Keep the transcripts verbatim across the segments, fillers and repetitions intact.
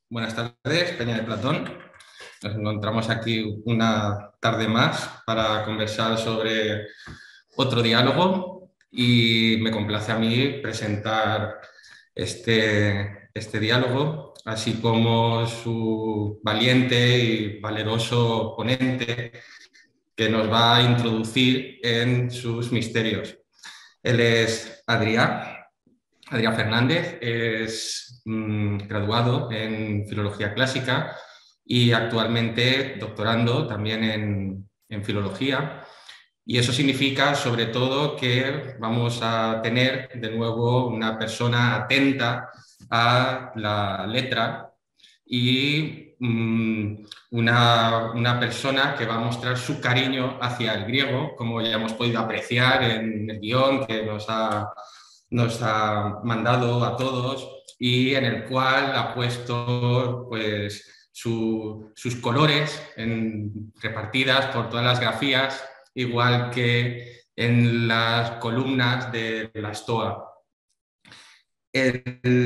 Buenas tardes, Peña de Platón. Nos encontramos aquí una tarde más para conversar sobre otro diálogo y me complace a mí presentar este, este diálogo, así como su valiente y valeroso ponente que nos va a introducir en sus misterios. Él es Adrià. Adrià Fernández es mm, graduado en Filología Clásica y actualmente doctorando también en, en Filología. Y eso significa, sobre todo, que vamos a tener de nuevo una persona atenta a la letra y mm, una, una persona que va a mostrar su cariño hacia el griego, como ya hemos podido apreciar en el guión que nos ha nos ha mandado a todos y en el cual ha puesto pues, su, sus colores en, repartidas por todas las grafías, igual que en las columnas de la estoa. El,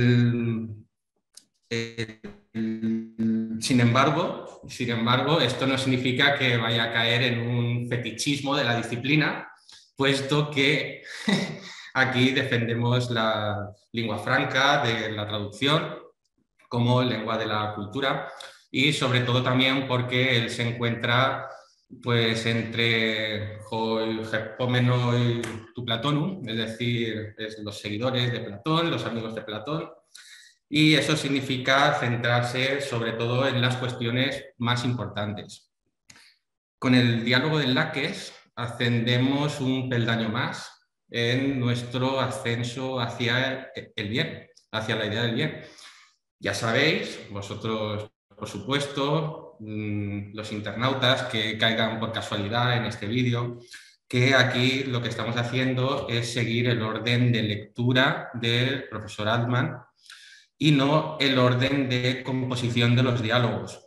el, sin embargo, sin embargo, esto no significa que vaya a caer en un fetichismo de la disciplina, puesto que aquí defendemos la lengua franca de la traducción como lengua de la cultura y sobre todo también porque él se encuentra pues entre Herpómeno y tu Platonum, es decir, es los seguidores de Platón, los amigos de Platón, y eso significa centrarse sobre todo en las cuestiones más importantes. Con el diálogo del Laques ascendemos un peldaño más en nuestro ascenso hacia el bien, hacia la idea del bien. Ya sabéis, vosotros, por supuesto, los internautas que caigan por casualidad en este vídeo, que aquí lo que estamos haciendo es seguir el orden de lectura del profesor Altman y no el orden de composición de los diálogos.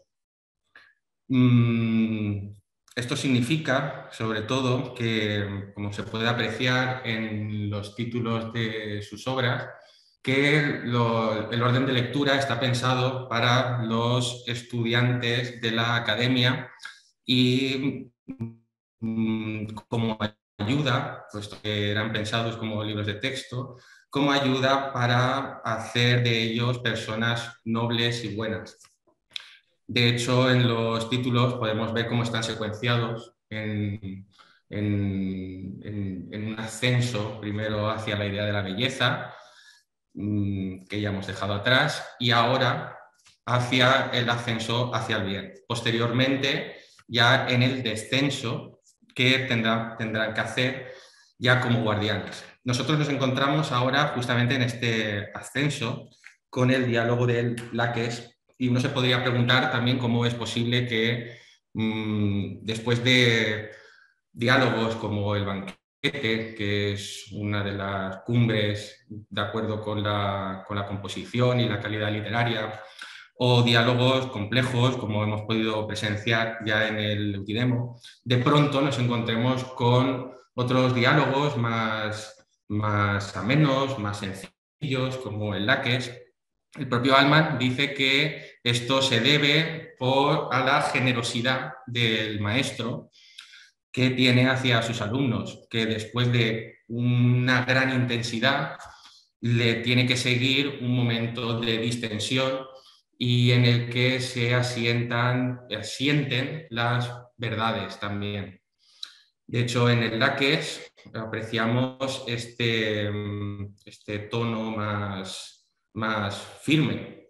Esto significa, sobre todo, que, como se puede apreciar en los títulos de sus obras, que lo, el orden de lectura está pensado para los estudiantes de la academia y mmm, como ayuda, puesto que eran pensados como libros de texto, como ayuda para hacer de ellos personas nobles y buenas. De hecho, en los títulos podemos ver cómo están secuenciados en, en, en, en un ascenso primero hacia la idea de la belleza, que ya hemos dejado atrás, y ahora hacia el ascenso hacia el bien. Posteriormente, ya en el descenso que tendrán, tendrán que hacer ya como guardianes. Nosotros nos encontramos ahora justamente en este ascenso con el diálogo del Laques, y uno se podría preguntar también cómo es posible que mmm, después de diálogos como el banquete, que es una de las cumbres de acuerdo con la, con la composición y la calidad literaria, o diálogos complejos, como hemos podido presenciar ya en el Eutidemo, de pronto nos encontremos con otros diálogos más, más amenos, más sencillos, como el Laques. El propio Altman dice que esto se debe por, a la generosidad del maestro que tiene hacia sus alumnos, que después de una gran intensidad le tiene que seguir un momento de distensión y en el que se asientan, asienten las verdades también. De hecho, en el Laques apreciamos este, este tono más, más firme,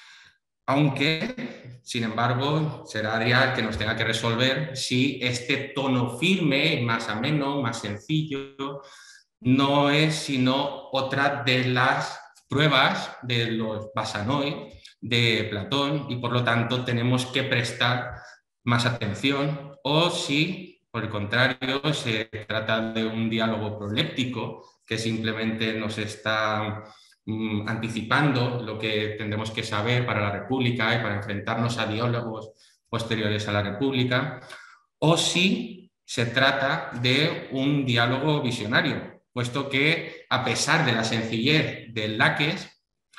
aunque, sin embargo, será Adrià el que nos tenga que resolver si este tono firme, más ameno, más sencillo, no es sino otra de las pruebas de los basanoi de Platón y por lo tanto tenemos que prestar más atención, o si, por el contrario, se trata de un diálogo proléptico que simplemente nos está mmm, anticipando lo que tendremos que saber para la República y para enfrentarnos a diálogos posteriores a la República, o si se trata de un diálogo visionario, puesto que, a pesar de la sencillez del Laques,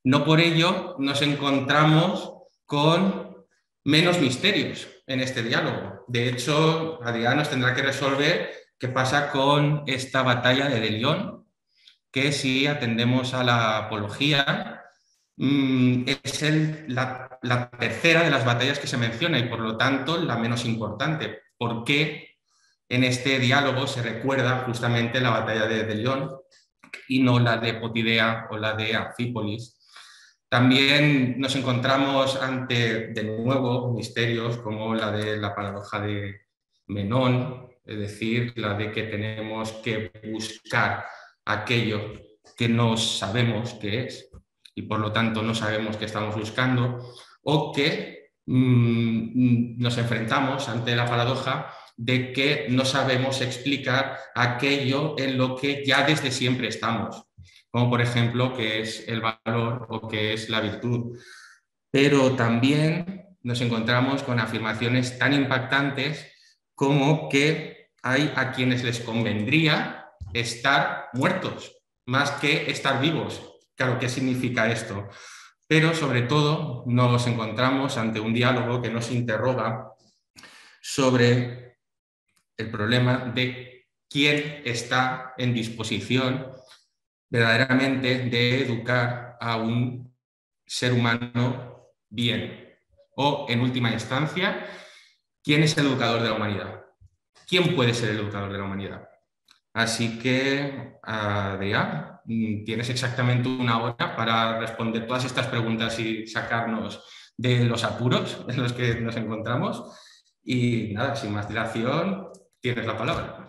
No por ello nos encontramos con menos misterios en este diálogo. De hecho, Adrián nos tendrá que resolver qué pasa con esta batalla de De León, que si atendemos a la apología, mmm, es el, la, la tercera de las batallas que se menciona y por lo tanto la menos importante. ¿Por qué en este diálogo se recuerda justamente la batalla de De León y no la de Potidea o la de Anfípolis? También nos encontramos ante, de nuevo, misterios como la de la paradoja de Menón, es decir, la de que tenemos que buscar aquello que no sabemos qué es y por lo tanto no sabemos qué estamos buscando, o que mmm, nos enfrentamos ante la paradoja de que no sabemos explicar aquello en lo que ya desde siempre estamos, como por ejemplo que es el valor o que es la virtud. Pero también nos encontramos con afirmaciones tan impactantes como que hay a quienes les convendría estar muertos más que estar vivos. Claro, ¿qué significa esto? Pero sobre todo nos encontramos ante un diálogo que nos interroga sobre el problema de quién está en disposición verdaderamente de educar a un ser humano bien. O, en última instancia, ¿quién es el educador de la humanidad? ¿Quién puede ser el educador de la humanidad? Así que, Adrián, tienes exactamente una hora para responder todas estas preguntas y sacarnos de los apuros en los que nos encontramos. Y nada, sin más dilación, tienes la palabra.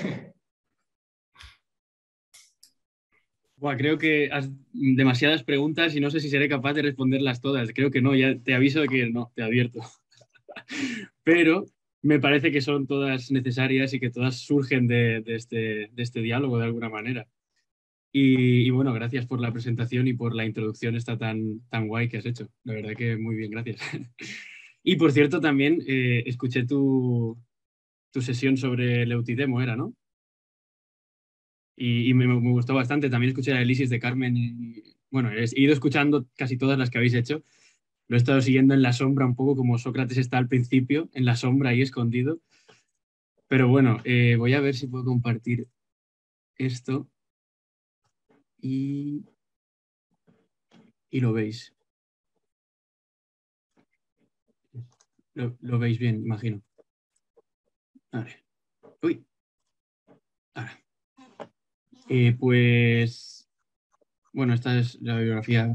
Buah, creo que has demasiadas preguntas y no sé si seré capaz de responderlas todas. Creo que no, ya te aviso de que no, te advierto. Pero me parece que son todas necesarias y que todas surgen de, de este, de este diálogo de alguna manera. Y, y bueno, gracias por la presentación y por la introducción esta tan, tan guay que has hecho. La verdad que muy bien, gracias. Y por cierto, también eh, escuché tu, tu sesión sobre el Eutidemo, era, ¿no? Y, y me, me gustó bastante. También escuché la Elisis de Carmen y, bueno, he ido escuchando casi todas las que habéis hecho. Lo he estado siguiendo en la sombra un poco como Sócrates está al principio, en la sombra ahí escondido. Pero bueno, eh, voy a ver si puedo compartir esto y, y lo veis. Lo, lo veis bien, imagino. A ver. Uy. Ahora. Eh, pues, bueno, esta es la bibliografía.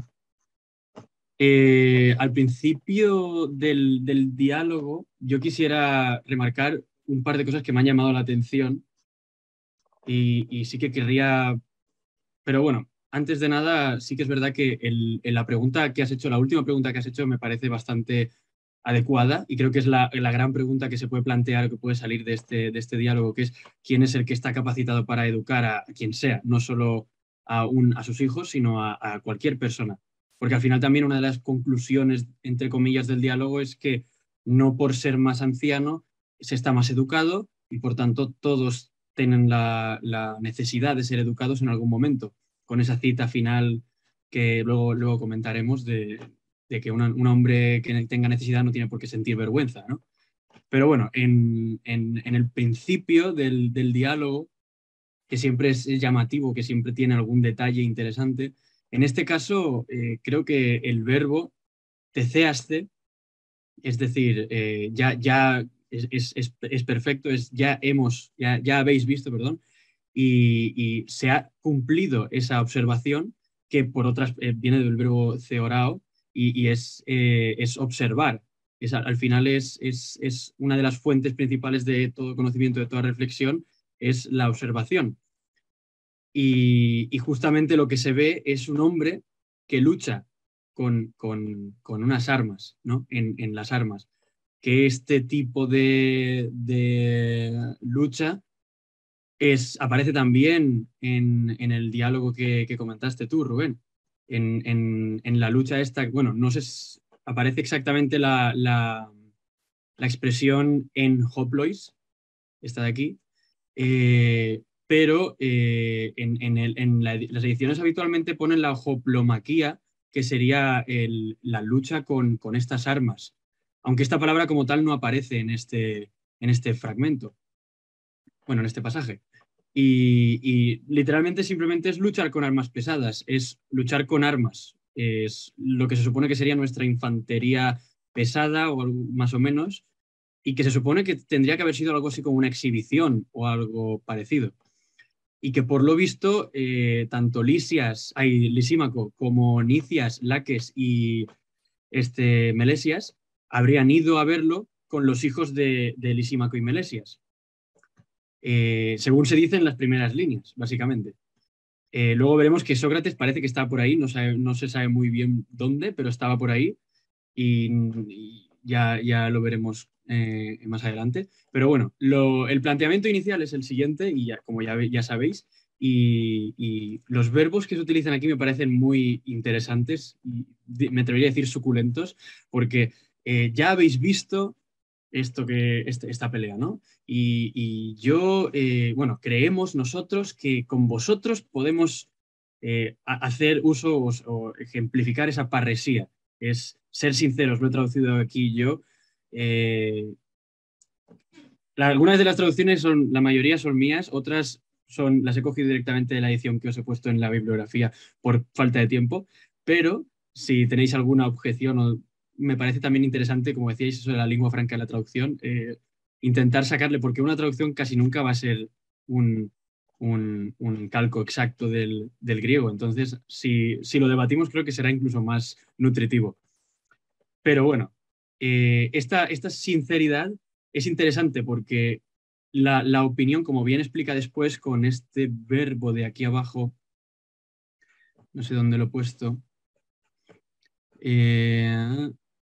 Eh, al principio del, del diálogo, yo quisiera remarcar un par de cosas que me han llamado la atención y, y sí que querría, pero bueno, antes de nada, sí que es verdad que el, el la pregunta que has hecho, la última pregunta que has hecho me parece bastante adecuada y creo que es la, la gran pregunta que se puede plantear, que puede salir de este, de este diálogo, que es quién es el que está capacitado para educar a, a quien sea, no solo a, un, a sus hijos, sino a, a cualquier persona. Porque al final también una de las conclusiones, entre comillas, del diálogo es que no por ser más anciano se está más educado y por tanto todos tienen la, la necesidad de ser educados en algún momento, con esa cita final que luego, luego comentaremos de, de que una, un hombre que tenga necesidad no tiene por qué sentir vergüenza, ¿no? Pero bueno, en, en, en el principio del, del, diálogo, que siempre es llamativo, que siempre tiene algún detalle interesante, en este caso eh, creo que el verbo teceaste, es decir, eh, ya, ya es, es, es, es, perfecto, es ya hemos, ya, ya habéis visto, perdón, y, y, se ha cumplido esa observación que por otras eh, viene del verbo theorao y, y es, eh, es observar. Es, al final es, es, es una de las fuentes principales de todo conocimiento, de toda reflexión, es la observación. Y, y justamente lo que se ve es un hombre que lucha con, con, con unas armas, ¿no? En, en, las armas. Que este tipo de, de lucha es, aparece también en, en el diálogo que, que, comentaste tú, Rubén. En, en, en, la lucha esta, bueno, no sé, aparece exactamente la, la, la expresión en Hoplois, esta de aquí, eh, pero eh, en, en, el, en la, las ediciones habitualmente ponen la hoplomaquía, que sería el- la lucha con, con estas armas, aunque esta palabra como tal no aparece en este, en este fragmento, bueno, en este pasaje. Y, y literalmente simplemente es luchar con armas pesadas, es luchar con armas, es lo que se supone que sería nuestra infantería pesada o algo más o menos, y que se supone que tendría que haber sido algo así como una exhibición o algo parecido. Y que por lo visto, eh, tanto Lisias, ay, Lisímaco como Nicias, Laques y este, Melesias habrían ido a verlo con los hijos de, de Lisímaco y Melesias, eh, según se dice en las primeras líneas, básicamente. Eh, luego veremos que Sócrates parece que estaba por ahí, no, sabe- no se sabe muy bien dónde, pero estaba por ahí y, y ya, ya lo veremos eh, más adelante. Pero bueno, lo- el planteamiento inicial es el siguiente, y ya, como ya, ve- ya sabéis, y, y los verbos que se utilizan aquí me parecen muy interesantes, y di- me atrevería a decir suculentos, porque eh, ya habéis visto esto que, este- esta pelea, ¿no? Y, y yo, eh, bueno, creemos nosotros que con vosotros podemos eh, a- hacer uso o, o ejemplificar esa parresía, es ser sinceros, lo he traducido aquí yo. Eh, la- algunas de las traducciones son, la mayoría son mías, otras son, las he cogido directamente de la edición que os he puesto en la bibliografía por falta de tiempo, pero si tenéis alguna objeción, o, me parece también interesante, como decíais, eso de la lengua franca de la traducción, eh, intentar sacarle, porque una traducción casi nunca va a ser un, un- un calco exacto del, del griego, entonces si, si lo debatimos creo que será incluso más nutritivo. Pero bueno, eh, esta, esta sinceridad es interesante porque la, la opinión, como bien explica después con este verbo de aquí abajo, no sé dónde lo he puesto, eh,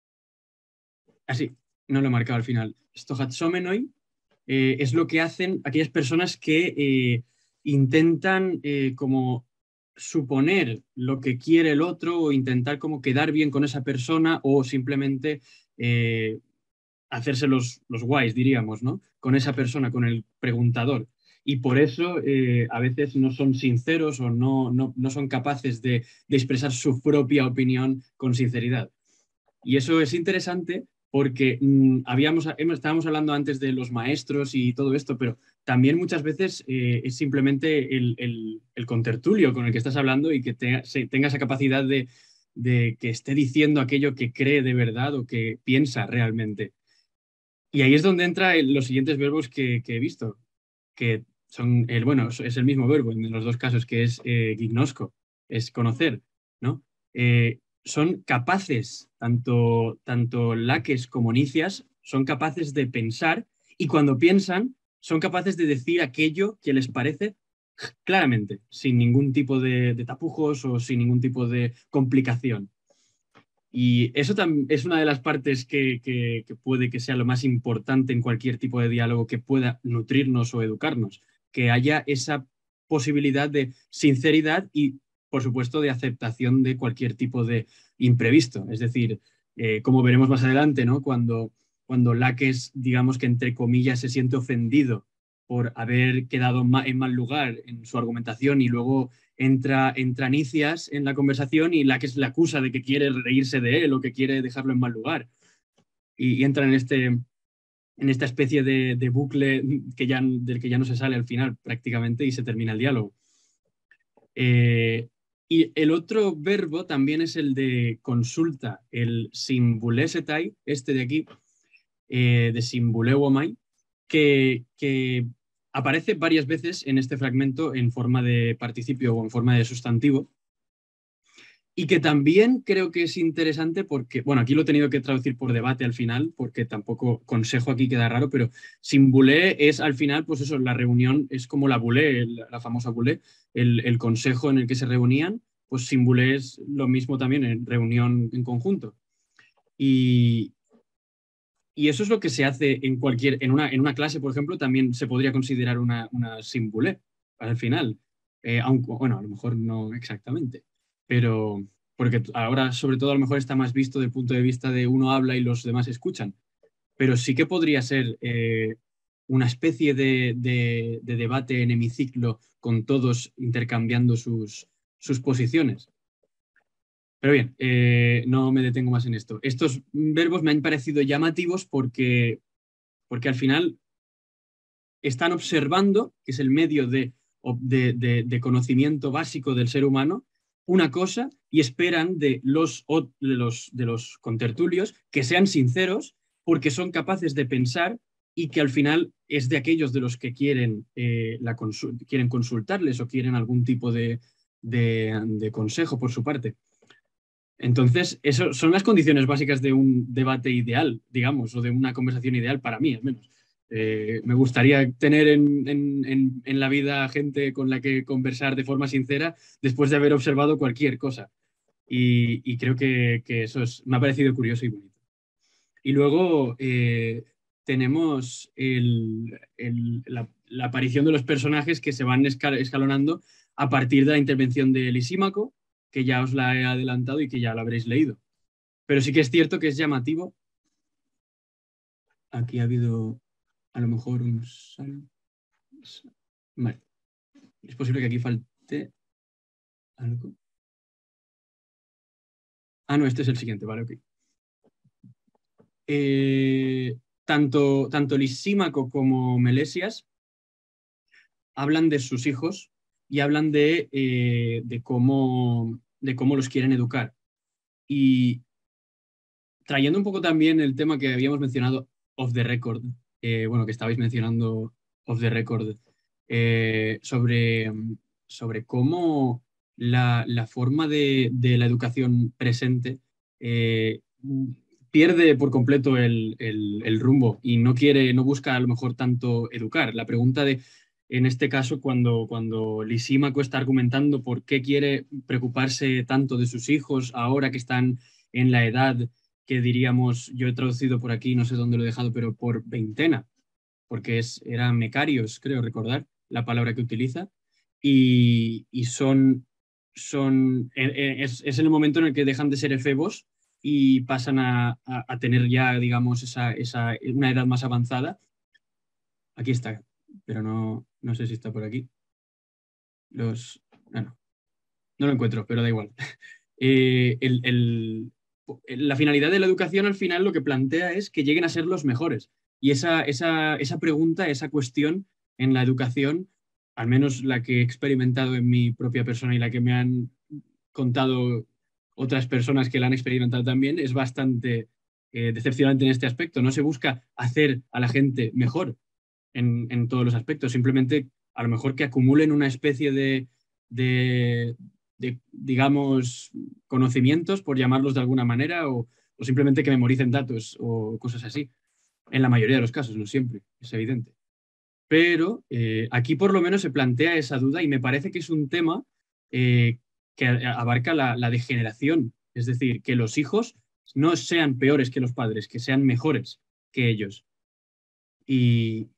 así, no lo he marcado al final. Stohatsomenoi eh, es lo que hacen aquellas personas que eh, intentan eh, como suponer lo que quiere el otro o intentar como quedar bien con esa persona o simplemente eh, hacerse los, los guays, diríamos, ¿no? Con esa persona, con el preguntador. Y por eso eh, a veces no son sinceros o no, no, no son capaces de, de expresar su propia opinión con sinceridad. Y eso es interesante porque mmm, habíamos, estábamos hablando antes de los maestros y todo esto, pero también muchas veces eh, es simplemente el, el, el, contertulio con el que estás hablando y que te, se, tenga esa capacidad de, de que esté diciendo aquello que cree de verdad o que piensa realmente. Y ahí es donde entran los siguientes verbos que, que he visto, que son, el, bueno, es el mismo verbo en los dos casos, que es eh, gignosco, es conocer, ¿no? Eh, son capaces, tanto, tanto laques como nicias, son capaces de pensar y cuando piensan son capaces de decir aquello que les parece claramente, sin ningún tipo de, de tapujos o sin ningún tipo de complicación. Y eso tam- es una de las partes que, que- que puede que sea lo más importante en cualquier tipo de diálogo que pueda nutrirnos o educarnos, que haya esa posibilidad de sinceridad y, por supuesto, de aceptación de cualquier tipo de imprevisto. Es decir, eh, como veremos más adelante, ¿no? Cuando, cuando Laques, digamos que entre comillas, se siente ofendido por haber quedado ma- en mal lugar en su argumentación y luego entra, entra Nicias en la conversación y la que le acusa de que quiere reírse de él o que quiere dejarlo en mal lugar. Y, y entra en, este, en esta especie de, de bucle que ya, del que ya no se sale al final prácticamente y se termina el diálogo. Eh, y el otro verbo también es el de consulta, el simbulesetai, este de aquí, eh, de simbuleuomai, que, que aparece varias veces en este fragmento en forma de participio o en forma de sustantivo. Y que también creo que es interesante porque, bueno, aquí lo he tenido que traducir por debate al final, porque tampoco consejo aquí queda raro, pero Simbulé es al final, pues eso, la reunión es como la bulé, la famosa bulé, el, el consejo en el que se reunían, pues Simbulé es lo mismo también en reunión en conjunto. Y, y eso es lo que se hace en cualquier, en una, en una clase, por ejemplo, también se podría considerar una, una Simbulé al final. Eh, aunque, bueno, a lo mejor no exactamente, pero porque ahora sobre todo a lo mejor está más visto desde el punto de vista de uno habla y los demás escuchan, pero sí que podría ser eh, una especie de, de, de debate en hemiciclo con todos intercambiando sus, sus posiciones. Pero bien, eh, no me detengo más en esto. Estos verbos me han parecido llamativos porque, porque al final están observando, que es el medio de, de, de, de conocimiento básico del ser humano, una cosa y esperan de los, de los, de los contertulios que sean sinceros porque son capaces de pensar y que al final es de aquellos de los que quieren, eh, la consul quieren consultarles o quieren algún tipo de, de, de consejo por su parte. Entonces, eso son las condiciones básicas de un debate ideal, digamos, o de una conversación ideal para mí, al menos. Eh, me gustaría tener en, en, en, en, la vida gente con la que conversar de forma sincera después de haber observado cualquier cosa. Y, y creo que, que, eso es, me ha parecido curioso y bonito. Y luego eh, tenemos el, el, la, la, aparición de los personajes que se van escalonando a partir de la intervención de Lisímaco, que ya os la he adelantado y que ya la habréis leído. Pero sí que es cierto que es llamativo. Aquí ha habido a lo mejor un sal... Vale. Es posible que aquí falte algo. Ah, no, este es el siguiente, vale, ok. Eh, tanto, tanto Lisímaco como Melesias hablan de sus hijos y hablan de, eh, de, cómo, de cómo los quieren educar. Y trayendo un poco también el tema que habíamos mencionado off the record, eh, bueno, que estabais mencionando off the record, eh, sobre, sobre cómo la, la forma de, de, la educación presente eh, pierde por completo el, el, el rumbo y no quiere, no busca a lo mejor tanto educar. La pregunta de, en este caso, cuando, cuando Lisímaco está argumentando por qué quiere preocuparse tanto de sus hijos ahora que están en la edad que diríamos, yo he traducido por aquí, no sé dónde lo he dejado, pero por veintena, porque es, era mecarios, creo recordar, la palabra que utiliza, y, y son, son es, es en el momento en el que dejan de ser efebos y pasan a, a, a tener ya, digamos, esa, esa, una edad más avanzada. Aquí está, pero no, no sé si está por aquí. Los, bueno, no lo encuentro, pero da igual. Eh, el, el, la finalidad de la educación al final lo que plantea es que lleguen a ser los mejores. Y esa, esa, esa pregunta, esa cuestión en la educación, al menos la que he experimentado en mi propia persona y la que me han contado otras personas que la han experimentado también, es bastante eh, decepcionante en este aspecto. No se busca hacer a la gente mejor en, en todos los aspectos, simplemente a lo mejor que acumulen una especie de, de, de, digamos, conocimientos, por llamarlos de alguna manera, o, o simplemente que memoricen datos o cosas así. En la mayoría de los casos, no siempre, es evidente. Pero eh, aquí por lo menos se plantea esa duda y me parece que es un tema eh, que abarca la, la degeneración. Es decir, que los hijos no sean peores que los padres, que sean mejores que ellos. Y,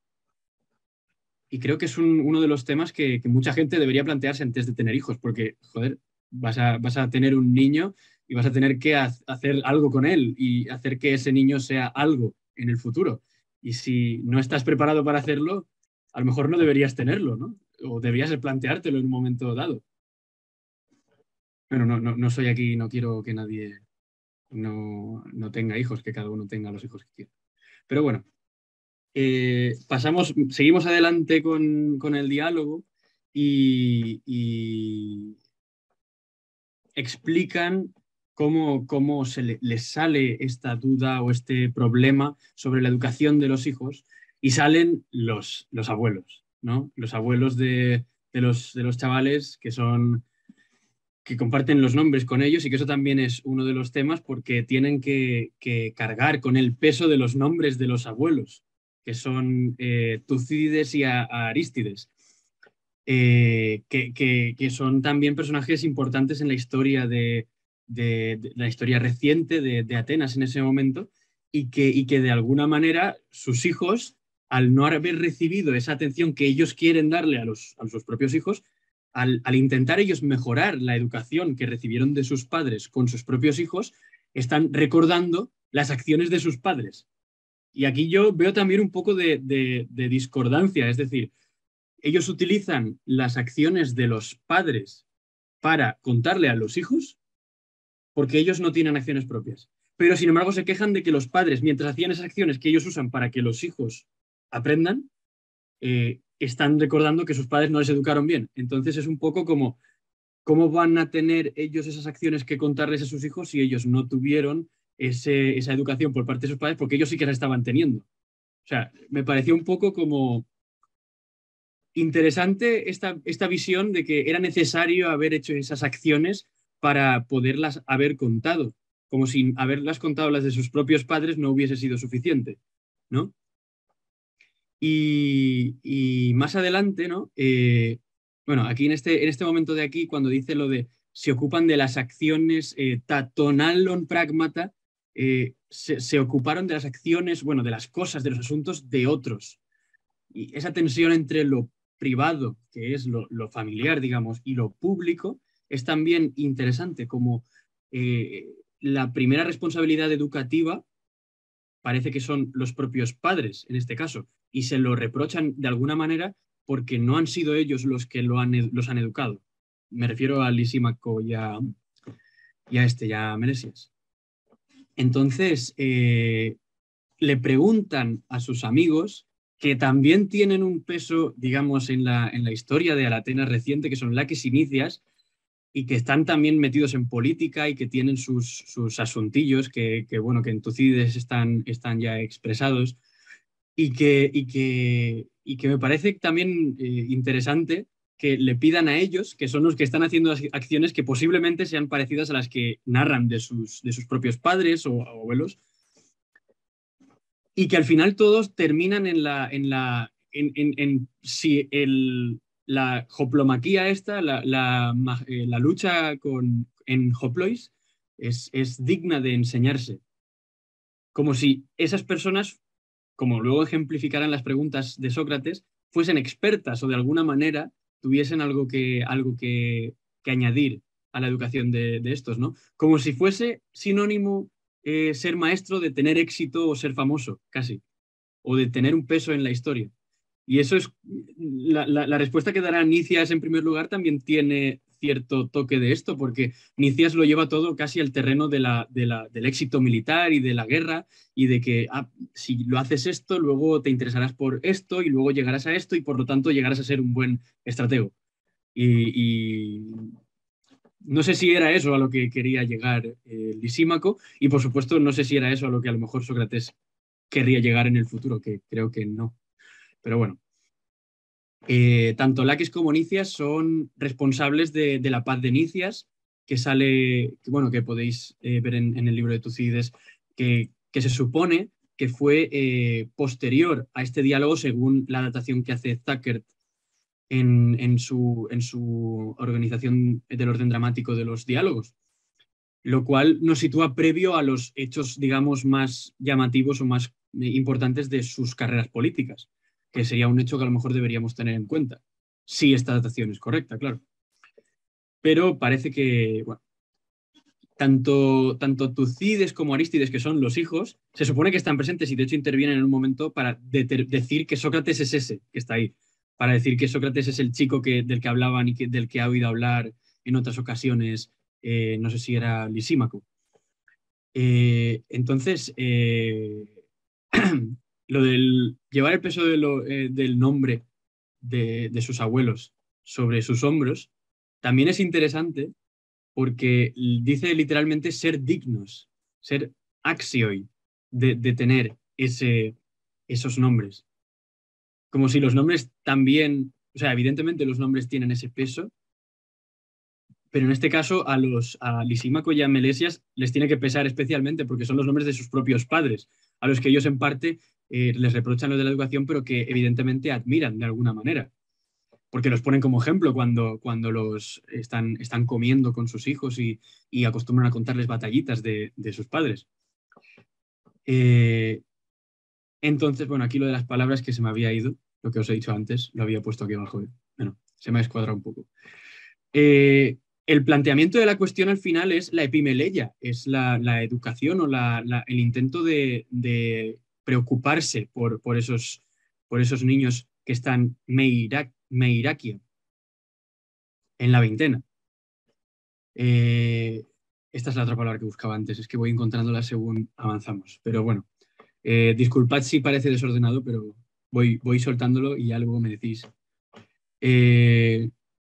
y creo que es un, uno de los temas que, que, mucha gente debería plantearse antes de tener hijos, porque, joder, vas a, vas a tener un niño y vas a tener que ha hacer algo con él y hacer que ese niño sea algo en el futuro. Y si no estás preparado para hacerlo, a lo mejor no deberías tenerlo, ¿no? O deberías planteártelo en un momento dado. Bueno, no, no, no soy aquí, no quiero que nadie no, no tenga hijos, que cada uno tenga los hijos que quiera. Pero bueno, Eh, pasamos, seguimos adelante con, con el diálogo y, y explican cómo, cómo se le, les sale esta duda o este problema sobre la educación de los hijos y salen los, los abuelos, ¿no? Los abuelos de, de, los, de los chavales que son que comparten los nombres con ellos y que eso también es uno de los temas porque tienen que, que cargar con el peso de los nombres de los abuelos, que son eh, Tucídides y a, a Arístides, eh, que, que, que, son también personajes importantes en la historia de, de, de la historia reciente de, de, Atenas en ese momento y que, y que de alguna manera sus hijos, al no haber recibido esa atención que ellos quieren darle a, los, a sus propios hijos, al, al intentar ellos mejorar la educación que recibieron de sus padres con sus propios hijos, están recordando las acciones de sus padres. Y aquí yo veo también un poco de, de, de discordancia, es decir, ellos utilizan las acciones de los padres para contarle a los hijos porque ellos no tienen acciones propias. Pero sin embargo se quejan de que los padres, mientras hacían esas acciones que ellos usan para que los hijos aprendan, eh, están recordando que sus padres no les educaron bien. Entonces es un poco como, ¿cómo van a tener ellos esas acciones que contarles a sus hijos si ellos no tuvieron ese, esa educación por parte de sus padres? Porque ellos sí que la estaban teniendo. O sea, me pareció un poco como interesante esta, esta visión de que era necesario haber hecho esas acciones para poderlas haber contado, como si haberlas contado las de sus propios padres no hubiese sido suficiente, ¿no? Y, y más adelante, ¿no? Eh, bueno, aquí en este, en este momento de aquí, cuando dice lo de se ocupan de las acciones eh, tatonallon pragmata, eh, se, se ocuparon de las acciones, bueno, de las cosas, de los asuntos de otros. Y esa tensión entre lo privado, que es lo, lo familiar, digamos, y lo público, es también interesante, como eh, la primera responsabilidad educativa parece que son los propios padres, en este caso, y se lo reprochan de alguna manera porque no han sido ellos los que lo han, los han educado. Me refiero a Lisímaco y a, y a este, ya a Melesias. Entonces, eh, le preguntan a sus amigos que también tienen un peso, digamos, en la, en la historia de la Atenas reciente, que son Laques y Nicias, y que están también metidos en política y que tienen sus, sus asuntillos que, que, bueno, que en Tucídides están, están ya expresados y que, y que, y que me parece también eh, interesante que le pidan a ellos, que son los que están haciendo acciones que posiblemente sean parecidas a las que narran de sus, de sus propios padres o, o abuelos, y que al final todos terminan en la, en la, en, en, en si el, la hoplomaquía esta, la, la, eh, la lucha con, en hoplois, es, es digna de enseñarse. Como si esas personas, como luego ejemplificarán las preguntas de Sócrates, fuesen expertas o de alguna manera tuviesen algo que, algo que, que añadir a la educación de, de estos, ¿no? Como si fuese sinónimo eh, ser maestro de tener éxito o ser famoso, casi, o de tener un peso en la historia. Y eso es, la, la, la respuesta que dará Nicias en primer lugar también tiene cierto toque de esto, porque Nicias lo lleva todo casi al terreno de la, de la, del éxito militar y de la guerra, y de que ah, si lo haces esto, luego te interesarás por esto, y luego llegarás a esto, y por lo tanto llegarás a ser un buen estratego. Y, y no sé si era eso a lo que quería llegar eh, Lisímaco, y por supuesto no sé si era eso a lo que a lo mejor Sócrates querría llegar en el futuro, que creo que no. Pero bueno, eh, tanto Laques como Nicias son responsables de, de la paz de Nicias, que sale, que, bueno, que podéis eh, ver en, en el libro de Tucídides, que, que se supone que fue eh, posterior a este diálogo según la datación que hace Thackert en, en, su, en su organización del orden dramático de los diálogos, lo cual nos sitúa previo a los hechos, digamos, más llamativos o más importantes de sus carreras políticas, que sería un hecho que a lo mejor deberíamos tener en cuenta, si esta datación es correcta, claro. Pero parece que, bueno, tanto, tanto Tucídides como Arístides, que son los hijos, se supone que están presentes y de hecho intervienen en un momento para de decir que Sócrates es ese que está ahí, para decir que Sócrates es el chico que, del que hablaban y que, del que ha oído hablar en otras ocasiones, eh, no sé si era Lisímaco. Eh, entonces, eh, lo del llevar el peso de lo, eh, del nombre de, de sus abuelos sobre sus hombros también es interesante porque dice literalmente ser dignos, ser axioi de, de tener ese, esos nombres. Como si los nombres también, o sea, evidentemente los nombres tienen ese peso, pero en este caso a, los, a Lisímaco y a Melesias les tiene que pesar especialmente porque son los nombres de sus propios padres, a los que ellos en parte eh, les reprochan lo de la educación, pero que evidentemente admiran de alguna manera, porque los ponen como ejemplo cuando, cuando los están, están comiendo con sus hijos y, y acostumbran a contarles batallitas de, de sus padres. Eh, entonces, bueno, aquí lo de las palabras que se me había ido, lo que os he dicho antes, lo había puesto aquí abajo. Bueno, se me ha descuadrado un poco. Eh, el planteamiento de la cuestión al final es la epimeleia, es la, la educación o la, la, el intento de, de preocuparse por, por, esos, por esos niños que están meira, meiraquia, en la veintena. Eh, esta es la otra palabra que buscaba antes, es que voy encontrándola según avanzamos. Pero bueno, eh, disculpad si parece desordenado, pero voy, voy soltándolo y ya luego me decís. Eh,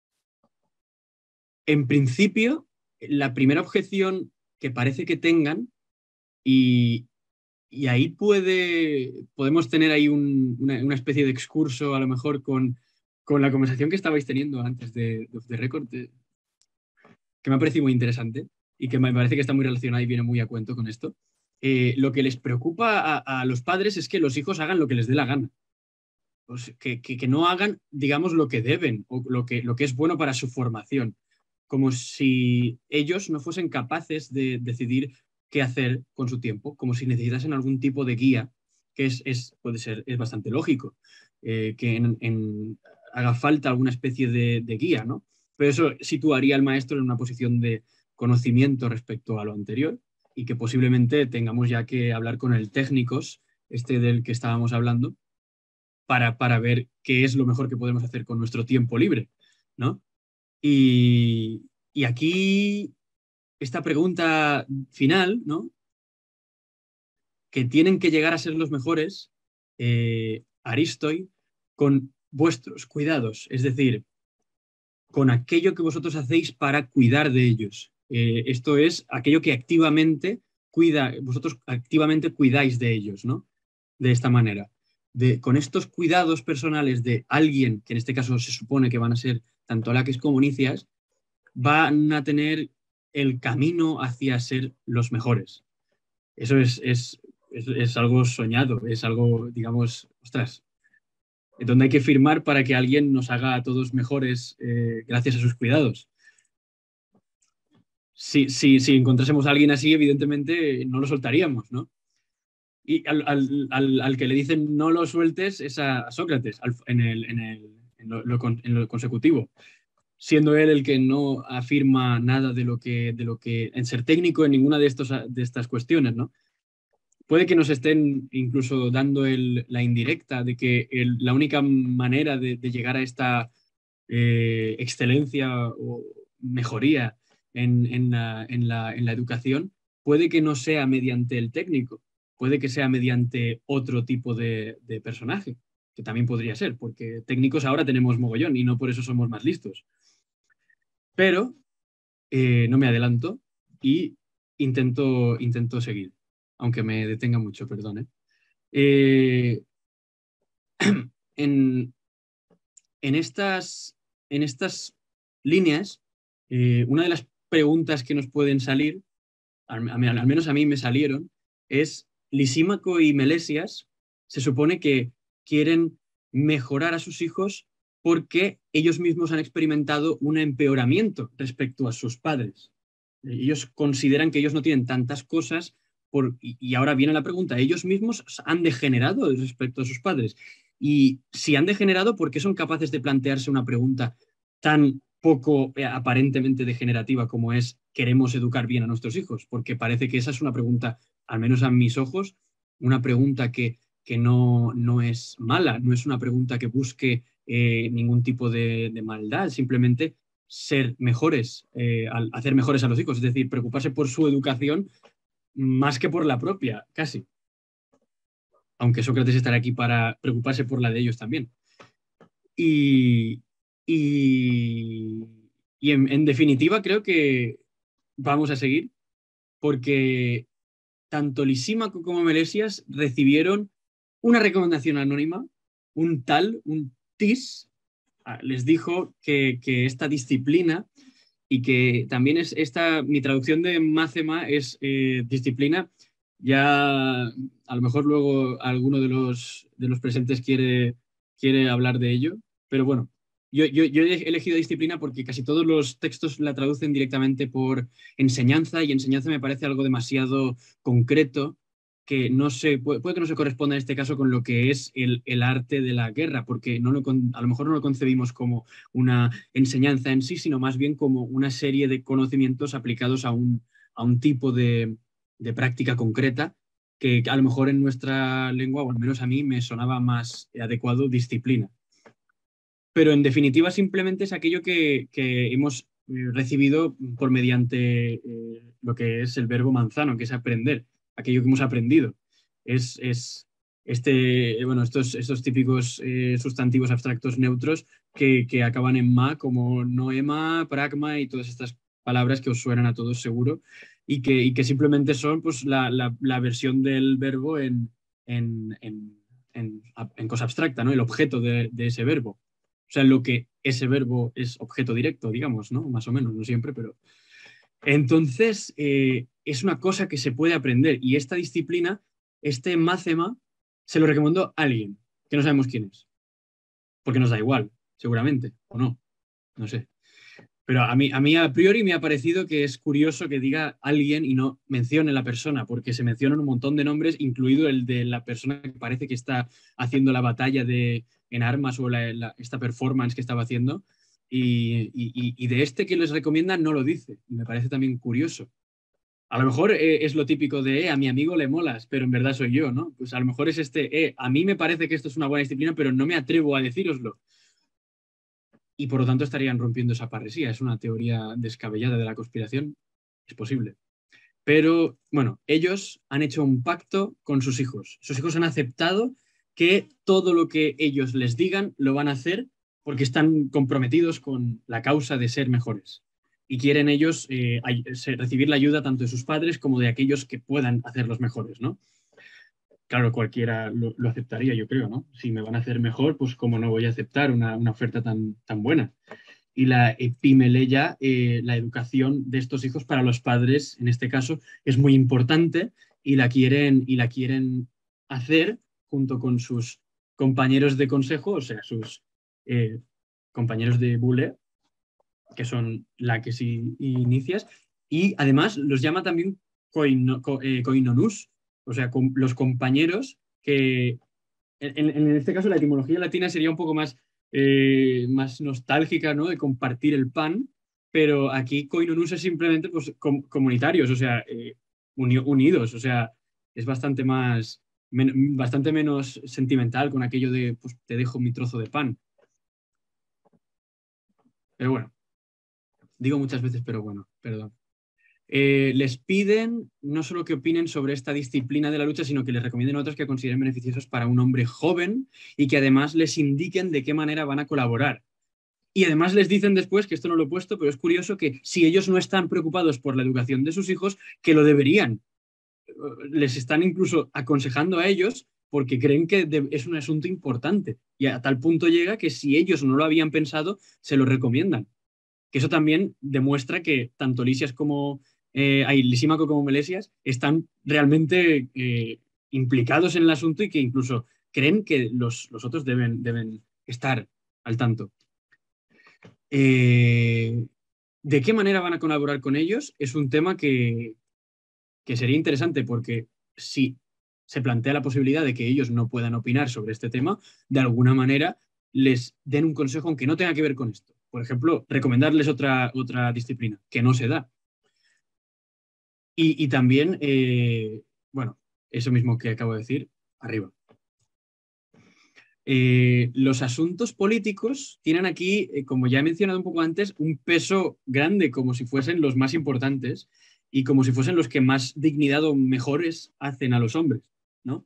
en principio, la primera objeción que parece que tengan, y, y ahí puede, podemos tener ahí un- una, una especie de excurso a lo mejor con, con la conversación que estabais teniendo antes de, de, Off the Record, de- que me ha parecido muy interesante y que me parece que está muy relacionada y viene muy a cuento con esto. Eh, lo que les preocupa a, a los padres es que los hijos hagan lo que les dé la gana. O sea, que, que, que no hagan, digamos, lo que deben o lo que, lo que es bueno para su formación, como si ellos no fuesen capaces de decidir qué hacer con su tiempo, como si necesitasen algún tipo de guía, que es, es puede ser, es bastante lógico, eh, que en, en, haga falta alguna especie de, de guía, ¿no? Pero eso situaría al maestro en una posición de conocimiento respecto a lo anterior y que posiblemente tengamos ya que hablar con el técnicos, este del que estábamos hablando, para, para ver qué es lo mejor que podemos hacer con nuestro tiempo libre, ¿no? Y, y aquí esta pregunta final, ¿no? Que tienen que llegar a ser los mejores, eh, Aristoy, con vuestros cuidados, es decir, con aquello que vosotros hacéis para cuidar de ellos. Eh, esto es aquello que activamente cuida, vosotros activamente cuidáis de ellos, ¿no? De esta manera. De, con estos cuidados personales de alguien, que en este caso se supone que van a ser tanto Laques como Nicias, van a tener el camino hacia ser los mejores. Eso es, es, es, es algo soñado, es algo, digamos, ostras, donde hay que firmar para que alguien nos haga a todos mejores eh, gracias a sus cuidados. Si, si, si encontrásemos a alguien así, evidentemente no lo soltaríamos, ¿no? Y al, al, al, al que le dicen no lo sueltes es a, a Sócrates al, en, el, en, el, en, lo, lo, en lo consecutivo, siendo él el que no afirma nada de lo que, de lo que en ser técnico en ninguna de, estos, de estas cuestiones, ¿no? Puede que nos estén incluso dando el, la indirecta de que el, la única manera de, de llegar a esta eh, excelencia o mejoría en, en, la, en, la, en la educación puede que no sea mediante el técnico, puede que sea mediante otro tipo de, de personaje, que también podría ser, porque técnicos ahora tenemos mogollón y no por eso somos más listos. Pero eh, no me adelanto y intento, intento seguir, aunque me detenga mucho, perdón. ¿eh? Eh, en, en, estas, en estas líneas, eh, una de las preguntas que nos pueden salir, al, al, al menos a mí me salieron, es Lisímaco y Melesias se supone que quieren mejorar a sus hijos porque ellos mismos han experimentado un empeoramiento respecto a sus padres. Ellos consideran que ellos no tienen tantas cosas por, y, y ahora viene la pregunta, ¿ellos mismos han degenerado respecto a sus padres? Y si han degenerado, ¿por qué son capaces de plantearse una pregunta tan poco eh, aparentemente degenerativa como es queremos educar bien a nuestros hijos? Porque parece que esa es una pregunta, al menos a mis ojos, una pregunta que, que no, no es mala, no es una pregunta que busque eh, ningún tipo de, de maldad, simplemente ser mejores, eh, al hacer mejores a los hijos, es decir, preocuparse por su educación más que por la propia, casi. Aunque Sócrates estará aquí para preocuparse por la de ellos también. Y, y, y en, en definitiva creo que vamos a seguir porque tanto Lisímaco como Melesias recibieron una recomendación anónima, un tal, un tis, les dijo que, que esta disciplina y que también es esta, mi traducción de mácema es eh, disciplina, ya a lo mejor luego alguno de los, de los presentes quiere, quiere hablar de ello, pero bueno, yo, yo, yo he elegido disciplina porque casi todos los textos la traducen directamente por enseñanza y enseñanza me parece algo demasiado concreto que no se, puede, puede que no se corresponda en este caso con lo que es el, el arte de la guerra, porque no lo, a lo mejor no lo concebimos como una enseñanza en sí, sino más bien como una serie de conocimientos aplicados a un, a un tipo de, de práctica concreta que a lo mejor en nuestra lengua, o al menos a mí, me sonaba más adecuado disciplina. Pero en definitiva simplemente es aquello que, que hemos eh, recibido por mediante eh, lo que es el verbo manzano, que es aprender, aquello que hemos aprendido. Es, es este, bueno, estos, estos típicos eh, sustantivos abstractos neutros que, que acaban en ma, como noema, pragma y todas estas palabras que os suenan a todos seguro, y que, y que simplemente son pues, la, la, la versión del verbo en, en, en, en, en cosa abstracta, ¿no? El objeto de, de ese verbo. O sea, lo que ese verbo es objeto directo, digamos, ¿no? Más o menos, no siempre, pero... Entonces, eh, es una cosa que se puede aprender y esta disciplina, este mácema, se lo recomendó a alguien, que no sabemos quién es, porque nos da igual, seguramente, o no, no sé. Pero a mí, a mí a priori me ha parecido que es curioso que diga alguien y no mencione la persona, porque se mencionan un montón de nombres, incluido el de la persona que parece que está haciendo la batalla de, en armas o la, la, esta performance que estaba haciendo. Y, y, y, de este que les recomienda no lo dice. Y me parece también curioso. A lo mejor eh, es lo típico de, eh, a mi amigo le molas, pero en verdad soy yo, ¿no? Pues a lo mejor es este, eh, a mí me parece que esto es una buena disciplina, pero no me atrevo a decíroslo. Y por lo tanto estarían rompiendo esa parresía. Es una teoría descabellada de la conspiración. Es posible. Pero bueno, ellos han hecho un pacto con sus hijos. Sus hijos han aceptado que todo lo que ellos les digan lo van a hacer porque están comprometidos con la causa de ser mejores. Y quieren ellos eh, recibir la ayuda tanto de sus padres como de aquellos que puedan hacerlos mejores, ¿no? Claro, cualquiera lo, lo, aceptaría, yo creo, ¿no? Si me van a hacer mejor, pues cómo no voy a aceptar una, una oferta tan, tan buena. Y la epimeleya, eh, la educación de estos hijos para los padres, en este caso, es muy importante y la quieren, y la quieren hacer junto con sus compañeros de consejo, o sea, sus eh, compañeros de bule, que son la que sí inicias, y además los llama también koino, ko, eh, koinonus, o sea, com, los compañeros que, en, en, este caso la etimología latina sería un poco más, eh, más nostálgica, ¿no? De compartir el pan, pero aquí koinonus es simplemente pues, com, comunitarios, o sea, eh, uni, unidos, o sea, es bastante más, men, bastante menos sentimental con aquello de, pues te dejo mi trozo de pan. Pero bueno, digo muchas veces, pero bueno, perdón. Eh, les piden no solo que opinen sobre esta disciplina de la lucha, sino que les recomienden otras que consideren beneficiosos para un hombre joven y que además les indiquen de qué manera van a colaborar. Y además les dicen después, que esto no lo he puesto, pero es curioso que si ellos no están preocupados por la educación de sus hijos, que lo deberían. Les están incluso aconsejando a ellos porque creen que es un asunto importante. Y a tal punto llega que si ellos no lo habían pensado, se lo recomiendan. Que eso también demuestra que tanto Lisias como eh, ay, Lisímaco como Melesias están realmente eh, implicados en el asunto y que incluso creen que los, los otros deben, deben estar al tanto. Eh, ¿De qué manera van a colaborar con ellos? Es un tema que, que sería interesante porque si se plantea la posibilidad de que ellos no puedan opinar sobre este tema, de alguna manera les den un consejo aunque no tenga que ver con esto. Por ejemplo, recomendarles otra, otra disciplina, que no se da. Y, y también, eh, bueno, eso mismo que acabo de decir, arriba. Eh, los asuntos políticos tienen aquí, eh, como ya he mencionado un poco antes, un peso grande, como si fuesen los más importantes y como si fuesen los que más dignidad o mejores hacen a los hombres, ¿no?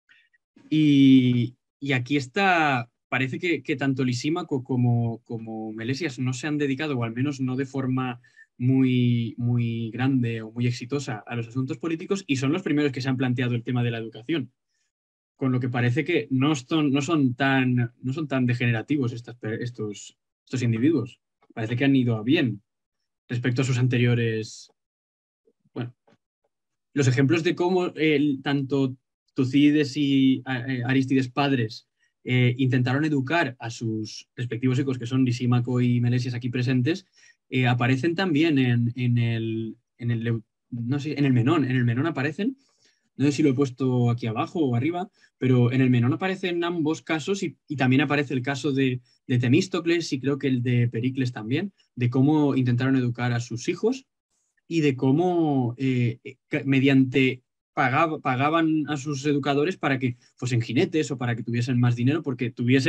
Y, y aquí está, parece que, que tanto Lisímaco como, como Melesias no se han dedicado, o al menos no de forma muy, muy grande o muy exitosa, a los asuntos políticos y son los primeros que se han planteado el tema de la educación. Con lo que parece que no son, no son, tan, no son tan degenerativos estas, estos, estos individuos. Parece que han ido a bien respecto a sus anteriores... Bueno, los ejemplos de cómo eh, tanto Tucídides y eh, Arístides padres eh, intentaron educar a sus respectivos hijos, que son Lisímaco y Melesias aquí presentes, eh, aparecen también en, en, el, en, el, no sé, en el Menón. En el Menón aparecen, no sé si lo he puesto aquí abajo o arriba, pero en el Menón aparecen ambos casos y, y también aparece el caso de, de Temístocles y creo que el de Pericles también, de cómo intentaron educar a sus hijos y de cómo eh, mediante pagaba, pagaban a sus educadores para que fuesen jinetes o para que tuviesen más dinero, porque tuviesen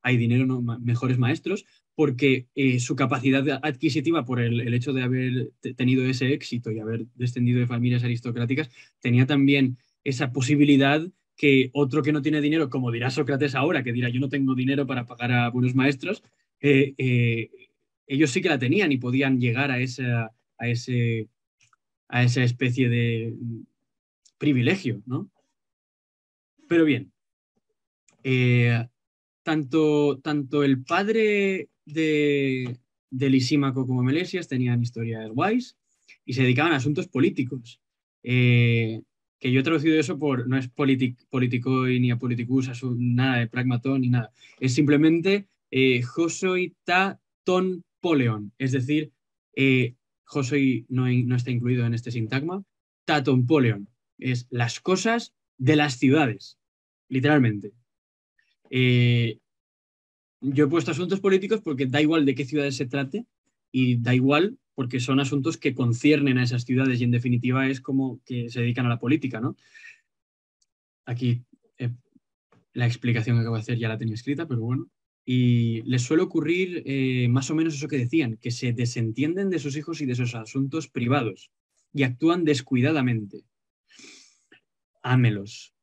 hay dinero, ¿no? Mejores maestros, porque eh, su capacidad adquisitiva por el, el, hecho de haber tenido ese éxito y haber descendido de familias aristocráticas, tenía también esa posibilidad que otro que no tiene dinero, como dirá Sócrates ahora, que dirá yo no tengo dinero para pagar a buenos maestros, eh, eh, ellos sí que la tenían y podían llegar a esa, a ese, a esa especie de privilegio, ¿no? Pero bien, eh, tanto, tanto el padre de, de Lisímaco como Melesias tenían historias guays y se dedicaban a asuntos políticos. Eh, que yo he traducido eso por, no es politic, politico ni a politicus, nada de pragmatón ni nada. Es simplemente eh, Josoi ta ton poleon, es decir, eh, Josoi no, no está incluido en este sintagma, ta ton poleon, es las cosas de las ciudades, literalmente. Eh, yo he puesto asuntos políticos porque da igual de qué ciudades se trate y da igual porque son asuntos que conciernen a esas ciudades y en definitiva es como que se dedican a la política, ¿no? Aquí eh, la explicación que acabo de hacer ya la tenía escrita, pero bueno. Y les suele ocurrir eh, más o menos eso que decían, que se desentienden de sus hijos y de sus asuntos privados y actúan descuidadamente. Ámelos.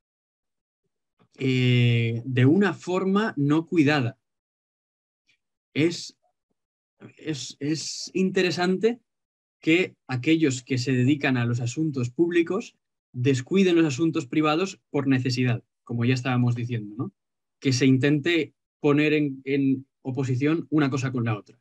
Eh, de una forma no cuidada. Es, es, es interesante que aquellos que se dedican a los asuntos públicos descuiden los asuntos privados por necesidad, como ya estábamos diciendo, ¿no? Que se intente poner en, en oposición una cosa con la otra.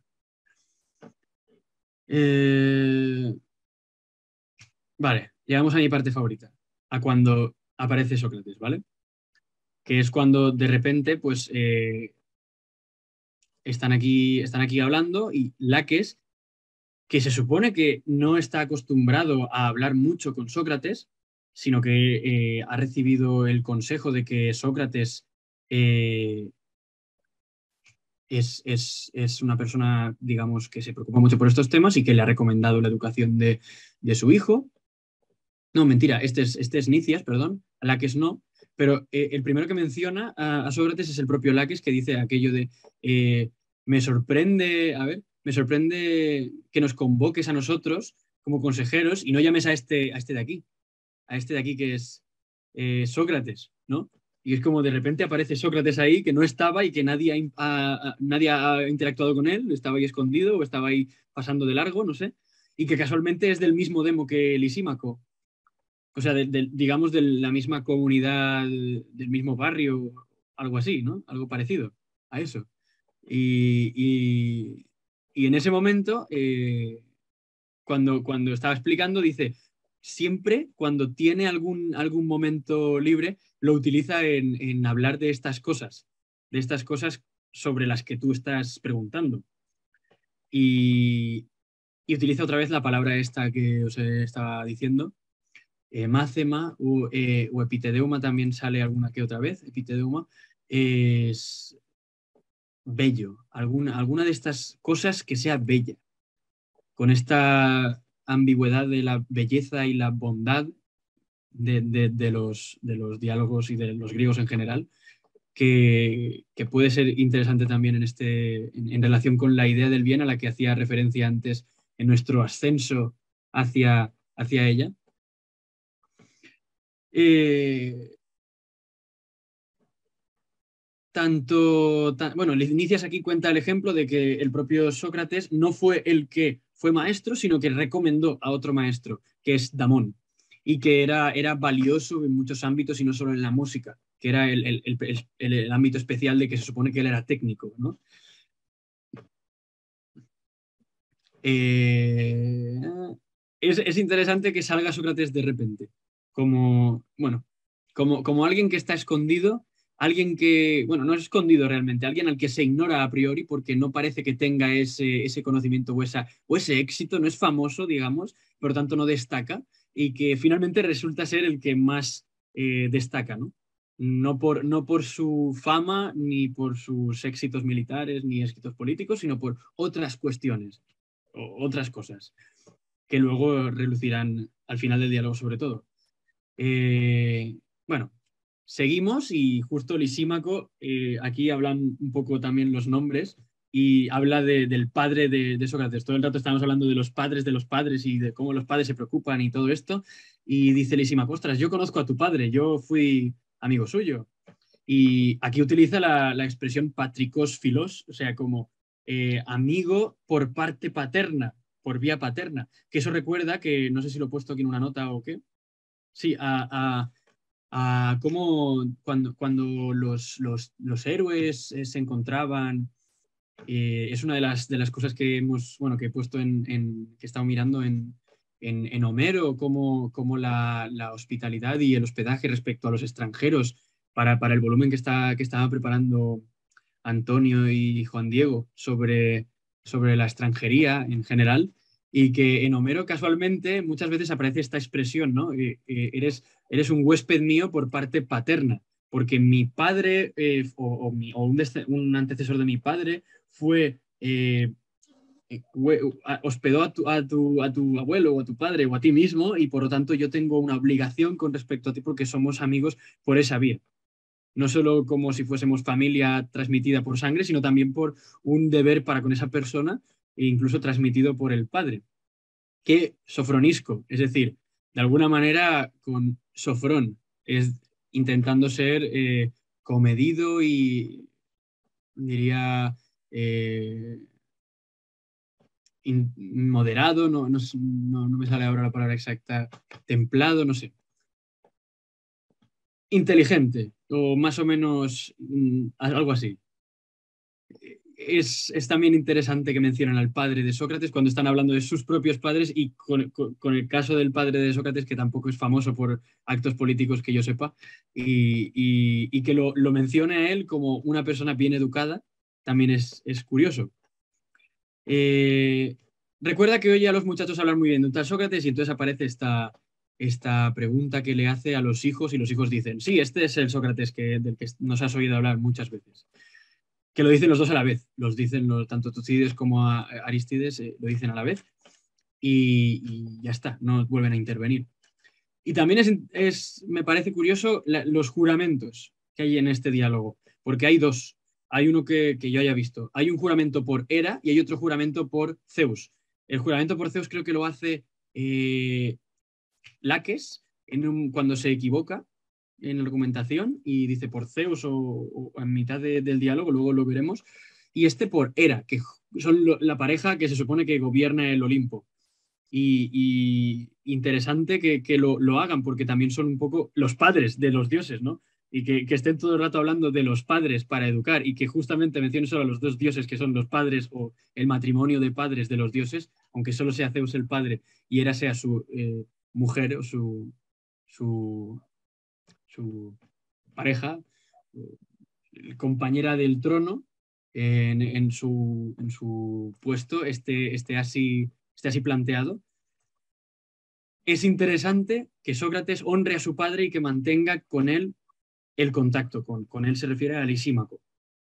Eh... Vale, llegamos a mi parte favorita, a cuando aparece Sócrates, ¿vale? Que es cuando de repente, pues, eh, están aquí, están aquí hablando y Laques, que se supone que no está acostumbrado a hablar mucho con Sócrates, sino que eh, ha recibido el consejo de que Sócrates eh, es, es, es, una persona, digamos, que se preocupa mucho por estos temas y que le ha recomendado la educación de, de su hijo. No, mentira, este es, este es Nicias, perdón, Laques no, pero eh, el primero que menciona a, a Sócrates es el propio Laques, que dice aquello de eh, me sorprende, a ver, me sorprende que nos convoques a nosotros como consejeros y no llames a este, a este de aquí, a este de aquí que es eh, Sócrates, ¿no? Y es como de repente aparece Sócrates ahí que no estaba y que nadie ha, ha, nadie ha interactuado con él, estaba ahí escondido o estaba ahí pasando de largo, no sé, y que casualmente es del mismo demo que Lisímaco. O sea, de, de, digamos de la misma comunidad, del mismo barrio, algo así, ¿no? Algo parecido a eso. Y, y, y en ese momento, eh, cuando, cuando estaba explicando, dice, siempre cuando tiene algún, algún momento libre, lo utiliza en, en hablar de estas cosas, de estas cosas sobre las que tú estás preguntando. Y, y utiliza otra vez la palabra esta que os estaba diciendo, eh, mácema o, eh, o epitedeuma también sale alguna que otra vez, epitedeuma, es bello, alguna, alguna de estas cosas que sea bella, con esta ambigüedad de la belleza y la bondad de, de, de, los, de los diálogos y de los griegos en general, que, que puede ser interesante también en, este, en, en relación con la idea del bien a la que hacía referencia antes en nuestro ascenso hacia, hacia ella. Eh, tanto, ta, bueno, Nicias aquí cuenta el ejemplo de que el propio Sócrates no fue el que fue maestro, sino que recomendó a otro maestro, que es Damón, y que era, era valioso en muchos ámbitos y no solo en la música, que era el, el, el, el, el ámbito especial de que se supone que él era técnico, ¿no? Eh, es, es interesante que salga Sócrates de repente, como, bueno, como, como alguien que está escondido, alguien que, bueno, no es escondido realmente, alguien al que se ignora a priori porque no parece que tenga ese, ese conocimiento o, esa, o ese éxito, no es famoso, digamos, por lo tanto no destaca, y que finalmente resulta ser el que más eh, destaca, ¿no? No por, no por su fama, ni por sus éxitos militares, ni éxitos políticos, sino por otras cuestiones, o otras cosas, que luego relucirán al final del diálogo sobre todo. Eh, bueno, seguimos y justo Lisímaco, eh, aquí hablan un poco también los nombres y habla de, del padre de, de Sócrates. Todo el rato estamos hablando de los padres de los padres y de cómo los padres se preocupan y todo esto. Y dice Lisímaco, ostras, yo conozco a tu padre, yo fui amigo suyo. Y aquí utiliza la, la expresión patricos filos, o sea, como eh, amigo por parte paterna, por vía paterna. Que eso recuerda que, no sé si lo he puesto aquí en una nota o qué, sí, a, a, a cómo cuando, cuando los, los, los héroes eh, se encontraban, eh, es una de las, de las cosas que hemos, bueno, que he puesto en, en que he estado mirando en, en, en Homero, cómo, cómo la, la hospitalidad y el hospedaje respecto a los extranjeros para, para el volumen que, está, que estaba preparando Antonio y Juan Diego sobre, sobre la extranjería en general, y que en Homero casualmente muchas veces aparece esta expresión, ¿no? Eh, eh, eres, eres un huésped mío por parte paterna, porque mi padre eh, o, o, mi, o un, un, antecesor de mi padre fue... Eh, hospedó a tu, a, tu, a tu abuelo o a tu padre o a ti mismo, y por lo tanto yo tengo una obligación con respecto a ti porque somos amigos por esa vía. No solo como si fuésemos familia transmitida por sangre, sino también por un deber para con esa persona e incluso transmitido por el padre. Que Sofronisco, es decir, de alguna manera con Sofrón, es intentando ser eh, comedido y diría eh, in, moderado, no, no, no, no me sale ahora la palabra exacta, templado, no sé. Inteligente, o más o menos mm, algo así. Es, es, también interesante que mencionen al padre de Sócrates cuando están hablando de sus propios padres, y con, con, con el caso del padre de Sócrates, que tampoco es famoso por actos políticos que yo sepa, y, y, y que lo, lo mencione a él como una persona bien educada, también es, es curioso. Eh, recuerda que oye a los muchachos hablar muy bien de un tal Sócrates, y entonces aparece esta, esta pregunta que le hace a los hijos, y los hijos dicen, sí, este es el Sócrates que, del que nos has oído hablar muchas veces. Que lo dicen los dos a la vez, los dicen los, tanto Tucídides como a Arístides, eh, lo dicen a la vez, y, y, ya está, no vuelven a intervenir. Y también es, es me parece curioso la, los juramentos que hay en este diálogo, porque hay dos. Hay uno que, que yo haya visto. Hay un juramento por Hera y hay otro juramento por Zeus. El juramento por Zeus creo que lo hace eh, Laques en un, cuando se equivoca en la argumentación y dice por Zeus o, o en mitad de, del diálogo, luego lo veremos. Y este por Hera, que son lo, la pareja que se supone que gobierna el Olimpo. Y, y interesante que, que lo, lo, hagan, porque también son un poco los padres de los dioses, ¿no? Y que, que estén todo el rato hablando de los padres para educar, y que justamente mencionen solo a los dos dioses que son los padres, o el matrimonio de padres de los dioses, aunque solo sea Zeus el padre y Hera sea su eh, mujer o su, su, su pareja, compañera del trono, en, en, su, en su puesto, esté, esté, así, esté así planteado. Es interesante que Sócrates honre a su padre y que mantenga con él el contacto. Con, con él se refiere a Lisímaco.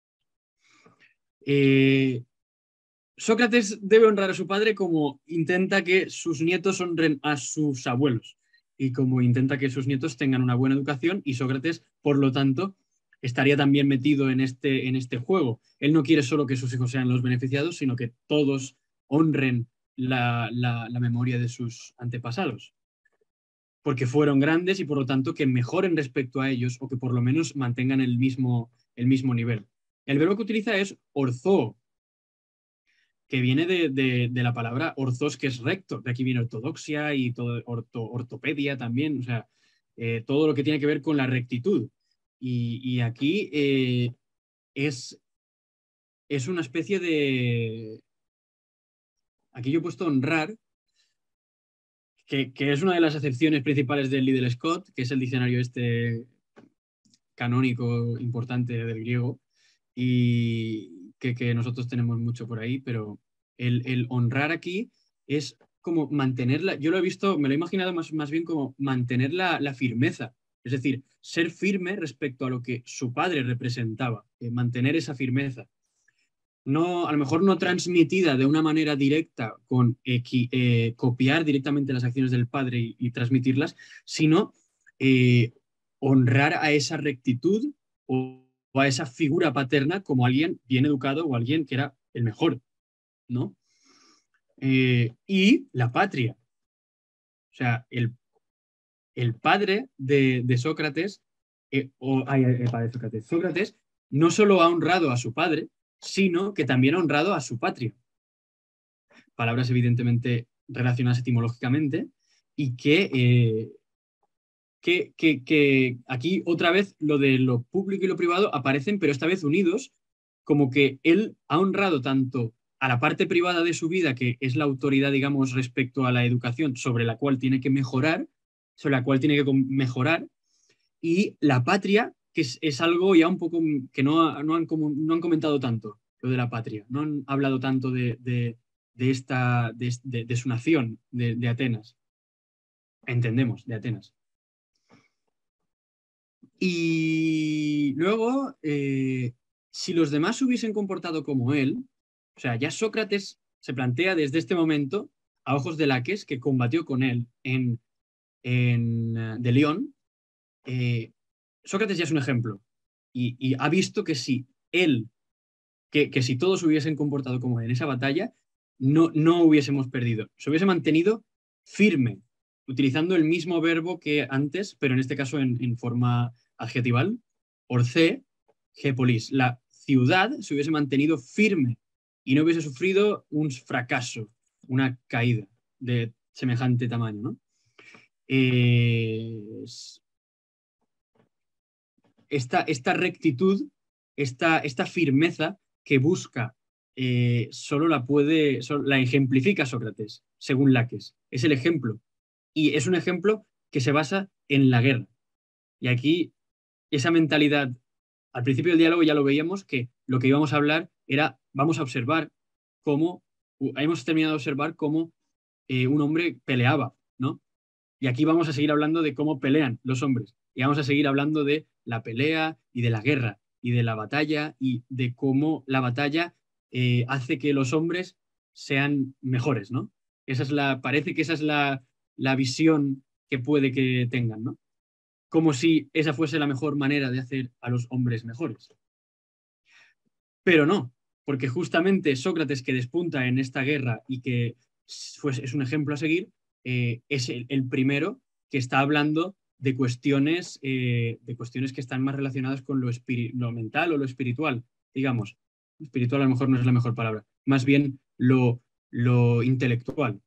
Eh, Sócrates debe honrar a su padre como intenta que sus nietos honren a sus abuelos, y como intenta que sus nietos tengan una buena educación, y Sócrates, por lo tanto, estaría también metido en este, en este juego. Él no quiere solo que sus hijos sean los beneficiados, sino que todos honren la, la, la memoria de sus antepasados, porque fueron grandes y por lo tanto que mejoren respecto a ellos, o que por lo menos mantengan el mismo, el mismo nivel. El verbo que utiliza es orzó, que viene de, de, de la palabra orthos, que es recto. De aquí viene ortodoxia y todo, orto, ortopedia también, o sea, eh, todo lo que tiene que ver con la rectitud. Y, y aquí eh, es, es una especie de... Aquí yo he puesto honrar, que, que es una de las acepciones principales del Liddell Scott, que es el diccionario este canónico importante del griego, y que, que nosotros tenemos mucho por ahí, pero el, el honrar aquí es como mantenerla, yo lo he visto, me lo he imaginado más, más bien como mantener la, la firmeza, es decir, ser firme respecto a lo que su padre representaba, eh, mantener esa firmeza. No, a lo mejor no transmitida de una manera directa con eh, eh, copiar directamente las acciones del padre y, y transmitirlas, sino eh, honrar a esa rectitud o, o a esa figura paterna como alguien bien educado o alguien que era el mejor, ¿no? Eh, y la patria. O sea, el, el padre de, de Sócrates, eh, o, ay, el padre de Sócrates, Sócrates no solo ha honrado a su padre, sino que también ha honrado a su patria. Palabras evidentemente relacionadas etimológicamente y que, eh, que, que, que aquí otra vez lo de lo público y lo privado aparecen, pero esta vez unidos, como que él ha honrado tanto a la parte privada de su vida, que es la autoridad, digamos, respecto a la educación, sobre la cual tiene que mejorar, sobre la cual tiene que mejorar, y la patria, que es, es algo ya un poco que no, no, han, no han comentado tanto, lo de la patria, no han hablado tanto de, de, de esta, de, de, de, su nación, de, de Atenas. Entendemos, de Atenas. Y luego, eh, si los demás se hubiesen comportado como él, o sea, ya Sócrates se plantea desde este momento, a ojos de Laques, que combatió con él en, en uh, de León, eh, Sócrates ya es un ejemplo. Y, y ha visto que si él, que, que si todos hubiesen comportado como él en esa batalla, no, no hubiésemos perdido. Se hubiese mantenido firme, utilizando el mismo verbo que antes, pero en este caso en, en forma adjetival, orce, gepolis. La ciudad se hubiese mantenido firme y no hubiese sufrido un fracaso, una caída de semejante tamaño, ¿no? Eh, esta, esta rectitud, esta, esta firmeza que busca, eh, solo la puede, solo, la ejemplifica Sócrates, según Laques. Es el ejemplo. Y es un ejemplo que se basa en la guerra. Y aquí, esa mentalidad, al principio del diálogo ya lo veíamos, que lo que íbamos a hablar era, vamos a observar cómo, hemos terminado de observar cómo eh, un hombre peleaba, ¿no? Y aquí vamos a seguir hablando de cómo pelean los hombres. Y vamos a seguir hablando de la pelea y de la guerra y de la batalla y de cómo la batalla eh, hace que los hombres sean mejores, ¿no? Esa es la, parece que esa es la, la visión que puede que tengan, ¿no? Como si esa fuese la mejor manera de hacer a los hombres mejores. Pero no, porque justamente Sócrates, que despunta en esta guerra y que pues, es un ejemplo a seguir, eh, es el, el primero que está hablando de cuestiones, eh, de cuestiones que están más relacionadas con lo, lo mental o lo espiritual, digamos. Espiritual a lo mejor no es la mejor palabra, más bien lo, lo intelectual.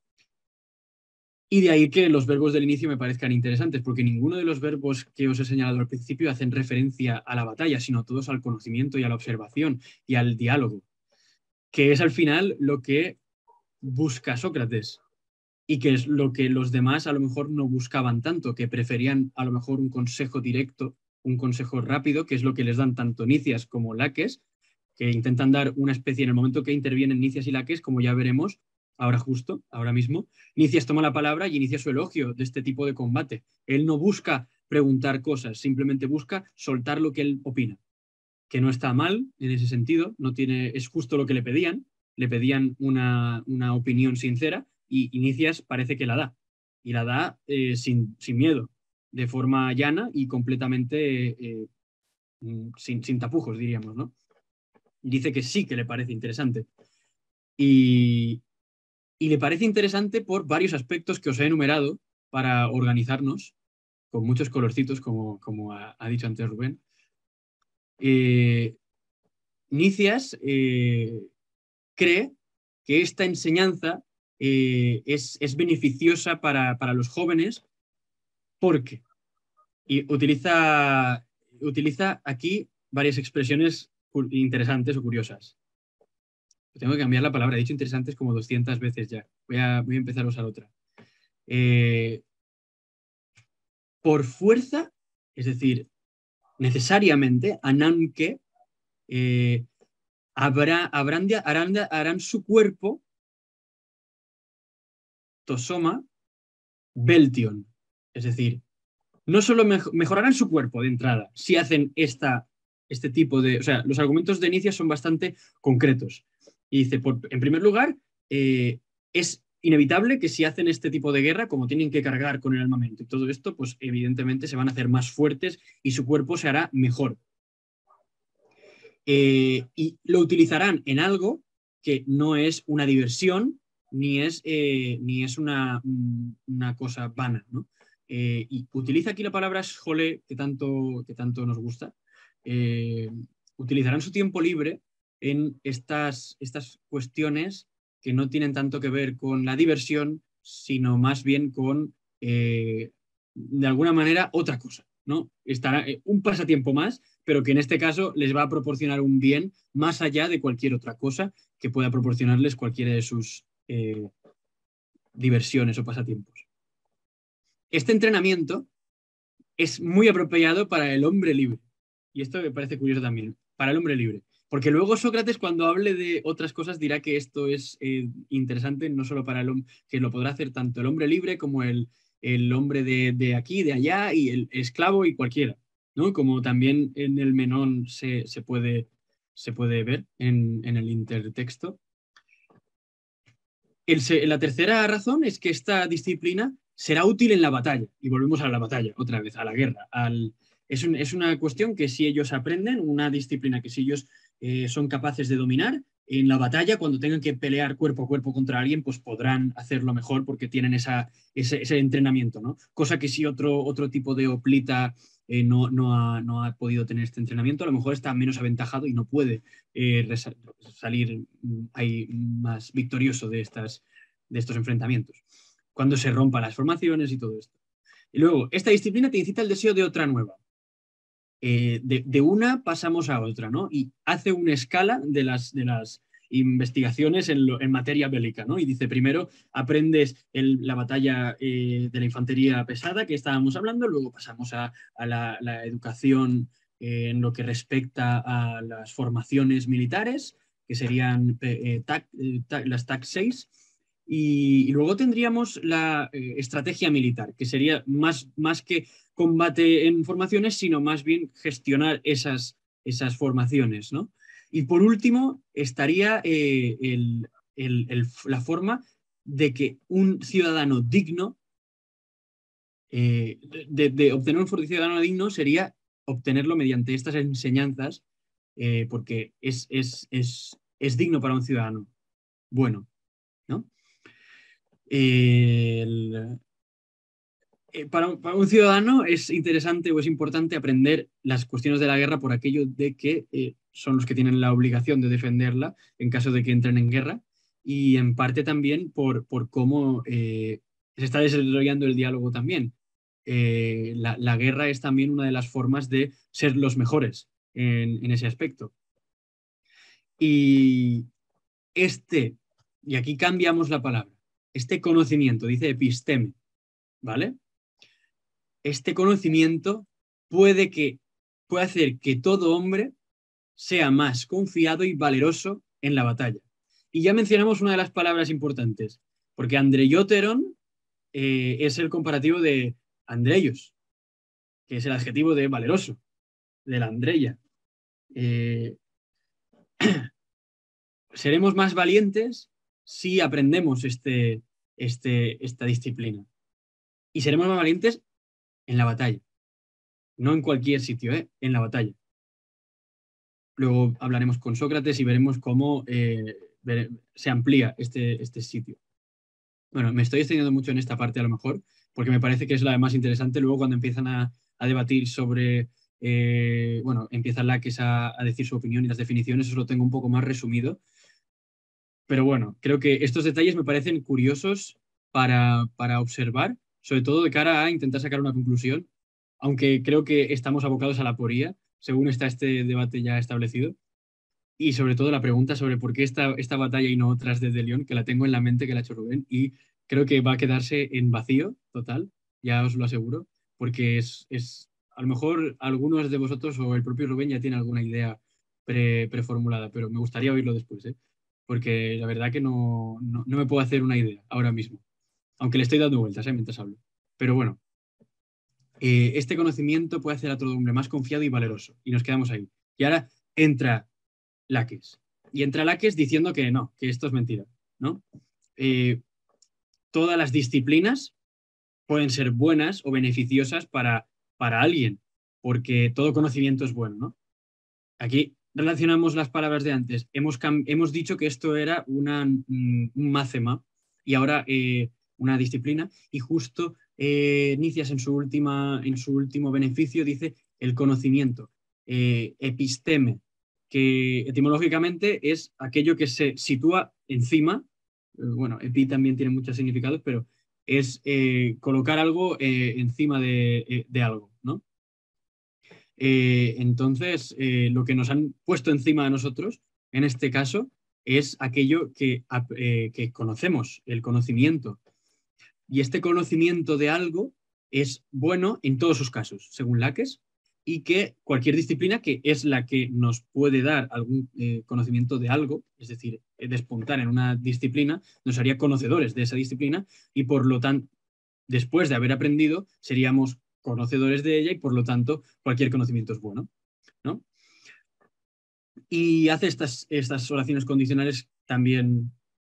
Y de ahí que los verbos del inicio me parezcan interesantes, porque ninguno de los verbos que os he señalado al principio hacen referencia a la batalla, sino todos al conocimiento y a la observación y al diálogo, que es al final lo que busca Sócrates y que es lo que los demás a lo mejor no buscaban tanto, que preferían a lo mejor un consejo directo, un consejo rápido, que es lo que les dan tanto Nicias como Laques, que intentan dar una especie en el momento que intervienen Nicias y Laques, como ya veremos, ahora justo, ahora mismo, Nicias toma la palabra y inicia su elogio de este tipo de combate. Él no busca preguntar cosas, simplemente busca soltar lo que él opina, que no está mal en ese sentido, no tiene, es justo lo que le pedían, le pedían una, una opinión sincera y Nicias parece que la da, y la da eh, sin, sin miedo, de forma llana y completamente eh, sin, sin tapujos, diríamos, ¿no? Dice que sí que le parece interesante. Y, y le parece interesante por varios aspectos que os he enumerado para organizarnos, con muchos colorcitos, como, como ha, ha dicho antes Rubén. Eh, Nicias eh, cree que esta enseñanza eh, es, es beneficiosa para, para los jóvenes porque y utiliza, utiliza aquí varias expresiones interesantes o curiosas. Tengo que cambiar la palabra, he dicho interesantes como doscientas veces ya. Voy a, voy a empezar a usar otra. Eh, por fuerza, es decir, necesariamente, ananke, eh, habrá, habrán, de, harán, de, harán su cuerpo, tosoma, beltion. Es decir, no solo mej mejorarán su cuerpo de entrada si hacen esta, este tipo de... O sea, los argumentos de Nicias son bastante concretos. Y dice, por, en primer lugar, eh, es inevitable que si hacen este tipo de guerra, como tienen que cargar con el armamento y todo esto, pues evidentemente se van a hacer más fuertes y su cuerpo se hará mejor. Eh, y lo utilizarán en algo que no es una diversión ni es, eh, ni es una, una cosa vana, ¿no? Eh, y utiliza aquí la palabra sjole, que tanto, que tanto nos gusta. Eh, utilizarán su tiempo libre en estas, estas cuestiones que no tienen tanto que ver con la diversión, sino más bien con, eh, de alguna manera, otra cosa, ¿no? Estará eh, un pasatiempo más, pero que en este caso les va a proporcionar un bien más allá de cualquier otra cosa que pueda proporcionarles cualquiera de sus eh, diversiones o pasatiempos. Este entrenamiento es muy apropiado para el hombre libre. Y esto me parece curioso también, para el hombre libre. Porque luego Sócrates, cuando hable de otras cosas, dirá que esto es eh, interesante no solo para el hombre, que lo podrá hacer tanto el hombre libre como el, el hombre de, de aquí, de allá, y el esclavo y cualquiera, ¿no? Como también en el Menón se, se, puede, se puede ver en, en el intertexto. El, la tercera razón es que esta disciplina será útil en la batalla. Y volvemos a la batalla, otra vez, a la guerra. Al, es, un, es, una cuestión que si ellos aprenden, una disciplina que si ellos eh, son capaces de dominar, en la batalla, cuando tengan que pelear cuerpo a cuerpo contra alguien, pues podrán hacerlo mejor porque tienen esa, ese, ese entrenamiento, ¿no? Cosa que si otro, otro tipo de hoplita eh, no, no, ha, no ha podido tener este entrenamiento, a lo mejor está menos aventajado y no puede eh, salir ahí más victorioso de, estas, de estos enfrentamientos. Cuando se rompan las formaciones y todo esto. Y luego, esta disciplina te incita el deseo de otra nueva. Eh, de, de una pasamos a otra, ¿no? Y hace una escala de las, de las investigaciones en, lo, en materia bélica, ¿no? Y dice, primero aprendes el, la batalla eh, de la infantería pesada que estábamos hablando, luego pasamos a, a la, la educación eh, en lo que respecta a las formaciones militares, que serían eh, tac, eh, tac, las T A C seis, y, y luego tendríamos la eh, estrategia militar, que sería más, más que combate en formaciones, sino más bien gestionar esas, esas formaciones, ¿no? Y por último, estaría eh, el, el, el, la forma de que un ciudadano digno, eh, de, de, obtener un ciudadano digno sería obtenerlo mediante estas enseñanzas, eh, porque es, es, es, es digno para un ciudadano bueno, ¿no? Eh, el, Para, para, un ciudadano es interesante o es importante aprender las cuestiones de la guerra por aquello de que eh, son los que tienen la obligación de defenderla en caso de que entren en guerra y en parte también por, por cómo eh, se está desarrollando el diálogo también. Eh, la, la guerra es también una de las formas de ser los mejores en, en ese aspecto. Y este, y aquí cambiamos la palabra, este conocimiento, dice episteme, ¿vale? Este conocimiento puede, que, puede hacer que todo hombre sea más confiado y valeroso en la batalla. Y ya mencionamos una de las palabras importantes, porque andreioteron eh, es el comparativo de andreios, que es el adjetivo de valeroso, de la andreia. Eh, seremos más valientes si aprendemos este, este, esta disciplina. Y seremos más valientes en la batalla. No en cualquier sitio, ¿eh? En la batalla. Luego hablaremos con Sócrates y veremos cómo eh, ver, se amplía este, este sitio. Bueno, me estoy extendiendo mucho en esta parte a lo mejor, porque me parece que es la más interesante. Luego cuando empiezan a, a debatir sobre, eh, bueno, empieza Laques a, a decir su opinión y las definiciones, eso lo tengo un poco más resumido. Pero bueno, creo que estos detalles me parecen curiosos para, para observar, sobre todo de cara a intentar sacar una conclusión, aunque creo que estamos abocados a la aporía, según está este debate ya establecido. Y sobre todo la pregunta sobre por qué esta, esta batalla y no otras de De León, que la tengo en la mente, que la ha hecho Rubén, y creo que va a quedarse en vacío total, ya os lo aseguro, porque es, es a lo mejor algunos de vosotros o el propio Rubén ya tiene alguna idea pre, preformulada, pero me gustaría oírlo después, ¿eh? Porque la verdad que no, no, no me puedo hacer una idea ahora mismo, aunque le estoy dando vueltas ¿eh? mientras hablo. Pero bueno, eh, este conocimiento puede hacer a todo hombre más confiado y valeroso, y nos quedamos ahí. Y ahora entra Laques. Y entra Laques diciendo que no, que esto es mentira, ¿no? Eh, todas las disciplinas pueden ser buenas o beneficiosas para, para alguien, porque todo conocimiento es bueno, ¿no? Aquí relacionamos las palabras de antes. Hemos, hemos dicho que esto era una, un mácema y ahora eh, una disciplina, y justo eh, Nicias en su, última, en su último beneficio dice el conocimiento, eh, episteme, que etimológicamente es aquello que se sitúa encima. Eh, bueno, epi también tiene muchos significados, pero es eh, colocar algo eh, encima de, eh, de algo, ¿no? Eh, entonces, eh, lo que nos han puesto encima a nosotros, en este caso, es aquello que, eh, que conocemos, el conocimiento. Y este conocimiento de algo es bueno en todos sus casos, según Laques, y que cualquier disciplina que es la que nos puede dar algún eh, conocimiento de algo, es decir, despuntar en una disciplina, nos haría conocedores de esa disciplina y por lo tanto, después de haber aprendido, seríamos conocedores de ella y por lo tanto cualquier conocimiento es bueno, ¿no? Y hace estas, estas oraciones condicionales también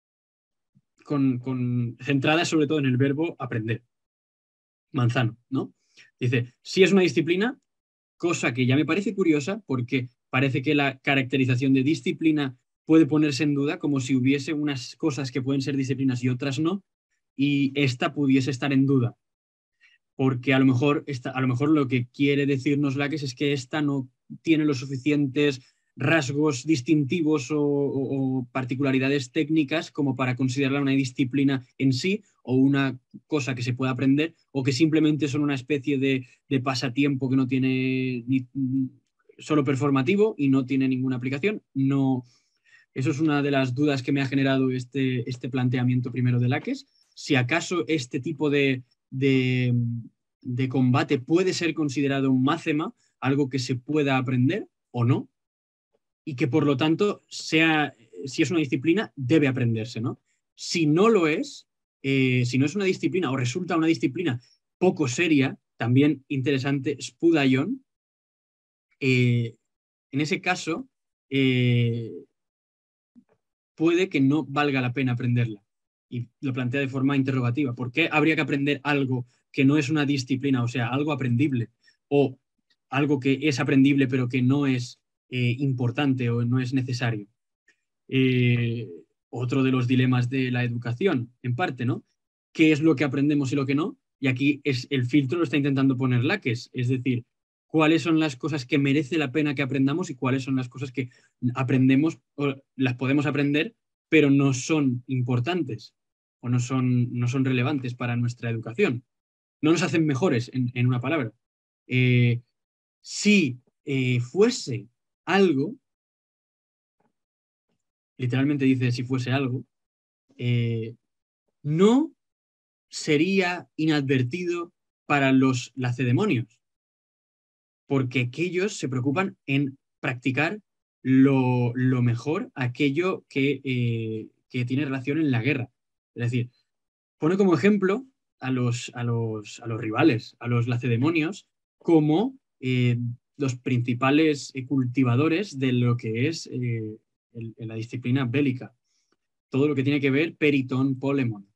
con, con, centradas sobre todo en el verbo aprender. Manzano, ¿no? Dice, si es una disciplina, cosa que ya me parece curiosa porque parece que la caracterización de disciplina puede ponerse en duda como si hubiese unas cosas que pueden ser disciplinas y otras no, y esta pudiese estar en duda. Porque a lo mejor, esta, a lo, mejor lo que quiere decirnos Laques es que esta no tiene los suficientes rasgos distintivos o, o, o particularidades técnicas como para considerarla una disciplina en sí o una cosa que se pueda aprender, o que simplemente son una especie de, de pasatiempo que no tiene ni, solo performativo y no tiene ninguna aplicación. No, eso es una de las dudas que me ha generado este, este planteamiento primero de Laques. Si acaso este tipo de, de, de combate puede ser considerado un mácema, algo que se pueda aprender o no, y que por lo tanto, sea, si es una disciplina, debe aprenderse, ¿no? Si no lo es, eh, si no es una disciplina o resulta una disciplina poco seria, también interesante, spudaion, eh, en ese caso, eh, puede que no valga la pena aprenderla. Y lo plantea de forma interrogativa. ¿Por qué habría que aprender algo que no es una disciplina, o sea, algo aprendible, o algo que es aprendible pero que no es eh, importante o no es necesario? Eh, otro de los dilemas de la educación, en parte, ¿no? ¿Qué es lo que aprendemos y lo que no? Y aquí es, el filtro lo está intentando poner Laques, es decir, cuáles son las cosas que merece la pena que aprendamos y cuáles son las cosas que aprendemos o las podemos aprender, pero no son importantes o no son, no son relevantes para nuestra educación. No nos hacen mejores, en, en una palabra. Eh, si eh, fuese algo, literalmente dice si fuese algo, eh, no sería inadvertido para los lacedemonios, porque aquellos se preocupan en practicar lo, lo mejor, aquello que, eh, que tiene relación en la guerra. Es decir, pone como ejemplo a los, a los, a los rivales, a los lacedemonios, como eh, los principales cultivadores de lo que es eh, el, la disciplina bélica. Todo lo que tiene que ver Peritón, Polemon.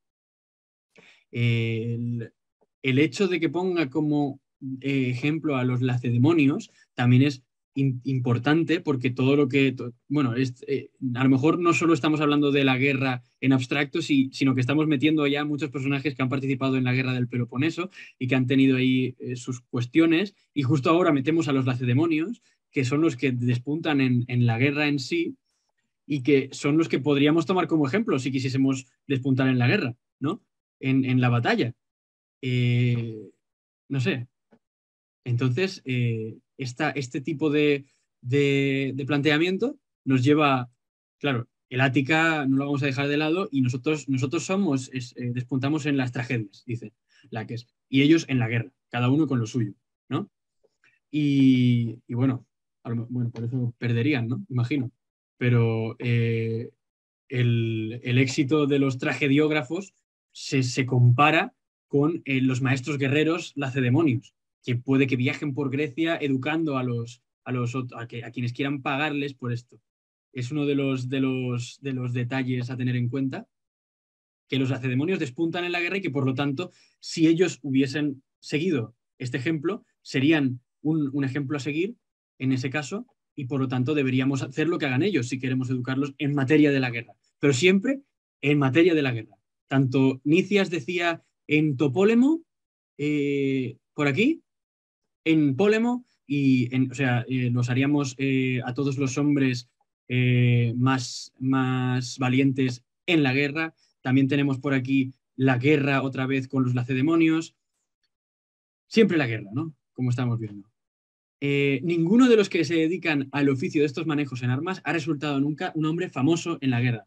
El, el hecho de que ponga como eh, ejemplo a los lacedemonios también es in, importante porque todo lo que, to, bueno, es, eh, a lo mejor no solo estamos hablando de la guerra en abstracto, si, sino que estamos metiendo ya muchos personajes que han participado en la guerra del Peloponeso y que han tenido ahí eh, sus cuestiones, y justo ahora metemos a los lacedemonios, que son los que despuntan en, en la guerra en sí y que son los que podríamos tomar como ejemplo si quisiésemos despuntar en la guerra, ¿no? En, en la batalla. Eh, no sé. Entonces, eh, esta, este tipo de, de, de planteamiento nos lleva, claro, el Ática no lo vamos a dejar de lado y nosotros, nosotros somos, es, eh, despuntamos en las tragedias, dice Laques, y ellos en la guerra, cada uno con lo suyo, ¿no? Y, y bueno, bueno, por eso perderían, ¿no? Imagino. Pero eh, el, el, éxito de los tragediógrafos se, se compara con eh, los maestros guerreros lacedemonios, que puede que viajen por Grecia educando a, los, a, los, a, que, a quienes quieran pagarles por esto. Es uno de los, de, los, de los detalles a tener en cuenta. que los lacedemonios despuntan en la guerra y que por lo tanto, si ellos hubiesen seguido este ejemplo, serían un, un ejemplo a seguir en ese caso y por lo tanto deberíamos hacer lo que hagan ellos si queremos educarlos en materia de la guerra, pero siempre en materia de la guerra. Tanto Nicias decía en Topólemo, eh, por aquí, en Pólemo, y en, o sea, eh, los haríamos eh, a todos los hombres eh, más, más valientes en la guerra. También tenemos por aquí la guerra otra vez con los lacedemonios. Siempre la guerra, ¿no? Como estamos viendo. Eh, ninguno de los que se dedican al oficio de estos manejos en armas ha resultado nunca un hombre famoso en la guerra.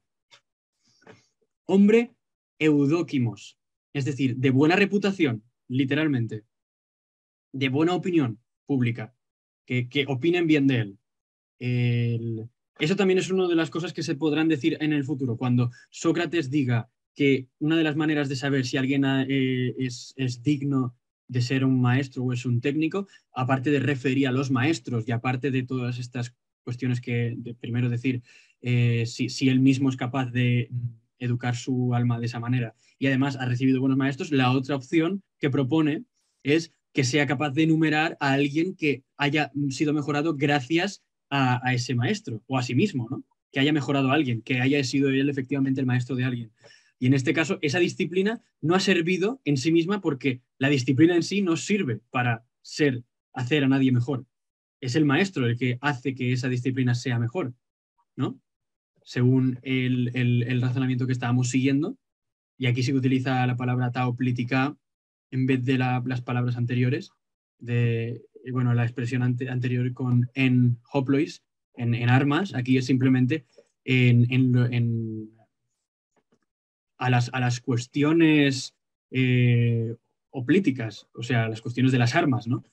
Hombre eudóquimos, es decir, de buena reputación, literalmente, de buena opinión pública, que, que opinen bien de él. El... Eso también es una de las cosas que se podrán decir en el futuro, cuando Sócrates diga que una de las maneras de saber si alguien eh, es, es digno de ser un maestro o es un técnico, aparte de referir a los maestros y aparte de todas estas cuestiones que, de primero decir, eh, si, si él mismo es capaz de educar su alma de esa manera y además ha recibido buenos maestros, la otra opción que propone es que sea capaz de enumerar a alguien que haya sido mejorado gracias a, a ese maestro o a sí mismo, ¿no? Que haya mejorado a alguien, que haya sido él efectivamente el maestro de alguien. Y en este caso, esa disciplina no ha servido en sí misma porque la disciplina en sí no sirve para ser, hacer a nadie mejor. Es el maestro el que hace que esa disciplina sea mejor, ¿no? Según el, el, el razonamiento que estábamos siguiendo. Y aquí se utiliza la palabra taoplitica en vez de la, las palabras anteriores, de, bueno, la expresión ante, anterior con en hoplois, en, en armas, aquí es simplemente en, en, en A las, a las cuestiones eh, oplíticas, o sea, las cuestiones de las armas, ¿no?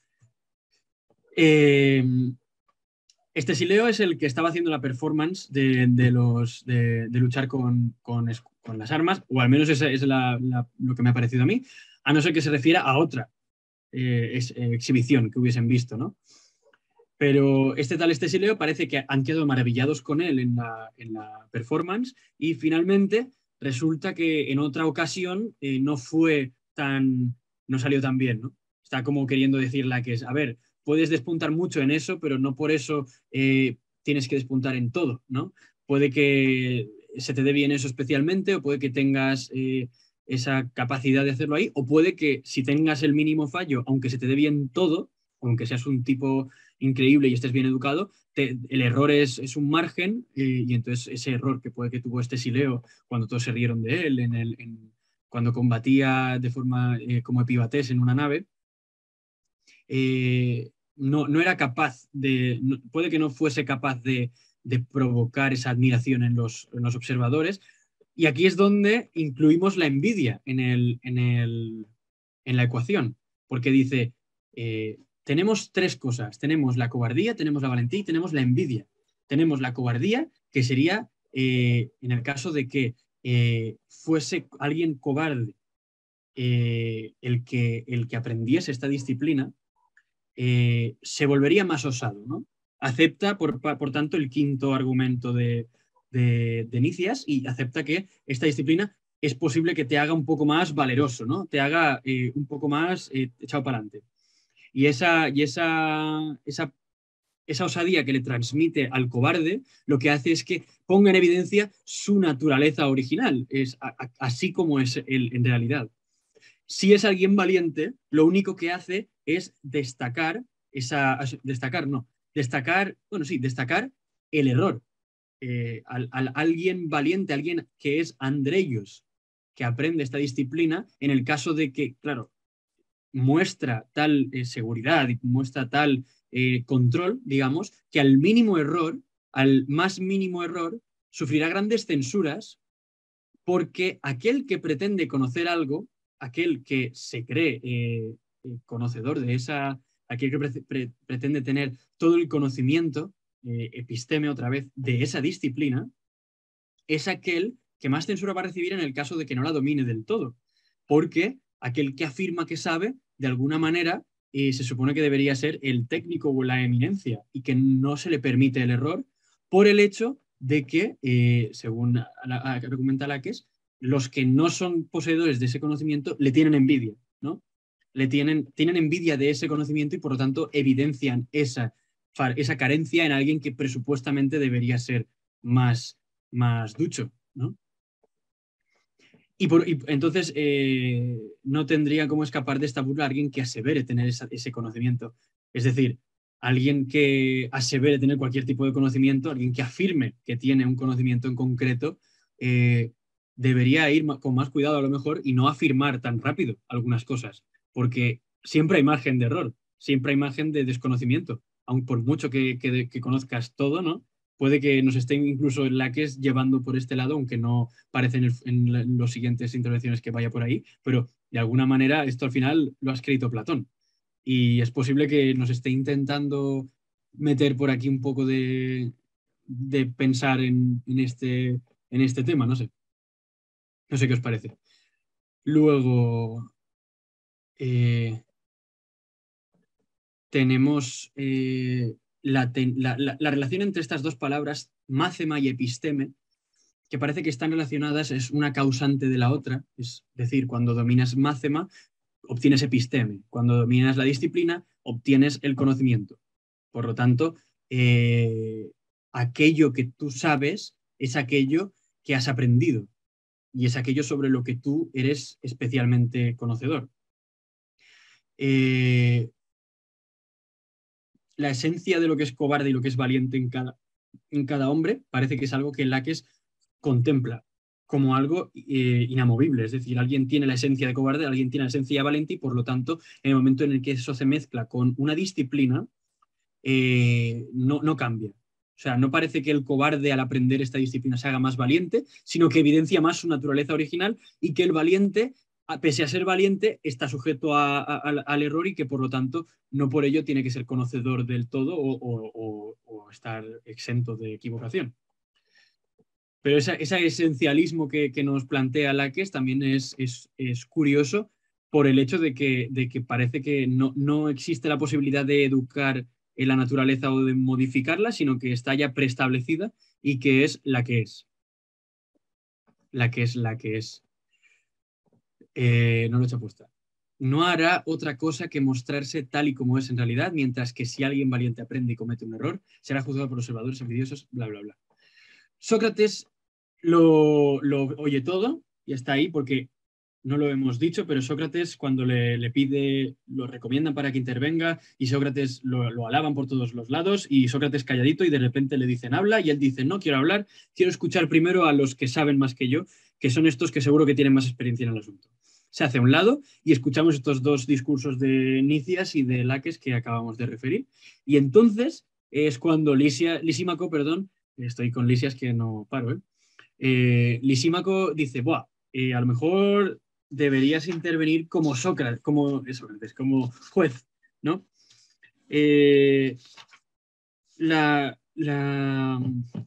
Eh, este Sileo es el que estaba haciendo la performance de, de, los, de, de luchar con, con, con, las armas, o al menos esa es la, la, lo que me ha parecido a mí, a no ser que se refiera a otra eh, es, eh, exhibición que hubiesen visto, ¿no? Pero este tal este Sileo parece que han quedado maravillados con él en la, en la performance y finalmente resulta que en otra ocasión eh, no fue tan, no salió tan bien, ¿no? Está como queriendo decirle que es, a ver, puedes despuntar mucho en eso, pero no por eso eh, tienes que despuntar en todo, ¿no? Puede que se te dé bien eso especialmente o puede que tengas eh, esa capacidad de hacerlo ahí o puede que si tengas el mínimo fallo, aunque se te dé bien todo, aunque seas un tipo increíble y estés bien educado, te, el error es, es un margen eh, y entonces ese error que puede que tuvo este Sileo cuando todos se rieron de él, en el, en, cuando combatía de forma eh, como epibatés en una nave, eh, no, no era capaz de, no, puede que no fuese capaz de, de provocar esa admiración en los, en los observadores y aquí es donde incluimos la envidia en, el, en, el, en la ecuación, porque dice... Eh, tenemos tres cosas. Tenemos la cobardía, tenemos la valentía y tenemos la envidia. Tenemos la cobardía, que sería eh, en el caso de que eh, fuese alguien cobarde eh, el, que, el que aprendiese esta disciplina, eh, se volvería más osado, ¿no? Acepta, por, por tanto, el quinto argumento de, de, de Nicias y acepta que esta disciplina es posible que te haga un poco más valeroso, ¿no? Te haga eh, un poco más eh, echado para adelante. Y esa, y esa, esa, esa osadía que le transmite al cobarde lo que hace es que ponga en evidencia su naturaleza original, es a, a, así como es él en realidad. Si es alguien valiente, lo único que hace es destacar esa, destacar, no, destacar, bueno, sí, destacar el error. Eh, al, al, alguien valiente, alguien que es Andreios, que aprende esta disciplina, en el caso de que, claro, muestra tal eh, seguridad y muestra tal eh, control, digamos, que al mínimo error, al más mínimo error, sufrirá grandes censuras porque aquel que pretende conocer algo, aquel que se cree eh, conocedor de esa, aquel que pre pre pretende tener todo el conocimiento, eh, episteme otra vez, de esa disciplina, es aquel que más censura va a recibir en el caso de que no la domine del todo. Porque aquel que afirma que sabe, de alguna manera, eh, se supone que debería ser el técnico o la eminencia y que no se le permite el error por el hecho de que, eh, según argumenta Laques, los que no son poseedores de ese conocimiento le tienen envidia, ¿no? Le tienen, tienen envidia de ese conocimiento y por lo tanto evidencian esa, esa carencia en alguien que presupuestamente debería ser más, más ducho, ¿no? Y, por, y entonces eh, no tendría cómo escapar de esta burla alguien que asevere tener esa, ese conocimiento. Es decir, alguien que asevere tener cualquier tipo de conocimiento, alguien que afirme que tiene un conocimiento en concreto, eh, debería ir con más cuidado a lo mejor y no afirmar tan rápido algunas cosas, porque siempre hay margen de error, siempre hay margen de desconocimiento, aun por mucho que, que, que conozcas todo, ¿no? Puede que nos estén incluso en laques llevando por este lado, aunque no parece en, el, en, la, en las siguientes intervenciones que vaya por ahí, pero de alguna manera esto al final lo ha escrito Platón. Y es posible que nos esté intentando meter por aquí un poco de, de pensar en, en, este, en este tema, no sé. No sé qué os parece. Luego, eh, tenemos eh, la, la, la, la relación entre estas dos palabras, mácema y episteme, que parece que están relacionadas, es una causante de la otra. Es decir, cuando dominas mácema, obtienes episteme. Cuando dominas la disciplina, obtienes el conocimiento. Por lo tanto, eh, aquello que tú sabes es aquello que has aprendido y es aquello sobre lo que tú eres especialmente conocedor. Eh, la esencia de lo que es cobarde y lo que es valiente en cada, en cada hombre parece que es algo que Laques contempla como algo eh, inamovible. Es decir, alguien tiene la esencia de cobarde, alguien tiene la esencia de valiente y por lo tanto, en el momento en el que eso se mezcla con una disciplina, eh, no, no cambia. O sea, no parece que el cobarde al aprender esta disciplina se haga más valiente, sino que evidencia más su naturaleza original y que el valiente, pese a ser valiente, está sujeto a, a, al error y que por lo tanto no por ello tiene que ser conocedor del todo o, o, o, o estar exento de equivocación. Pero esa, ese esencialismo que, que, nos plantea Laques también es, es, es curioso por el hecho de que, de que parece que no, no existe la posibilidad de educar en la naturaleza o de modificarla, sino que está ya preestablecida y que es la que es. La que es la que es. Eh, no lo he hecho apuesta. No hará otra cosa que mostrarse tal y como es en realidad, mientras que si alguien valiente aprende y comete un error, será juzgado por observadores envidiosos, bla, bla, bla. Sócrates lo, lo oye todo y está ahí porque no lo hemos dicho, pero Sócrates cuando le, le pide, lo recomiendan para que intervenga y Sócrates lo, lo alaban por todos los lados y Sócrates calladito y de repente le dicen habla y él dice no quiero hablar, quiero escuchar primero a los que saben más que yo, que son estos que seguro que tienen más experiencia en el asunto. Se hace a un lado y escuchamos estos dos discursos de Nicias y de Laques que acabamos de referir y entonces es cuando Lisia, Lisímaco, perdón, estoy con Lisias que no paro, ¿eh? Eh, Lisímaco dice, Buah, eh, a lo mejor deberías intervenir como Sócrates, como, Sócrates, como juez, ¿no? Eh, la, la,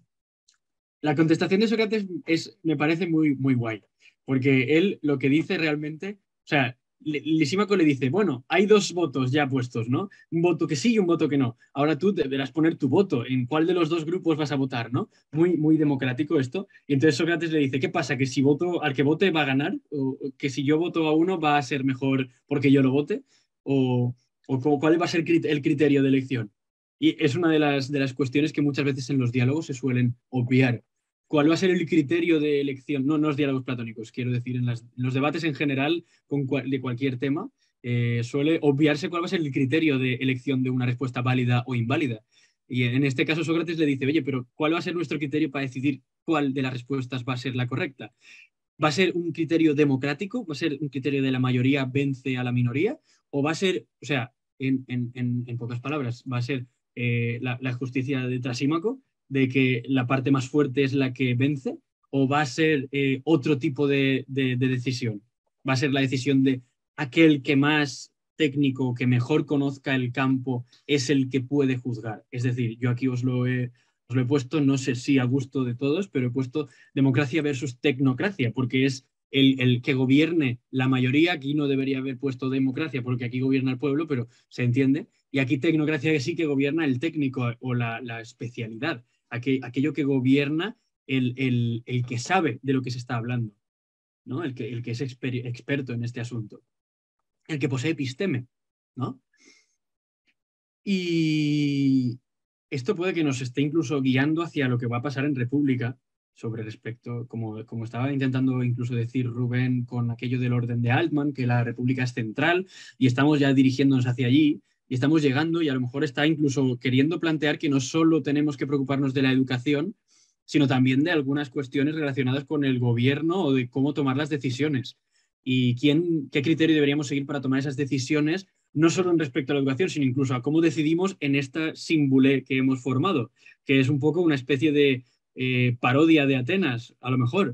la contestación de Sócrates es, me parece muy, muy guay, porque él lo que dice realmente, o sea, Lisímaco le dice, bueno, hay dos votos ya puestos, ¿no? Un voto que sí y un voto que no. Ahora tú deberás poner tu voto, en cuál de los dos grupos vas a votar, ¿no? Muy, muy democrático esto. Y entonces Sócrates le dice, ¿qué pasa? ¿Que si voto al que vote va a ganar? ¿O que si yo voto a uno va a ser mejor porque yo lo vote? ¿O, o cuál va a ser el criterio de elección? Y es una de las, de las cuestiones que muchas veces en los diálogos se suelen obviar. ¿Cuál va a ser el criterio de elección? No, no los diálogos platónicos, quiero decir, en, las, en los debates en general con cual, de cualquier tema, eh, suele obviarse cuál va a ser el criterio de elección de una respuesta válida o inválida. Y en este caso Sócrates le dice, oye, pero ¿cuál va a ser nuestro criterio para decidir cuál de las respuestas va a ser la correcta? ¿Va a ser un criterio democrático? ¿Va a ser un criterio de la mayoría vence a la minoría? ¿O va a ser, o sea, en, en, en, en pocas palabras, va a ser eh, la, la justicia de Trasímaco, de que la parte más fuerte es la que vence, o va a ser eh, otro tipo de, de, de decisión? ¿Va a ser la decisión de aquel que más técnico, que mejor conozca el campo, es el que puede juzgar? Es decir, yo aquí os lo he, os lo he puesto, no sé si a gusto de todos, pero he puesto democracia versus tecnocracia, porque es el, el que gobierne la mayoría. Aquí no debería haber puesto democracia, porque aquí gobierna el pueblo, pero se entiende. Y aquí tecnocracia que sí que gobierna el técnico o la, la especialidad, aquello que gobierna el, el, el que sabe de lo que se está hablando. ¿no? El que, el que es exper experto en este asunto, el que posee episteme, ¿no? Y esto puede que nos esté incluso guiando hacia lo que va a pasar en República sobre respecto, como, como estaba intentando incluso decir Rubén con aquello del orden de Altman, que la República es central y estamos ya dirigiéndonos hacia allí y estamos llegando y a lo mejor está incluso queriendo plantear que no solo tenemos que preocuparnos de la educación, sino también de algunas cuestiones relacionadas con el gobierno o de cómo tomar las decisiones y quién, qué criterio deberíamos seguir para tomar esas decisiones, no solo en respecto a la educación, sino incluso a cómo decidimos en esta símbole que hemos formado, que es un poco una especie de eh, parodia de Atenas, a lo mejor.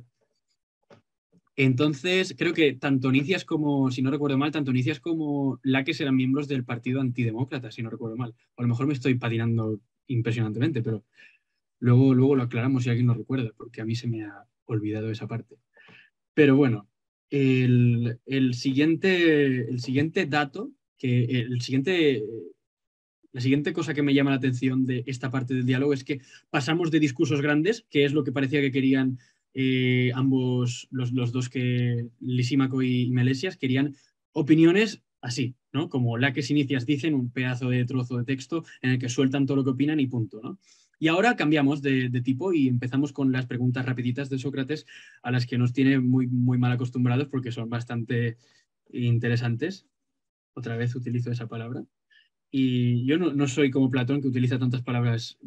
Entonces, creo que tanto Nicias como, si no recuerdo mal, tanto Nicias como Laques eran miembros del partido antidemócrata, si no recuerdo mal. O a lo mejor me estoy patinando impresionantemente, pero luego, luego lo aclaramos si alguien lo recuerda, porque a mí se me ha olvidado esa parte. Pero bueno, el, el siguiente, el siguiente dato, que el siguiente, la siguiente cosa que me llama la atención de esta parte del diálogo es que pasamos de discursos grandes, que es lo que parecía que querían eh, ambos, los, los dos que, Lisímaco y Melesias, querían opiniones así, ¿no? Como Laques y Nicias dicen, un pedazo de trozo de texto en el que sueltan todo lo que opinan y punto, ¿no? Y ahora cambiamos de, de tipo y empezamos con las preguntas rapiditas de Sócrates, a las que nos tiene muy, muy mal acostumbrados porque son bastante interesantes. Otra vez utilizo esa palabra. Y yo no, no soy como Platón, que utiliza tantas palabras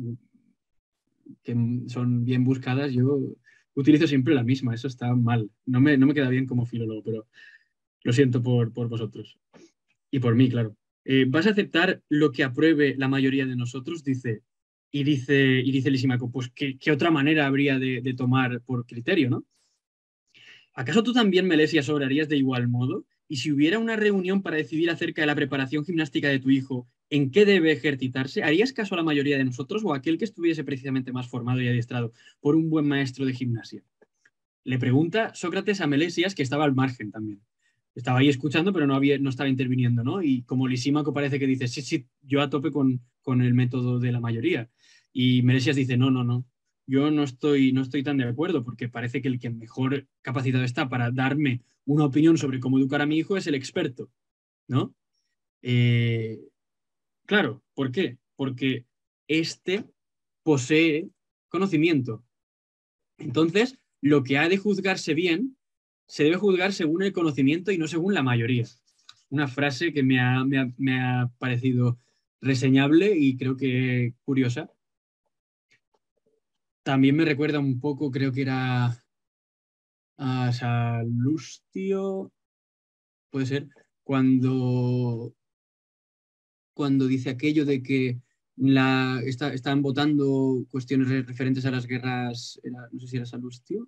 que son bien buscadas. Yo utilizo siempre la misma, eso está mal. No me, no me queda bien como filólogo, pero lo siento por, por vosotros. Y por mí, claro. Eh, ¿vas a aceptar lo que apruebe la mayoría de nosotros? Dice, y dice, y dice Lisímaco, pues ¿qué, qué otra manera habría de, de tomar por criterio, ¿no? ¿Acaso tú también, Melesias, obrarías de igual modo? Y si hubiera una reunión para decidir acerca de la preparación gimnástica de tu hijo, ¿en qué debe ejercitarse? ¿Harías caso a la mayoría de nosotros o a aquel que estuviese precisamente más formado y adiestrado por un buen maestro de gimnasia? Le pregunta Sócrates a Melesias, que estaba al margen también. Estaba ahí escuchando, pero no, había, no estaba interviniendo, ¿no? Y como Lisímaco parece que dice, sí, sí, yo a tope con, con el método de la mayoría. Y Melesias dice, no, no, no, yo no estoy, no estoy tan de acuerdo, porque parece que el que mejor capacitado está para darme una opinión sobre cómo educar a mi hijo es el experto, ¿no? Eh, claro, ¿por qué? Porque este posee conocimiento. Entonces, lo que ha de juzgarse bien se debe juzgar según el conocimiento y no según la mayoría. Una frase que me ha, me ha, me ha parecido reseñable y creo que curiosa. También me recuerda un poco, creo que era a Salustio, puede ser, cuando, cuando dice aquello de que la, está, están votando cuestiones referentes a las guerras, era, no sé si era Salustio.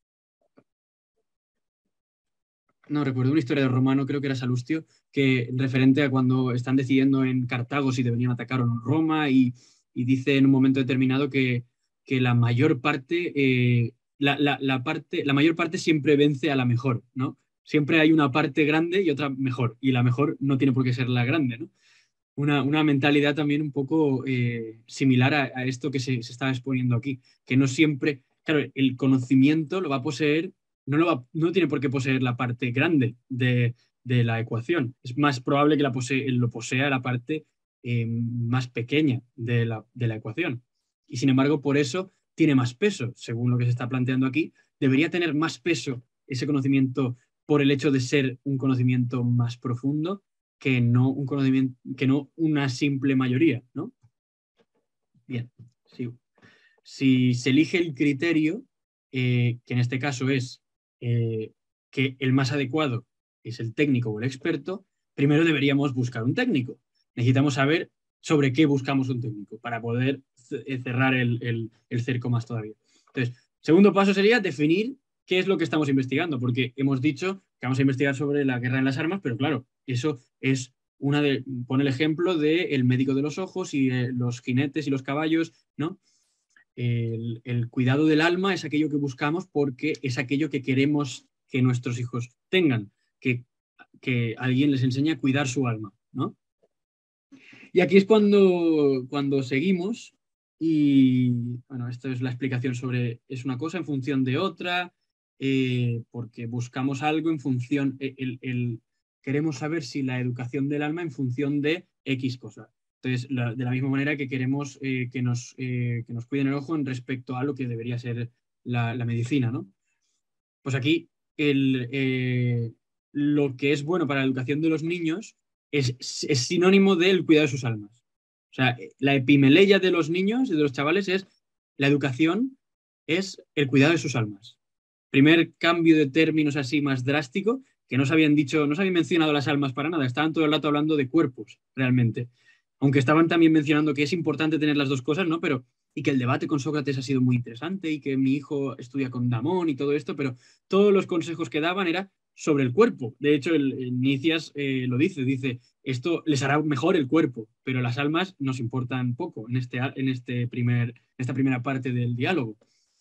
No recuerdo, una historia de romano, creo que era Salustio, que referente a cuando están decidiendo en Cartago si deberían atacar o no Roma, y, y dice en un momento determinado que, que la mayor parte, eh, la, la, la parte, la mayor parte siempre vence a la mejor, ¿no? Siempre hay una parte grande y otra mejor, y la mejor no tiene por qué ser la grande, ¿no? Una, una mentalidad también un poco eh, similar a, a, esto que se, se está exponiendo aquí, que no siempre, claro, el conocimiento lo va a poseer, no, lo va, no tiene por qué poseer la parte grande de, de la ecuación, es más probable que la posee, lo posea la parte eh, más pequeña de la, de la ecuación. Y sin embargo, por eso tiene más peso, según lo que se está planteando aquí, debería tener más peso ese conocimiento por el hecho de ser un conocimiento más profundo que no un conocimiento, que no una simple mayoría, ¿no? Bien, sí. Si se elige el criterio, eh, que en este caso es eh, que el más adecuado es el técnico o el experto, primero deberíamos buscar un técnico. Necesitamos saber sobre qué buscamos un técnico para poder cerrar el, el, el cerco más todavía. Entonces, segundo paso sería definir qué es lo que estamos investigando, porque hemos dicho que vamos a investigar sobre la guerra en las armas, pero claro, eso es una de, pone el ejemplo del de médico de los ojos y eh, los jinetes y los caballos, ¿no? El, el cuidado del alma es aquello que buscamos porque es aquello que queremos que nuestros hijos tengan, que, que alguien les enseñe a cuidar su alma, ¿no? Y aquí es cuando, cuando seguimos y, bueno, esto es la explicación sobre, es una cosa en función de otra, eh, porque buscamos algo en función, el, el, queremos saber si la educación del alma en función de X cosa. Entonces, la, de la misma manera que queremos eh, que, nos, eh, que nos cuiden el ojo en respecto a lo que debería ser la, la medicina, ¿no? Pues aquí el, eh, lo que es bueno para la educación de los niños es, es sinónimo del cuidado de sus almas. O sea, la epimeleya de los niños y de los chavales es la educación es el cuidado de sus almas. Primer cambio de términos así más drástico, que no se habían dicho, no se habían mencionado las almas para nada, estaban todo el rato hablando de cuerpos, realmente. Aunque estaban también mencionando que es importante tener las dos cosas, ¿no? Pero, y que el debate con Sócrates ha sido muy interesante y que mi hijo estudia con Damón y todo esto, pero todos los consejos que daban era sobre el cuerpo. De hecho, el, el Nicias eh, lo dice, dice, esto les hará mejor el cuerpo, pero las almas nos importan poco en, este, en este primer, esta primera parte del diálogo.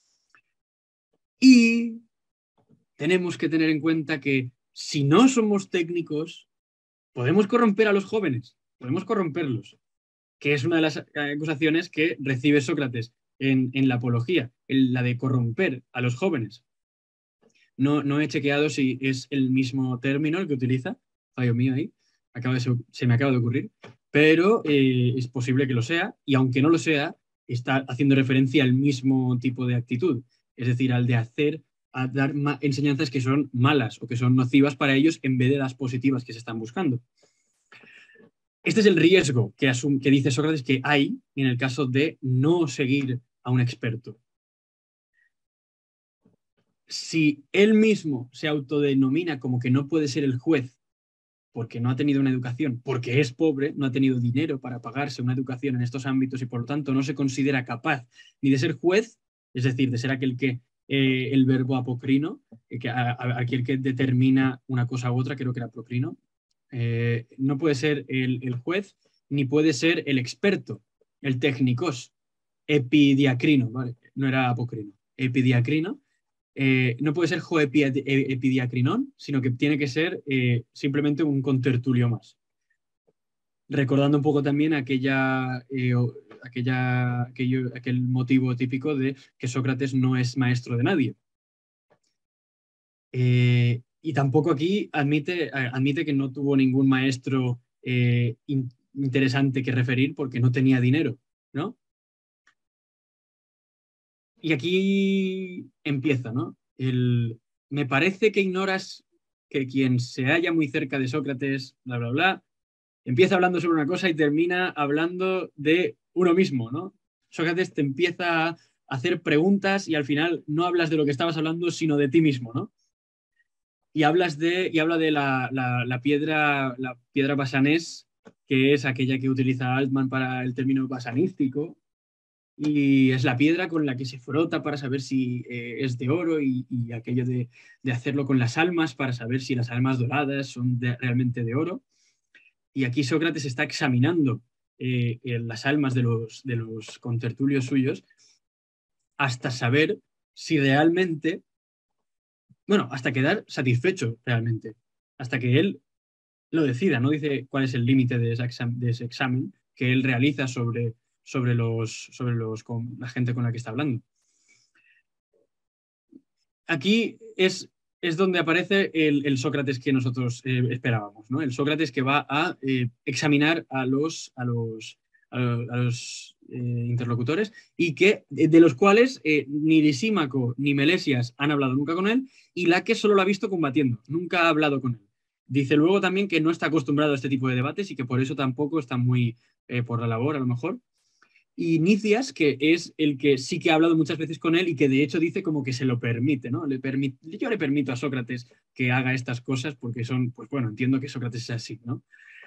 Y tenemos que tener en cuenta que si no somos técnicos, podemos corromper a los jóvenes, podemos corromperlos, que es una de las acusaciones que recibe Sócrates en, en la apología, en la de corromper a los jóvenes. No, no he chequeado si es el mismo término el que utiliza, fallo mío ahí, acaba de, se me acaba de ocurrir, pero eh, es posible que lo sea, y aunque no lo sea, está haciendo referencia al mismo tipo de actitud, es decir, al de hacer, a dar enseñanzas que son malas o que son nocivas para ellos en vez de las positivas que se están buscando. Este es el riesgo que, asum que dice Sócrates que hay en el caso de no seguir a un experto. Si él mismo se autodenomina como que no puede ser el juez porque no ha tenido una educación, porque es pobre, no ha tenido dinero para pagarse una educación en estos ámbitos y por lo tanto no se considera capaz ni de ser juez, es decir, de ser aquel que, eh, el verbo apocrino, eh, que, a, a, aquel que determina una cosa u otra, creo que era procrino, eh, no puede ser el, el juez ni puede ser el experto, el técnicos, epidiacrino, ¿vale? No era apocrino, epidiacrino. Eh, no puede ser joepidiacrinón, sino que tiene que ser eh, simplemente un contertulio más. Recordando un poco también aquella, eh, aquella, aquello, aquel motivo típico de que Sócrates no es maestro de nadie. Eh, y tampoco aquí admite, admite que no tuvo ningún maestro eh, in, interesante que referir porque no tenía dinero, ¿no? Y aquí empieza, ¿no? El, me parece que ignoras que quien se halla muy cerca de Sócrates, bla, bla, bla, empieza hablando sobre una cosa y termina hablando de uno mismo, ¿no? Sócrates te empieza a hacer preguntas y al final no hablas de lo que estabas hablando, sino de ti mismo, ¿no? Y hablas de, y habla de la, la, la piedra, la piedra basanés, que es aquella que utiliza Altman para el término basanístico, y es la piedra con la que se frota para saber si eh, es de oro y, y aquello de, de, hacerlo con las almas para saber si las almas doradas son de, realmente de oro. Y aquí Sócrates está examinando eh, las almas de los, de los contertulios suyos hasta saber si realmente, bueno, hasta quedar satisfecho realmente, hasta que él lo decida, no dice cuál es el límite de, de ese examen que él realiza sobre sobre, los, sobre los, con la gente con la que está hablando. Aquí es, es donde aparece el, el Sócrates que nosotros eh, esperábamos, ¿no? El Sócrates que va a eh, examinar a los, a los, a los, a los eh, interlocutores y que, de los cuales eh, ni Lisímaco ni Melesias han hablado nunca con él y Laques solo lo ha visto combatiendo, nunca ha hablado con él. Dice luego también que no está acostumbrado a este tipo de debates y que por eso tampoco está muy eh, por la labor, a lo mejor. Y Nicias, que es el que sí que ha hablado muchas veces con él y que de hecho dice como que se lo permite, ¿no? Le permite, yo le permito a Sócrates que haga estas cosas porque son, pues bueno, entiendo que Sócrates es así, ¿no?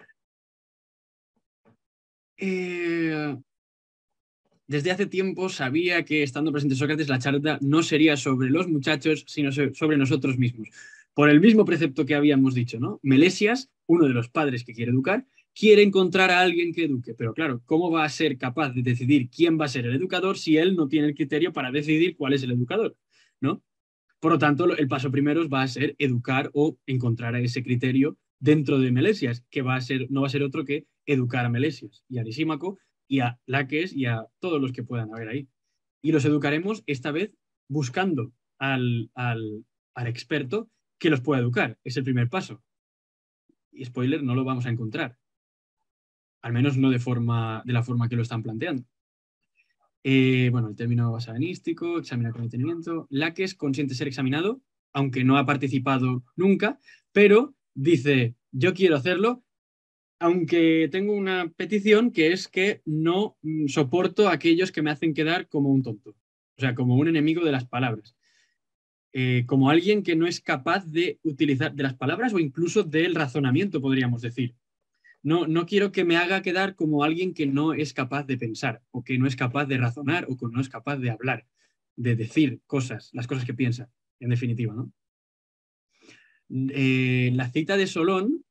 Eh, desde hace tiempo sabía que estando presente Sócrates la charla no sería sobre los muchachos, sino sobre nosotros mismos. Por el mismo precepto que habíamos dicho, ¿no? Melesias, uno de los padres que quiere educar, quiere encontrar a alguien que eduque. Pero claro, ¿cómo va a ser capaz de decidir quién va a ser el educador si él no tiene el criterio para decidir cuál es el educador? ¿No? Por lo tanto, el paso primero va a ser educar o encontrar a ese criterio dentro de Melesias, que va a ser, no va a ser otro que educar a Melesias y a Lisímaco y a Laques y a todos los que puedan haber ahí. Y los educaremos esta vez buscando al, al, al experto que los pueda educar. Es el primer paso. Y spoiler, no lo vamos a encontrar. Al menos no de, forma, de la forma que lo están planteando. Eh, bueno, el término basanístico, examinar con detenimiento. Laques consiente ser examinado, aunque no ha participado nunca, pero dice, yo quiero hacerlo, aunque tengo una petición que es que no mm, soporto a aquellos que me hacen quedar como un tonto. O sea, como un enemigo de las palabras. Eh, como alguien que no es capaz de utilizar de las palabras o incluso del razonamiento, podríamos decir. No, no quiero que me haga quedar como alguien que no es capaz de pensar, o que no es capaz de razonar, o que no es capaz de hablar, de decir cosas, las cosas que piensa, en definitiva, ¿no? Eh, la cita de Solón,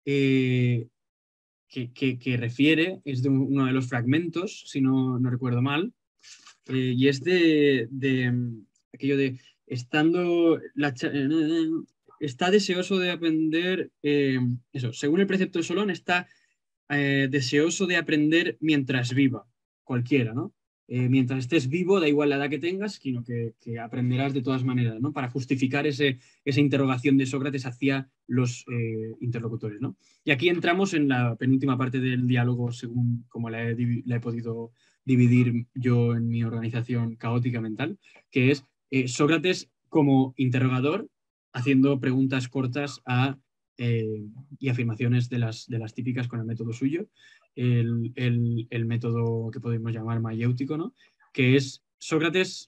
eh, que, que, que, refiere, es de uno de los fragmentos, si no, no recuerdo mal, eh, y es de, de aquello de estando la, está deseoso de aprender, eh, eso, según el precepto de Solón, está eh, deseoso de aprender mientras viva, cualquiera, ¿no? Eh, mientras estés vivo, da igual la edad que tengas, sino que, que aprenderás de todas maneras, ¿no? Para justificar ese, esa interrogación de Sócrates hacia los eh, interlocutores, ¿no? Y aquí entramos en la penúltima parte del diálogo, según como la he, la he podido dividir yo en mi organización caótica mental, que es eh, Sócrates como interrogador haciendo preguntas cortas a Eh, y afirmaciones de las, de las típicas con el método suyo, el, el, el método que podemos llamar mayéutico, ¿no? Que es Sócrates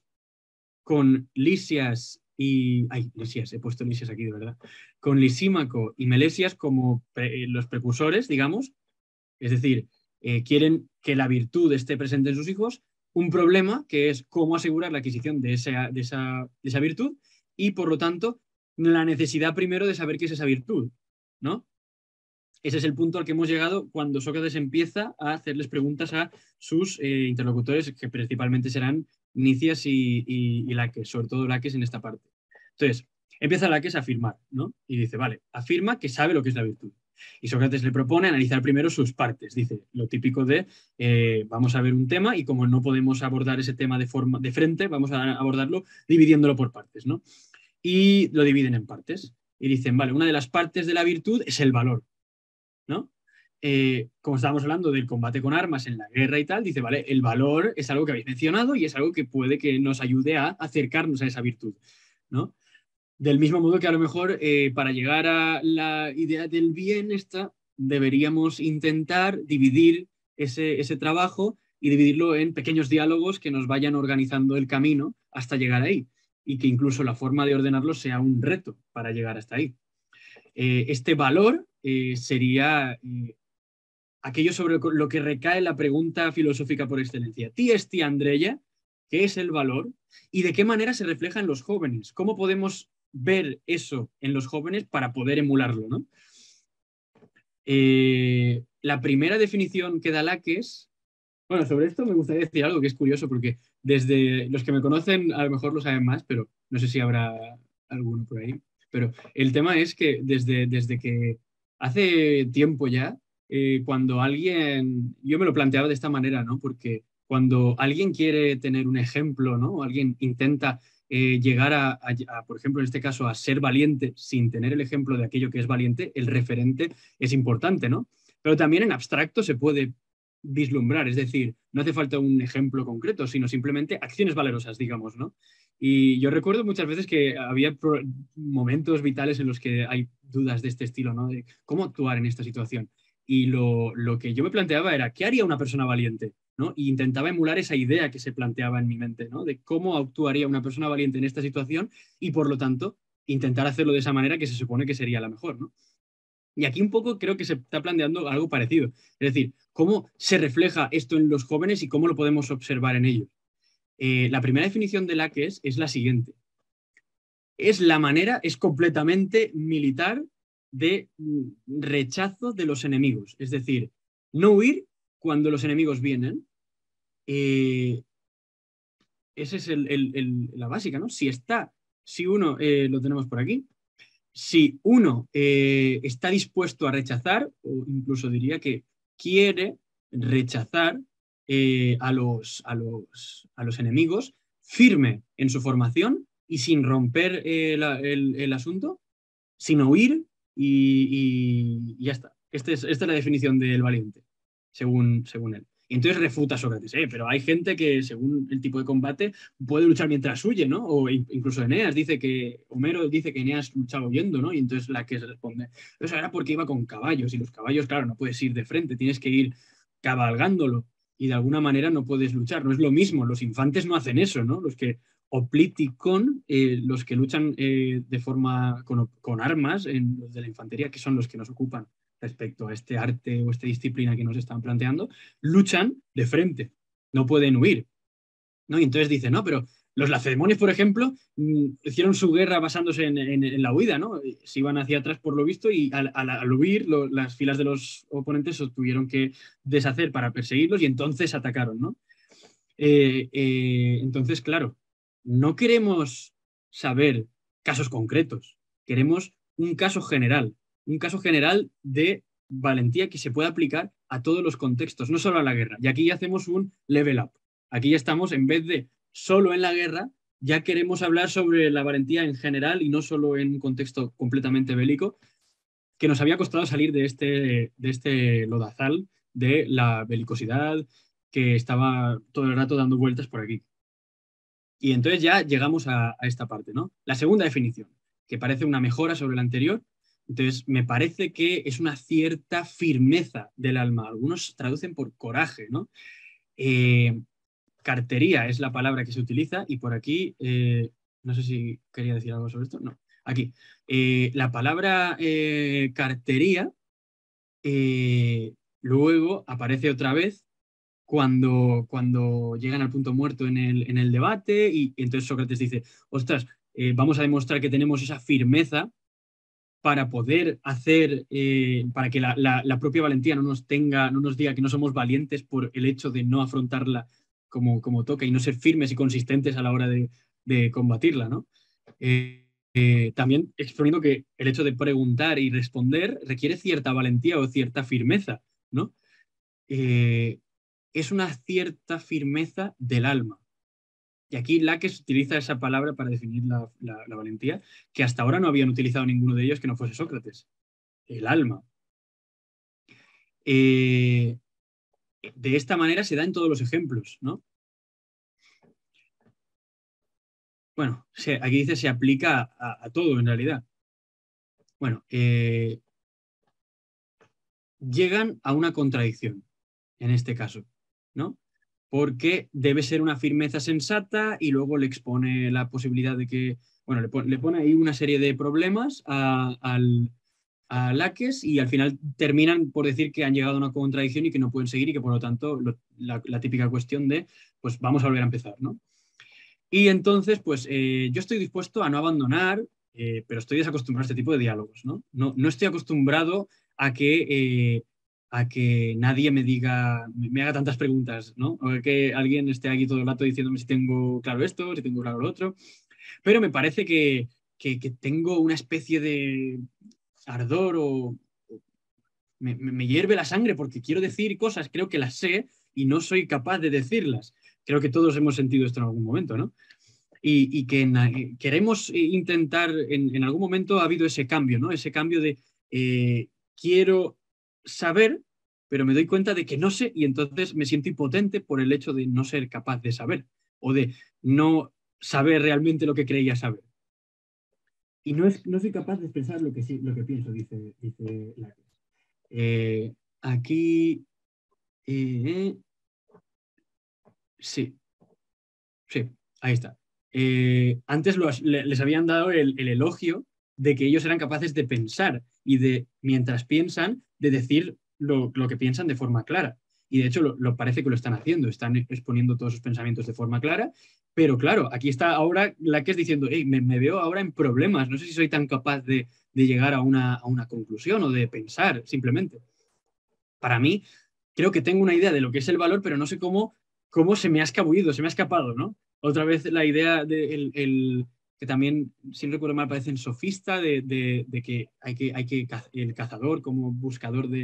con Lisias y... Ay, Lisias, he puesto Lisias aquí, de verdad. Con Lisímaco y Melesias como pre, los precursores, digamos, es decir, eh, quieren que la virtud esté presente en sus hijos, un problema que es cómo asegurar la adquisición de esa, de esa, de esa virtud y, por lo tanto, la necesidad primero de saber qué es esa virtud, ¿no? Ese es el punto al que hemos llegado cuando Sócrates empieza a hacerles preguntas a sus eh, interlocutores, que principalmente serán Nicias y, y, y Laques, sobre todo Laques en esta parte. Entonces, empieza Laques a afirmar, ¿no? Y dice, vale, afirma que sabe lo que es la virtud. Y Sócrates le propone analizar primero sus partes. Dice, lo típico de, eh, vamos a ver un tema y como no podemos abordar ese tema de, forma, de frente, vamos a abordarlo dividiéndolo por partes, ¿no? Y lo dividen en partes. Y dicen, vale, una de las partes de la virtud es el valor, ¿no? Eh, como estábamos hablando del combate con armas en la guerra y tal, dice, vale, el valor es algo que habéis mencionado y es algo que puede que nos ayude a acercarnos a esa virtud, ¿no? Del mismo modo que a lo mejor eh, para llegar a la idea del bien esta, deberíamos intentar dividir ese, ese trabajo y dividirlo en pequeños diálogos que nos vayan organizando el camino hasta llegar ahí y que incluso la forma de ordenarlo sea un reto para llegar hasta ahí. Eh, este valor eh, sería eh, aquello sobre lo que recae la pregunta filosófica por excelencia. ¿Ti esti Andreya? ¿Qué es el valor? ¿Y de qué manera se refleja en los jóvenes? ¿Cómo podemos ver eso en los jóvenes para poder emularlo, ¿no? Eh, la primera definición que da Laques, bueno, sobre esto me gustaría decir algo que es curioso porque desde los que me conocen a lo mejor lo saben más, pero no sé si habrá alguno por ahí. Pero el tema es que desde, desde que hace tiempo ya, eh, cuando alguien, yo me lo planteaba de esta manera, ¿no? Porque cuando alguien quiere tener un ejemplo, ¿no? O alguien intenta eh, llegar a, a, a, por ejemplo, en este caso, a ser valiente sin tener el ejemplo de aquello que es valiente, el referente es importante, ¿no? Pero también en abstracto se puede vislumbrar, es decir, no hace falta un ejemplo concreto, sino simplemente acciones valerosas, digamos, ¿no? Y yo recuerdo muchas veces que había momentos vitales en los que hay dudas de este estilo, ¿no? De cómo actuar en esta situación. Y lo, lo que yo me planteaba era, ¿qué haría una persona valiente? ¿No? Y intentaba emular esa idea que se planteaba en mi mente, ¿no? De cómo actuaría una persona valiente en esta situación y, por lo tanto, intentar hacerlo de esa manera que se supone que sería la mejor, ¿no? Y aquí un poco creo que se está planteando algo parecido. Es decir, cómo se refleja esto en los jóvenes y cómo lo podemos observar en ellos. Eh, la primera definición de Laques es la siguiente. Es la manera, es completamente militar de rechazo de los enemigos. Es decir, no huir cuando los enemigos vienen. Eh, esa es el, el, el, la básica, ¿no? Si está, si uno, eh, lo tenemos por aquí, si uno eh, está dispuesto a rechazar, o incluso diría que quiere rechazar eh, a, los, a, los, a los enemigos, firme en su formación y sin romper eh, la, el, el asunto, sin huir y, y, y ya está. Este es, esta es la definición del valiente, según, según él. Y entonces refuta Sócrates, eh, pero hay gente que, según el tipo de combate, puede luchar mientras huye, ¿no? O incluso Eneas dice que, Homero dice que Eneas luchaba huyendo, ¿no? Y entonces la que se responde, eso era porque iba con caballos, y los caballos, claro, no puedes ir de frente, tienes que ir cabalgándolo, y de alguna manera no puedes luchar, no es lo mismo, los infantes no hacen eso, ¿no? Los que opliticon, eh, los que luchan eh, de forma con, con armas en los de la infantería, que son los que nos ocupan respecto a este arte o esta disciplina que nos están planteando, luchan de frente, no pueden huir, ¿no? Y entonces dice, no, pero los lacedemonios, por ejemplo, mm, hicieron su guerra basándose en, en, en, la huida, ¿no? Se iban hacia atrás por lo visto y al, al, al huir lo, las filas de los oponentes se tuvieron que deshacer para perseguirlos y entonces atacaron, ¿no? Eh, eh, entonces, claro, no queremos saber casos concretos, queremos un caso general, un caso general de valentía que se pueda aplicar a todos los contextos, no solo a la guerra. Y aquí ya hacemos un level up. Aquí ya estamos, en vez de solo en la guerra, ya queremos hablar sobre la valentía en general y no solo en un contexto completamente bélico, que nos había costado salir de este, de este lodazal de la belicosidad que estaba todo el rato dando vueltas por aquí. Y entonces ya llegamos a, a esta parte, ¿no? La segunda definición, que parece una mejora sobre la anterior. Entonces, me parece que es una cierta firmeza del alma. Algunos traducen por coraje, ¿no? Eh, cartería es la palabra que se utiliza y por aquí, eh, no sé si quería decir algo sobre esto, no, aquí. Eh, la palabra eh, cartería eh, luego aparece otra vez cuando, cuando llegan al punto muerto en el, en el debate y, y entonces Sócrates dice, ostras, eh, vamos a demostrar que tenemos esa firmeza para poder hacer, eh, para que la, la, la, propia valentía no nos tenga, no nos diga que no somos valientes por el hecho de no afrontarla como, como toca y no ser firmes y consistentes a la hora de, de combatirla, ¿no? Eh, eh, también exponiendo que el hecho de preguntar y responder requiere cierta valentía o cierta firmeza, ¿no? Eh, es una cierta firmeza del alma. Y aquí Laques utiliza esa palabra para definir la, la, la valentía, que hasta ahora no habían utilizado ninguno de ellos que no fuese Sócrates. El alma. Eh, de esta manera se da en todos los ejemplos, ¿no? Bueno, se, aquí dice se aplica a, a todo en realidad. Bueno, eh, llegan a una contradicción en este caso, ¿no? Porque debe ser una firmeza sensata y luego le expone la posibilidad de que, bueno, le pone, le pone ahí una serie de problemas a, al, a Laques y al final terminan por decir que han llegado a una contradicción y que no pueden seguir y que por lo tanto lo, la, la, típica cuestión de, pues vamos a volver a empezar, ¿no? Y entonces, pues eh, yo estoy dispuesto a no abandonar, eh, pero estoy desacostumbrado a este tipo de diálogos, ¿no? No, no estoy acostumbrado a que... Eh, a que nadie me diga, me haga tantas preguntas, ¿no? O que alguien esté aquí todo el rato diciéndome si tengo claro esto, si tengo claro lo otro. Pero me parece que, que, que tengo una especie de ardor o me, me hierve la sangre porque quiero decir cosas, creo que las sé y no soy capaz de decirlas. Creo que todos hemos sentido esto en algún momento, ¿no? Y, y que en, queremos intentar, en, en algún momento ha habido ese cambio, ¿no? Ese cambio de eh, quiero saber, pero me doy cuenta de que no sé y entonces me siento impotente por el hecho de no ser capaz de saber o de no saber realmente lo que creía saber. Y no, es, no soy capaz de expresar lo que, sí, lo que pienso, dice, dice Laques. Eh, aquí... Eh, sí, sí, ahí está. Eh, antes los, les habían dado el, el elogio de que ellos eran capaces de pensar y de, mientras piensan, de decir lo, lo que piensan de forma clara. Y de hecho lo, lo parece que lo están haciendo, están exponiendo todos sus pensamientos de forma clara, pero claro, aquí está ahora la que es diciendo, hey, me, me veo ahora en problemas, no sé si soy tan capaz de, de llegar a una, a una conclusión o de pensar simplemente. Para mí, creo que tengo una idea de lo que es el valor, pero no sé cómo, cómo se me ha escabullido, se me ha escapado, ¿no? Otra vez la idea de el, el, que también, si no recuerdo mal, parece en sofista, de, de, de que hay que, hay que el cazador como buscador de,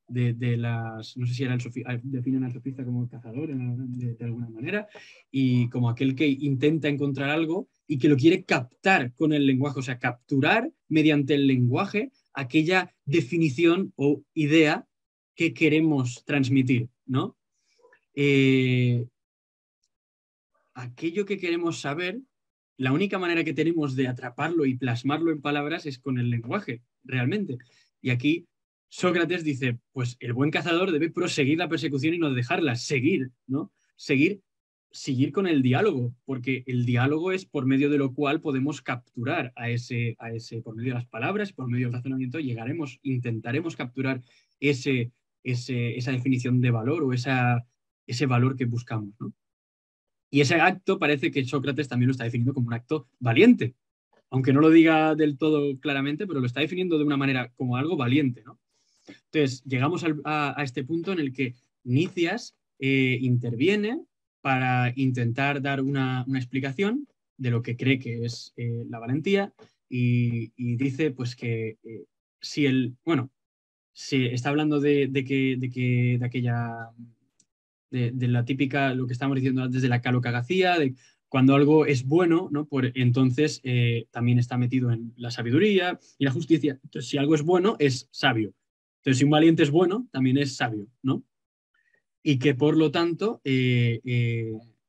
de, de las, no sé si era el sofista, definen al sofista como el cazador de, de alguna manera, y como aquel que intenta encontrar algo y que lo quiere captar con el lenguaje, o sea, capturar mediante el lenguaje aquella definición o idea que queremos transmitir, ¿no? Eh, aquello que queremos saber, la única manera que tenemos de atraparlo y plasmarlo en palabras es con el lenguaje, realmente. Y aquí Sócrates dice, pues el buen cazador debe proseguir la persecución y no dejarla, seguir, ¿no? Seguir, seguir con el diálogo, porque el diálogo es por medio de lo cual podemos capturar a ese, a ese por medio de las palabras, por medio del razonamiento, llegaremos, intentaremos capturar ese, ese, esa definición de valor o esa, ese valor que buscamos, ¿no? Y ese acto parece que Sócrates también lo está definiendo como un acto valiente, aunque no lo diga del todo claramente, pero lo está definiendo de una manera como algo valiente, ¿no? Entonces, llegamos al, a, a, este punto en el que Nicias eh, interviene para intentar dar una, una, explicación de lo que cree que es eh, la valentía y, y, dice pues que eh, si el, bueno, si está hablando de, de, que, de, que, de aquella de, de, la típica, lo que estamos diciendo antes de la calocagacía, de cuando algo es bueno, ¿no? Por, entonces eh, también está metido en la sabiduría y la justicia. Entonces, si algo es bueno, es sabio. Entonces, si un valiente es bueno, también es sabio, ¿no? Y que por lo tanto, eh, eh,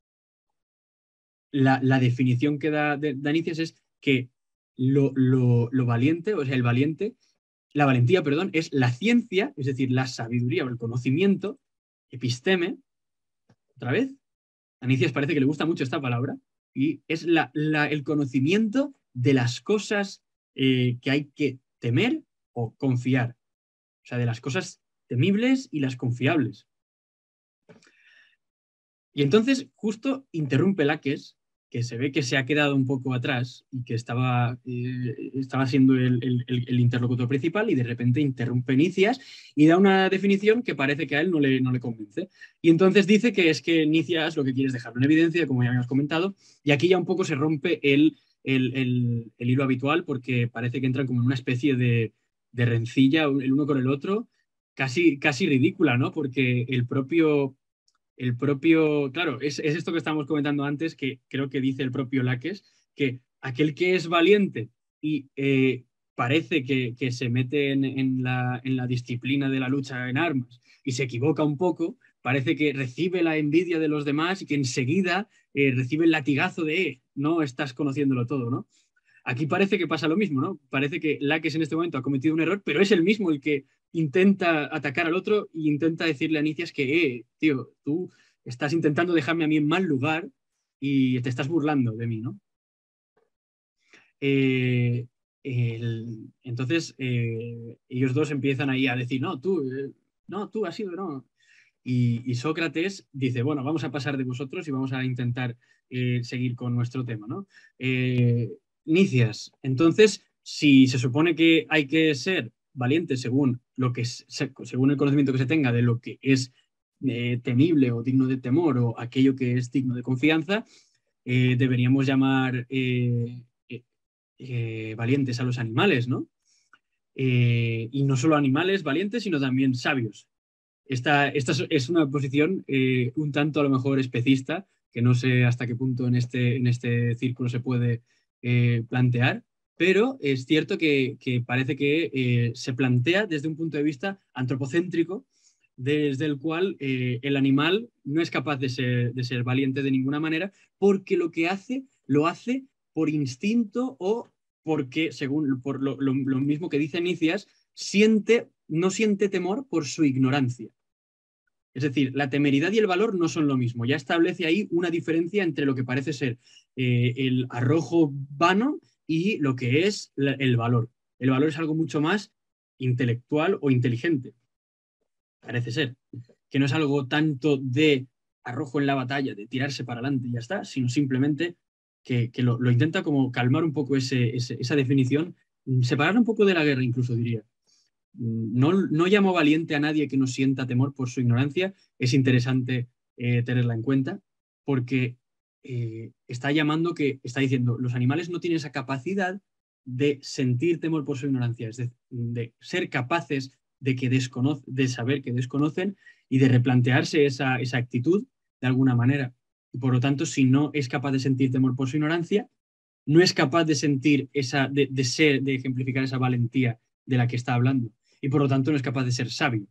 la, la, definición que da, de, da Nicias es que lo, lo, lo valiente, o sea, el valiente, la valentía, perdón, es la ciencia, es decir, la sabiduría o el conocimiento, episteme, otra vez, a Nicias parece que le gusta mucho esta palabra, y es la, la, el conocimiento de las cosas eh, que hay que temer o confiar. O sea, de las cosas temibles y las confiables. Y entonces justo interrumpe Laques, que se ve que se ha quedado un poco atrás y que estaba, eh, estaba siendo el, el, el, interlocutor principal, y de repente interrumpe Nicias y da una definición que parece que a él no le, no le convence. Y entonces dice que es que Nicias lo que quiere es dejarlo en evidencia, como ya habíamos comentado, y aquí ya un poco se rompe el, el, el, el hilo habitual, porque parece que entran como en una especie de, de rencilla el uno con el otro, casi, casi ridícula, ¿no? Porque el propio... El propio, claro, es, es, esto que estábamos comentando antes, que creo que dice el propio Laques, que aquel que es valiente y eh, parece que, que, se mete en, en, la, en la disciplina de la lucha en armas y se equivoca un poco, parece que recibe la envidia de los demás y que enseguida eh, recibe el latigazo de, eh, no estás conociéndolo todo, ¿no? Aquí parece que pasa lo mismo, ¿no? Parece que Laques en este momento ha cometido un error, pero es el mismo el que intenta atacar al otro e intenta decirle a Nicias que, eh, tío, tú estás intentando dejarme a mí en mal lugar y te estás burlando de mí, ¿no? Eh, el, entonces, eh, ellos dos empiezan ahí a decir, no, tú, eh, no, tú has sido, no. Y, y Sócrates dice, bueno, vamos a pasar de vosotros y vamos a intentar eh, seguir con nuestro tema, ¿no? Eh, Nicias, entonces, si se supone que hay que ser valiente según, lo que es, según el conocimiento que se tenga de lo que es eh, temible o digno de temor o aquello que es digno de confianza, eh, deberíamos llamar eh, eh, eh, valientes a los animales, ¿no? Eh, y no solo animales valientes, sino también sabios. Esta, esta es una posición eh, un tanto a lo mejor especista, que no sé hasta qué punto en este, en este círculo se puede eh, plantear, pero es cierto que, que parece que eh, se plantea desde un punto de vista antropocéntrico, desde el cual eh, el animal no es capaz de ser, de ser valiente de ninguna manera, porque lo que hace, lo hace por instinto o porque, según por lo, lo, lo mismo que dice Nicias, siente, no siente temor por su ignorancia. Es decir, la temeridad y el valor no son lo mismo. Ya establece ahí una diferencia entre lo que parece ser eh, el arrojo vano y lo que es la, el valor. El valor es algo mucho más intelectual o inteligente, parece ser, que no es algo tanto de arrojo en la batalla, de tirarse para adelante y ya está, sino simplemente que, que lo, lo, intenta como calmar un poco ese, ese, esa definición, separar un poco de la guerra incluso, diría. No, no llamo valiente a nadie que no sienta temor por su ignorancia. Es interesante eh, tenerla en cuenta porque eh, está llamando que, está diciendo, los animales no tienen esa capacidad de sentir temor por su ignorancia, es de, de ser capaces de, que desconoce, de saber que desconocen y de replantearse esa, esa actitud de alguna manera. Y por lo tanto, si no es capaz de sentir temor por su ignorancia, no es capaz de sentir esa, de, de ser, de ejemplificar esa valentía de la que está hablando. Y por lo tanto no es capaz de ser sabio.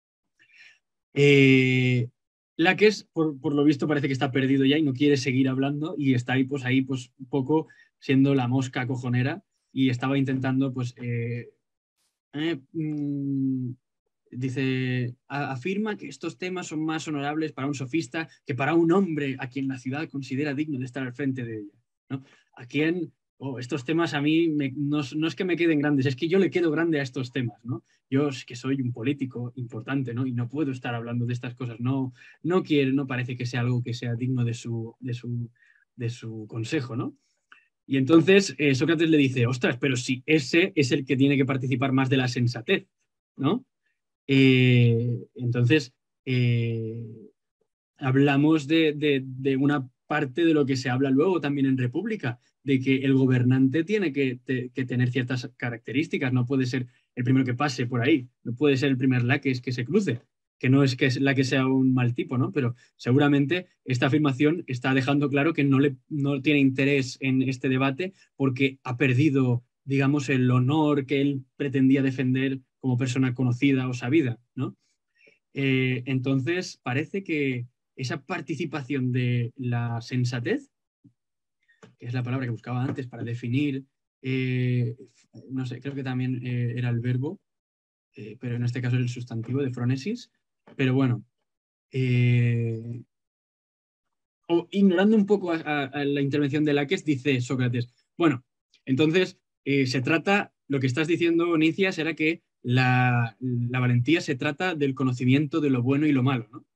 Eh, Laques, por, por lo visto, parece que está perdido ya y no quiere seguir hablando y está ahí, pues, ahí, pues, un poco siendo la mosca cojonera y estaba intentando, pues, eh, eh, mm, dice, a, afirma que estos temas son más honorables para un sofista que para un hombre a quien la ciudad considera digno de estar al frente de ella, ¿no? A quien, oh, estos temas a mí me, no, no es que me queden grandes, es que yo le quedo grande a estos temas, ¿no? Yo es que soy un político importante, ¿no? Y no puedo estar hablando de estas cosas, no, no quiere, no parece que sea algo que sea digno de su, de su, de su consejo, ¿no? Y entonces eh, Sócrates le dice, ostras, pero si ese es el que tiene que participar más de la sensatez, ¿no? Eh, entonces, eh, hablamos de, de, de, una parte de lo que se habla luego también en República, de que el gobernante tiene que, te, que tener ciertas características, no puede ser el primero que pase por ahí, no puede ser el primer laques que se cruce, que no es que la que sea un mal tipo, ¿no? Pero seguramente esta afirmación está dejando claro que no, le, no tiene interés en este debate porque ha perdido, digamos, el honor que él pretendía defender como persona conocida o sabida, ¿no? Eh, entonces, parece que esa participación de la sensatez, que es la palabra que buscaba antes para definir, eh, no sé, creo que también eh, era el verbo, eh, pero en este caso es el sustantivo de fronesis, pero bueno, eh, o, ignorando un poco a, a, a la intervención de Laques, dice Sócrates, bueno, entonces eh, se trata, lo que estás diciendo, Nicias, era que la, la valentía se trata del conocimiento de lo bueno y lo malo, ¿no?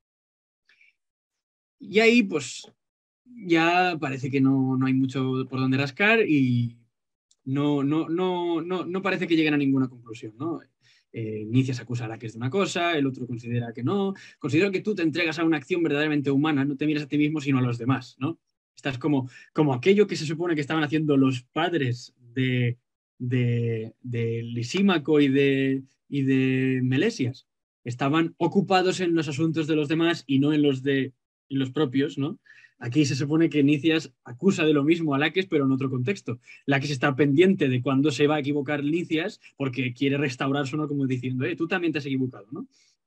Y ahí, pues, ya parece que no, no hay mucho por donde rascar y no, no, no, no, no parece que lleguen a ninguna conclusión, ¿no? Eh, Nicias acusa a Laques de una cosa, el otro considera que no. Considero que tú te entregas a una acción verdaderamente humana, no te miras a ti mismo, sino a los demás, ¿no? Estás como, como aquello que se supone que estaban haciendo los padres de, de, de Lisímaco y de, y de Melesias. Estaban ocupados en los asuntos de los demás y no en los de en los propios, ¿no? Aquí se supone que Nicias acusa de lo mismo a Laques, pero en otro contexto. Laques está pendiente de cuándo se va a equivocar Nicias porque quiere restaurar su honor como diciendo, eh, tú también te has equivocado, ¿no?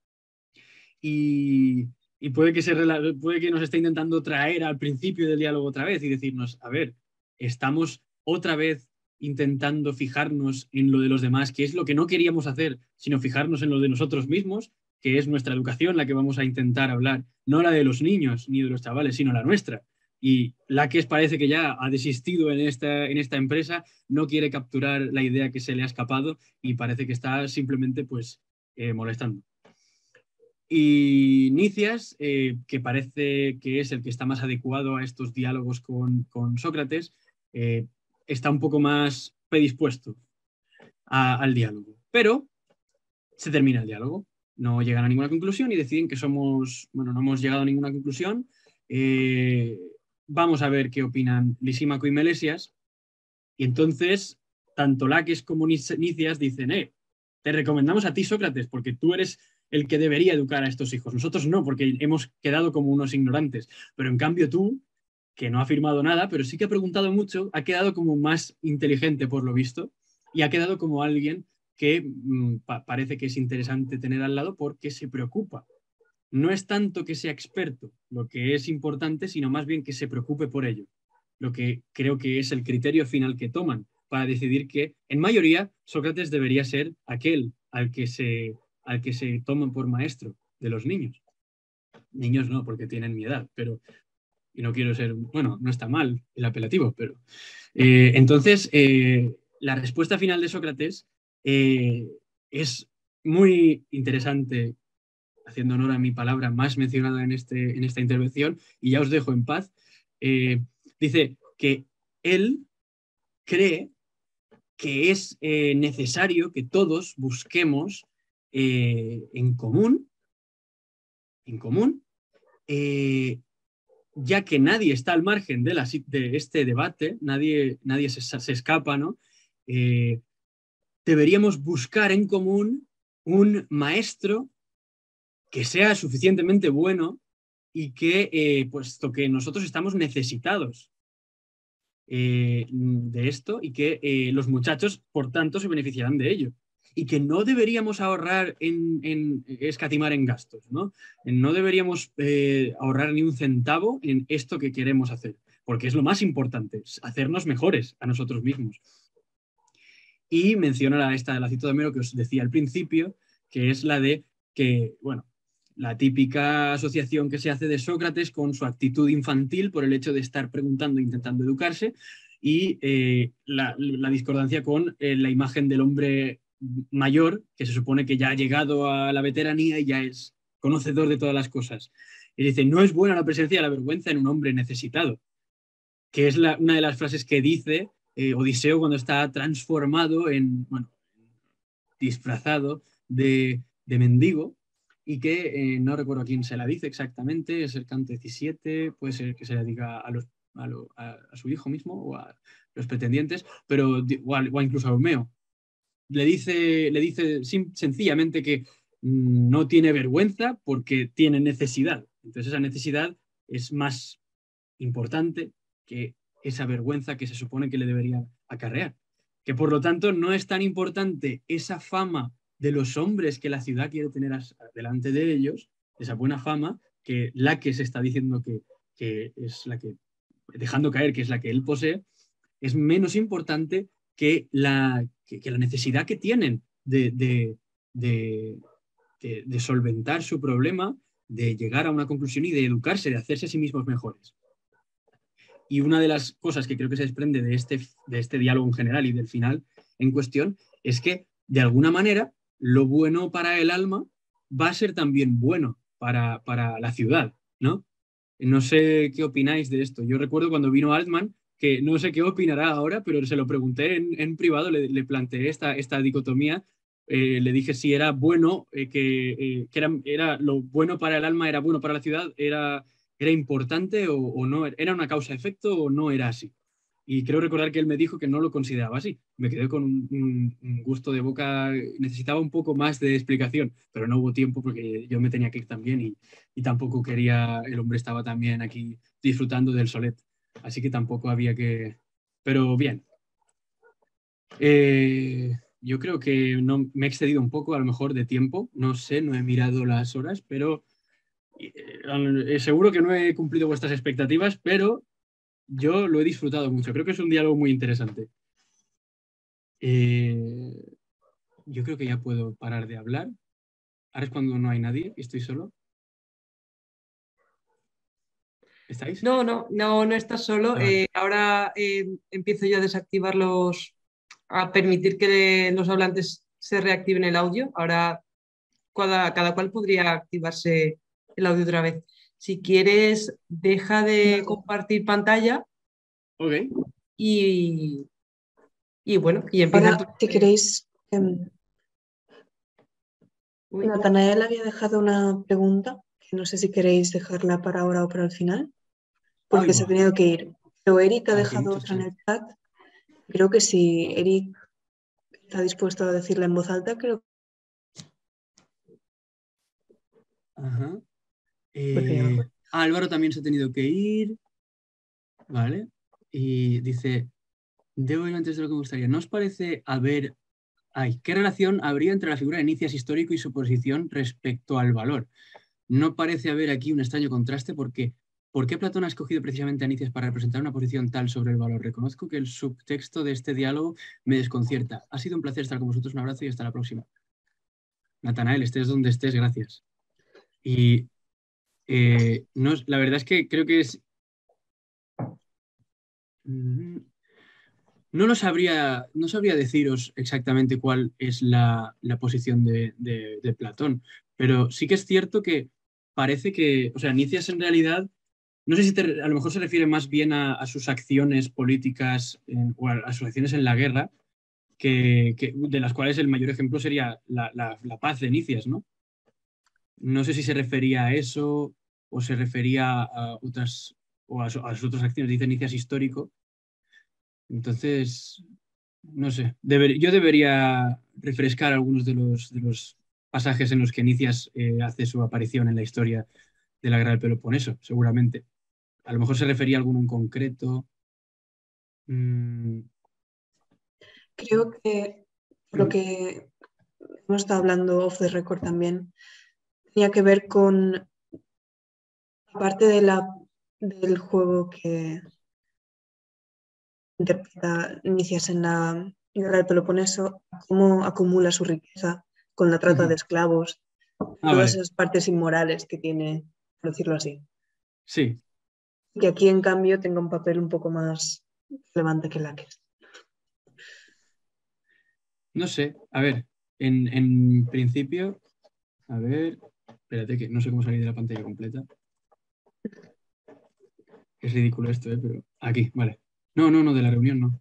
Y, y puede, que se, puede que nos esté intentando traer al principio del diálogo otra vez y decirnos, a ver, estamos otra vez intentando fijarnos en lo de los demás, que es lo que no queríamos hacer, sino fijarnos en lo de nosotros mismos, que es nuestra educación la que vamos a intentar hablar, no la de los niños ni de los chavales, sino la nuestra. Y Laques parece que ya ha desistido en esta, en esta empresa, no quiere capturar la idea que se le ha escapado y parece que está simplemente pues eh, molestando. Y Nicias, eh, que parece que es el que está más adecuado a estos diálogos con, con Sócrates, eh, está un poco más predispuesto a, al diálogo. Pero se termina el diálogo, no llegan a ninguna conclusión y deciden que somos, bueno, no hemos llegado a ninguna conclusión. Eh, vamos a ver qué opinan Lisímaco y Melesias. Y entonces, tanto Laques como Nicias dicen, eh, te recomendamos a ti, Sócrates, porque tú eres el que debería educar a estos hijos. Nosotros no, porque hemos quedado como unos ignorantes. Pero en cambio tú, que no ha afirmado nada, pero sí que ha preguntado mucho, ha quedado como más inteligente por lo visto y ha quedado como alguien que mmm, pa parece que es interesante tener al lado porque se preocupa. No es tanto que sea experto lo que es importante, sino más bien que se preocupe por ello. Lo que creo que es el criterio final que toman para decidir que, en mayoría, Sócrates debería ser aquel al que se, al que se toman por maestro de los niños. Niños no, porque tienen mi edad, pero y no quiero ser, bueno, no está mal el apelativo, pero... Eh, entonces, eh, la respuesta final de Sócrates eh, es muy interesante, haciendo honor a mi palabra más mencionada en, este, en esta intervención, y ya os dejo en paz. Eh, dice que él cree que es eh, necesario que todos busquemos eh, en común, en común, eh, ya que nadie está al margen de, la, de este debate, nadie, nadie se, se escapa, ¿no? Eh, deberíamos buscar en común un maestro que sea suficientemente bueno y que, eh, puesto que nosotros estamos necesitados eh, de esto y que eh, los muchachos, por tanto, se beneficiarán de ello. Y que no deberíamos ahorrar en, en escatimar en gastos, ¿no? No deberíamos eh, ahorrar ni un centavo en esto que queremos hacer, porque es lo más importante, hacernos mejores a nosotros mismos. Y menciona la, esta, la cita de Homero que os decía al principio, que es la de que, bueno, la típica asociación que se hace de Sócrates con su actitud infantil por el hecho de estar preguntando e intentando educarse, y eh, la, la, discordancia con eh, la imagen del hombre mayor, que se supone que ya ha llegado a la veteranía y ya es conocedor de todas las cosas. Y dice, no es buena la presencia de la vergüenza en un hombre necesitado, que es la, una de las frases que dice eh, Odiseo cuando está transformado en, bueno, disfrazado de, de mendigo, y que eh, no recuerdo a quién se la dice exactamente, es el canto diecisiete, puede ser que se la diga a, los, a, lo, a, a su hijo mismo o a los pretendientes, pero, o, a, o incluso a Homeo. Le dice, le dice sim, sencillamente que mmm, no tiene vergüenza porque tiene necesidad. Entonces esa necesidad es más importante que esa vergüenza que se supone que le debería acarrear. Que por lo tanto no es tan importante esa fama de los hombres que la ciudad quiere tener delante de ellos, esa buena fama, que la que se está diciendo que, que es la que, dejando caer que es la que él posee, es menos importante que la, que, que la necesidad que tienen de, de, de, de, de solventar su problema, de llegar a una conclusión y de educarse, de hacerse a sí mismos mejores. Y una de las cosas que creo que se desprende de este, de este diálogo en general y del final en cuestión es que, de alguna manera, lo bueno para el alma va a ser también bueno para, para la ciudad, ¿no? No sé qué opináis de esto. Yo recuerdo cuando vino Altman, que no sé qué opinará ahora, pero se lo pregunté en, en privado, le, le planteé esta, esta dicotomía, eh, le dije si era bueno, eh, que, eh, que era, era lo bueno para el alma, era bueno para la ciudad, era ¿era importante o, o no? ¿Era una causa-efecto o no era así? Y creo recordar que él me dijo que no lo consideraba así. Me quedé con un, un, un gusto de boca, necesitaba un poco más de explicación, pero no hubo tiempo porque yo me tenía que ir también y, y tampoco quería, el hombre estaba también aquí disfrutando del solet, así que tampoco había que... Pero bien, eh, yo creo que no, me he excedido un poco a lo mejor de tiempo, no sé, no he mirado las horas, pero... Eh, seguro que no he cumplido vuestras expectativas, pero yo lo he disfrutado mucho. Creo que es un diálogo muy interesante. Eh, yo creo que ya puedo parar de hablar. Ahora es cuando no hay nadie y estoy solo. ¿Estáis? No, no, no, no estás solo. Ah, vale. Eh, ahora eh, empiezo yo a desactivar los, a permitir que los hablantes se reactiven el audio. Ahora cada, cada cual podría activarse el audio otra vez. Si quieres, deja de compartir pantalla Ok. y, y bueno, y empieza Ahora, tú. si queréis, em, Uy, Natanael había dejado una pregunta, que no sé si queréis dejarla para ahora o para el final, porque Ahí se ha va. tenido que ir. Pero Eric ha Aquí dejado muchos otra en chat. el chat. Creo que si Eric está dispuesto a decirla en voz alta, creo Ajá. Porque Eh, Álvaro también se ha tenido que ir. Vale. Y dice, debo ir antes de lo que me gustaría. ¿No os parece haber... Ay, ¿qué relación habría entre la figura de Nicias histórico y su posición respecto al valor? No parece haber aquí un extraño contraste porque ¿por qué Platón ha escogido precisamente a Nicias para representar una posición tal sobre el valor? Reconozco que el subtexto de este diálogo me desconcierta. Ha sido un placer estar con vosotros. Un abrazo y hasta la próxima. Natanael, estés donde estés, gracias. Y eh, no, la verdad es que creo que es... No lo sabría, no sabría deciros exactamente cuál es la, la posición de, de, de Platón, pero sí que es cierto que parece que, o sea, Nicias en realidad, no sé si te- a lo mejor se refiere más bien a, a sus acciones políticas en- o a, a sus acciones en la guerra, que, que- de las cuales el mayor ejemplo sería la, la- la paz de Nicias, ¿no? No sé si se refería a eso o se refería a otras, o a, su- a sus otras acciones, dice Nicias histórico. Entonces, no sé, deber- yo debería refrescar algunos de los, de los pasajes en los que Nicias eh, hace su aparición en la historia de la guerra del Peloponeso, seguramente. A lo mejor se refería a alguno en concreto. Mm. Creo que lo que hemos estado hablando off the record también tenía que ver con, aparte de la, del juego que interpreta Nicias en la guerra del Peloponeso, cómo acumula su riqueza con la trata Uh-huh. de esclavos, Ah, todas vale. esas partes inmorales que tiene, por decirlo así. Sí. Que aquí, en cambio, tenga un papel un poco más relevante que Laques. No sé, a ver, en, en principio, a ver, espérate que no sé cómo salir de la pantalla completa. Es ridículo esto, ¿eh? Pero aquí, vale. No, no, no, de la reunión no.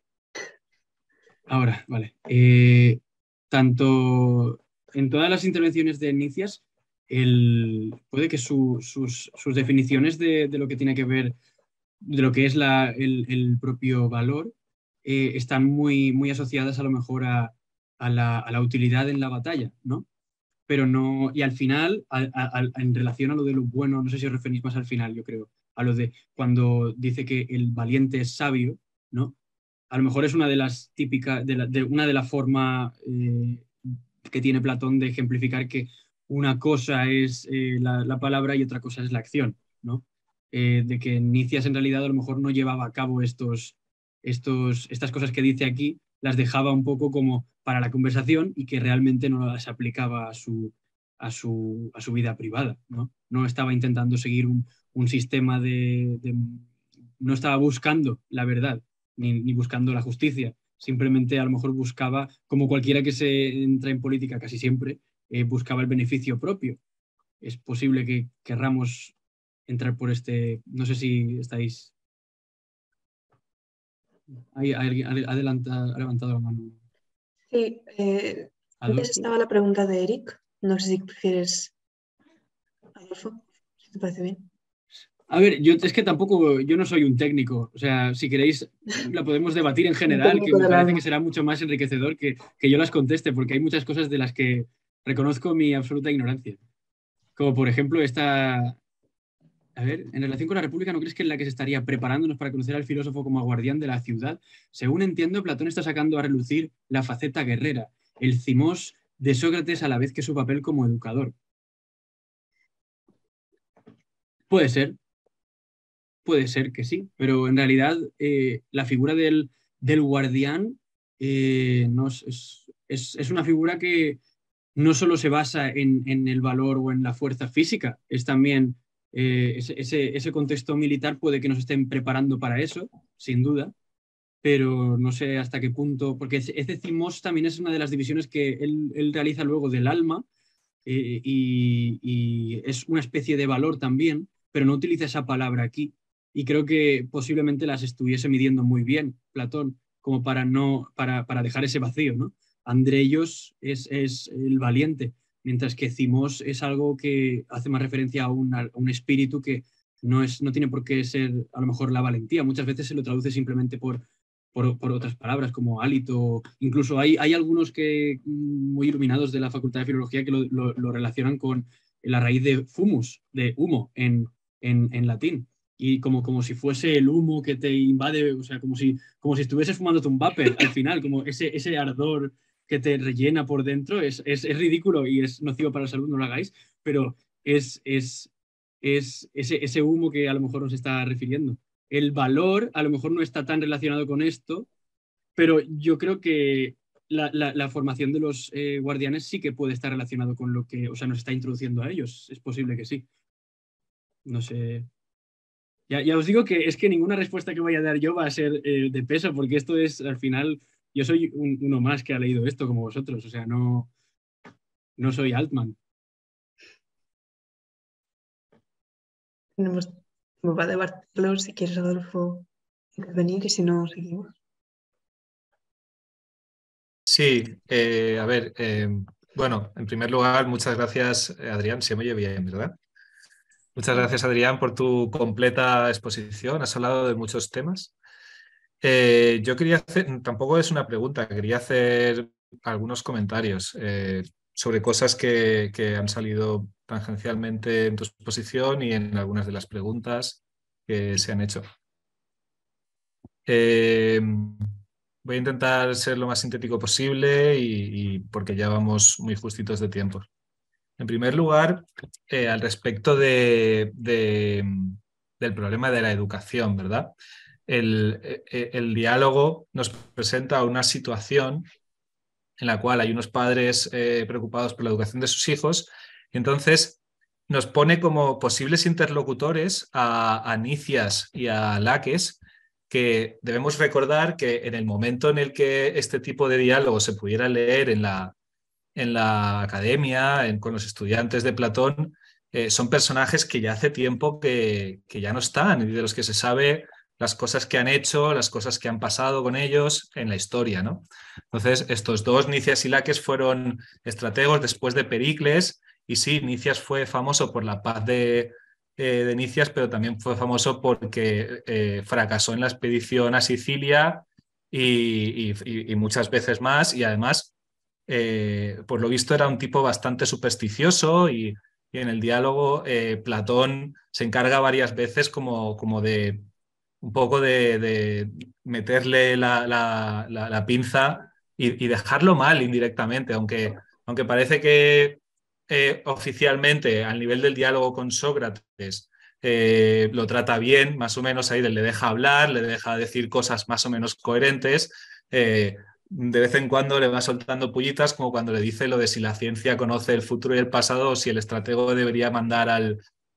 Ahora, vale. Eh, tanto en todas las intervenciones de Nicias, el, puede que su- sus, sus definiciones de, de lo que tiene que ver, de lo que es la, el, el propio valor, eh, están muy, muy asociadas a lo mejor a, a la, a la utilidad en la batalla, ¿no? Pero no, y al final, a- a- a- en relación a lo de lo bueno, no sé si os referís más al final, yo creo, a lo de cuando dice que el valiente es sabio, ¿no? A lo mejor es una de las típicas, de, la- de una de las formas eh, que tiene Platón de ejemplificar que una cosa es eh, la, la palabra y otra cosa es la acción, ¿no? Eh, de que Nicias en realidad a lo mejor no llevaba a cabo estos, estos, estas cosas que dice aquí, las dejaba un poco como para la conversación y que realmente no las aplicaba a su, a su, a su vida privada, ¿no? No estaba intentando seguir un, un sistema de, de- no estaba buscando la verdad, ni, ni buscando la justicia, simplemente a lo mejor buscaba, como cualquiera que se entra en política casi siempre, eh, buscaba el beneficio propio. Es posible que querramos entrar por este, no sé si estáis... Ahí, alguien ha adelanta- ha levantado la mano. Sí, eh, antes Adolfo. estaba la pregunta de Eric. No sé si prefieres, Adolfo, si te parece bien. A ver, yo es que tampoco, yo no soy un técnico, o sea, si queréis la podemos debatir en Un general, que técnico me del parece alma. que será mucho más enriquecedor que, que yo las conteste, porque hay muchas cosas de las que reconozco mi absoluta ignorancia. Como por ejemplo esta, a ver, en relación con la República, ¿no crees que es la que se estaría preparándonos para conocer al filósofo como guardián de la ciudad? Según entiendo, Platón está sacando a relucir la faceta guerrera, el cimos de Sócrates a la vez que su papel como educador. Puede ser, puede ser que sí, pero en realidad eh, la figura del, del guardián eh, no es, es, es, es una figura que no solo se basa en, en el valor o en la fuerza física, es también eh, ese, ese, ese contexto militar puede que nos estén preparando para eso, sin duda, pero no sé hasta qué punto, porque ese, ese cimos también es una de las divisiones que él, él realiza luego del alma eh, y, y es una especie de valor también, pero no utiliza esa palabra aquí. Y creo que posiblemente las estuviese midiendo muy bien Platón, como para, no, para, para dejar ese vacío, ¿no? Andrellos es, es el valiente, mientras que Cimos es algo que hace más referencia a un, a un espíritu que no, es, no tiene por qué ser a lo mejor la valentía. Muchas veces se lo traduce simplemente por, por, por otras palabras como hálito. Incluso hay, hay algunos que muy iluminados de la Facultad de Filología que lo, lo, lo relacionan con la raíz de fumus, de humo en, en, en latín. Y como, como si fuese el humo que te invade, o sea, como si, como si estuvieses fumándote un vapor al final, como ese, ese ardor que te rellena por dentro, es, es, es ridículo y es nocivo para la salud, no lo hagáis, pero es, es, es ese, ese humo que a lo mejor os está refiriendo. El valor a lo mejor no está tan relacionado con esto, pero yo creo que la, la, la formación de los eh, guardianes sí que puede estar relacionado con lo que, o sea, nos está introduciendo a ellos. Es posible que sí. No sé. Ya, ya os digo que es que ninguna respuesta que vaya a dar yo va a ser eh, de peso, porque esto es, al final, yo soy un- uno más que ha leído esto como vosotros, o sea, no, no soy Altman. Tenemos tiempo para debatirlo. Si quieres, Adolfo, intervenir, y si no, seguimos. Sí, eh, a ver, eh, bueno, en primer lugar, muchas gracias, eh, Adrián, se me oye bien, ¿verdad? Muchas gracias, Adrián, por tu completa exposición. Has hablado de muchos temas. Eh, yo quería hacer, tampoco es una pregunta, quería hacer algunos comentarios. Eh, sobre cosas que, que han salido tangencialmente en tu exposición y en algunas de las preguntas que se han hecho. Eh, voy a intentar ser lo más sintético posible y, y porque ya vamos muy justitos de tiempo. En primer lugar, eh, al respecto de, de, del problema de la educación, ¿verdad? El, el, el diálogo nos presenta una situación en la cual hay unos padres eh, preocupados por la educación de sus hijos, y entonces nos pone como posibles interlocutores a, a Nicias y a Laques, que debemos recordar que en el momento en el que este tipo de diálogo se pudiera leer en la, en la academia, en, con los estudiantes de Platón, eh, son personajes que ya hace tiempo que, que ya no están y de los que se sabe las cosas que han hecho, las cosas que han pasado con ellos en la historia, ¿no? Entonces, estos dos, Nicias y Laques, fueron estrategos después de Pericles, y sí, Nicias fue famoso por la paz de, eh, de Nicias, pero también fue famoso porque eh, fracasó en la expedición a Sicilia y, y, y muchas veces más, y además, eh, por lo visto, era un tipo bastante supersticioso y, y en el diálogo eh, Platón se encarga varias veces como, como de un poco de, de meterle la, la, la, la pinza y, y, dejarlo mal indirectamente, aunque, aunque parece que eh, oficialmente al nivel del diálogo con Sócrates eh, lo trata bien, más o menos ahí le deja hablar, le deja decir cosas más o menos coherentes. Eh, de vez en cuando le va soltando pullitas, como cuando le dice lo de si la ciencia conoce el futuro y el pasado o si el estratego debería mandar al,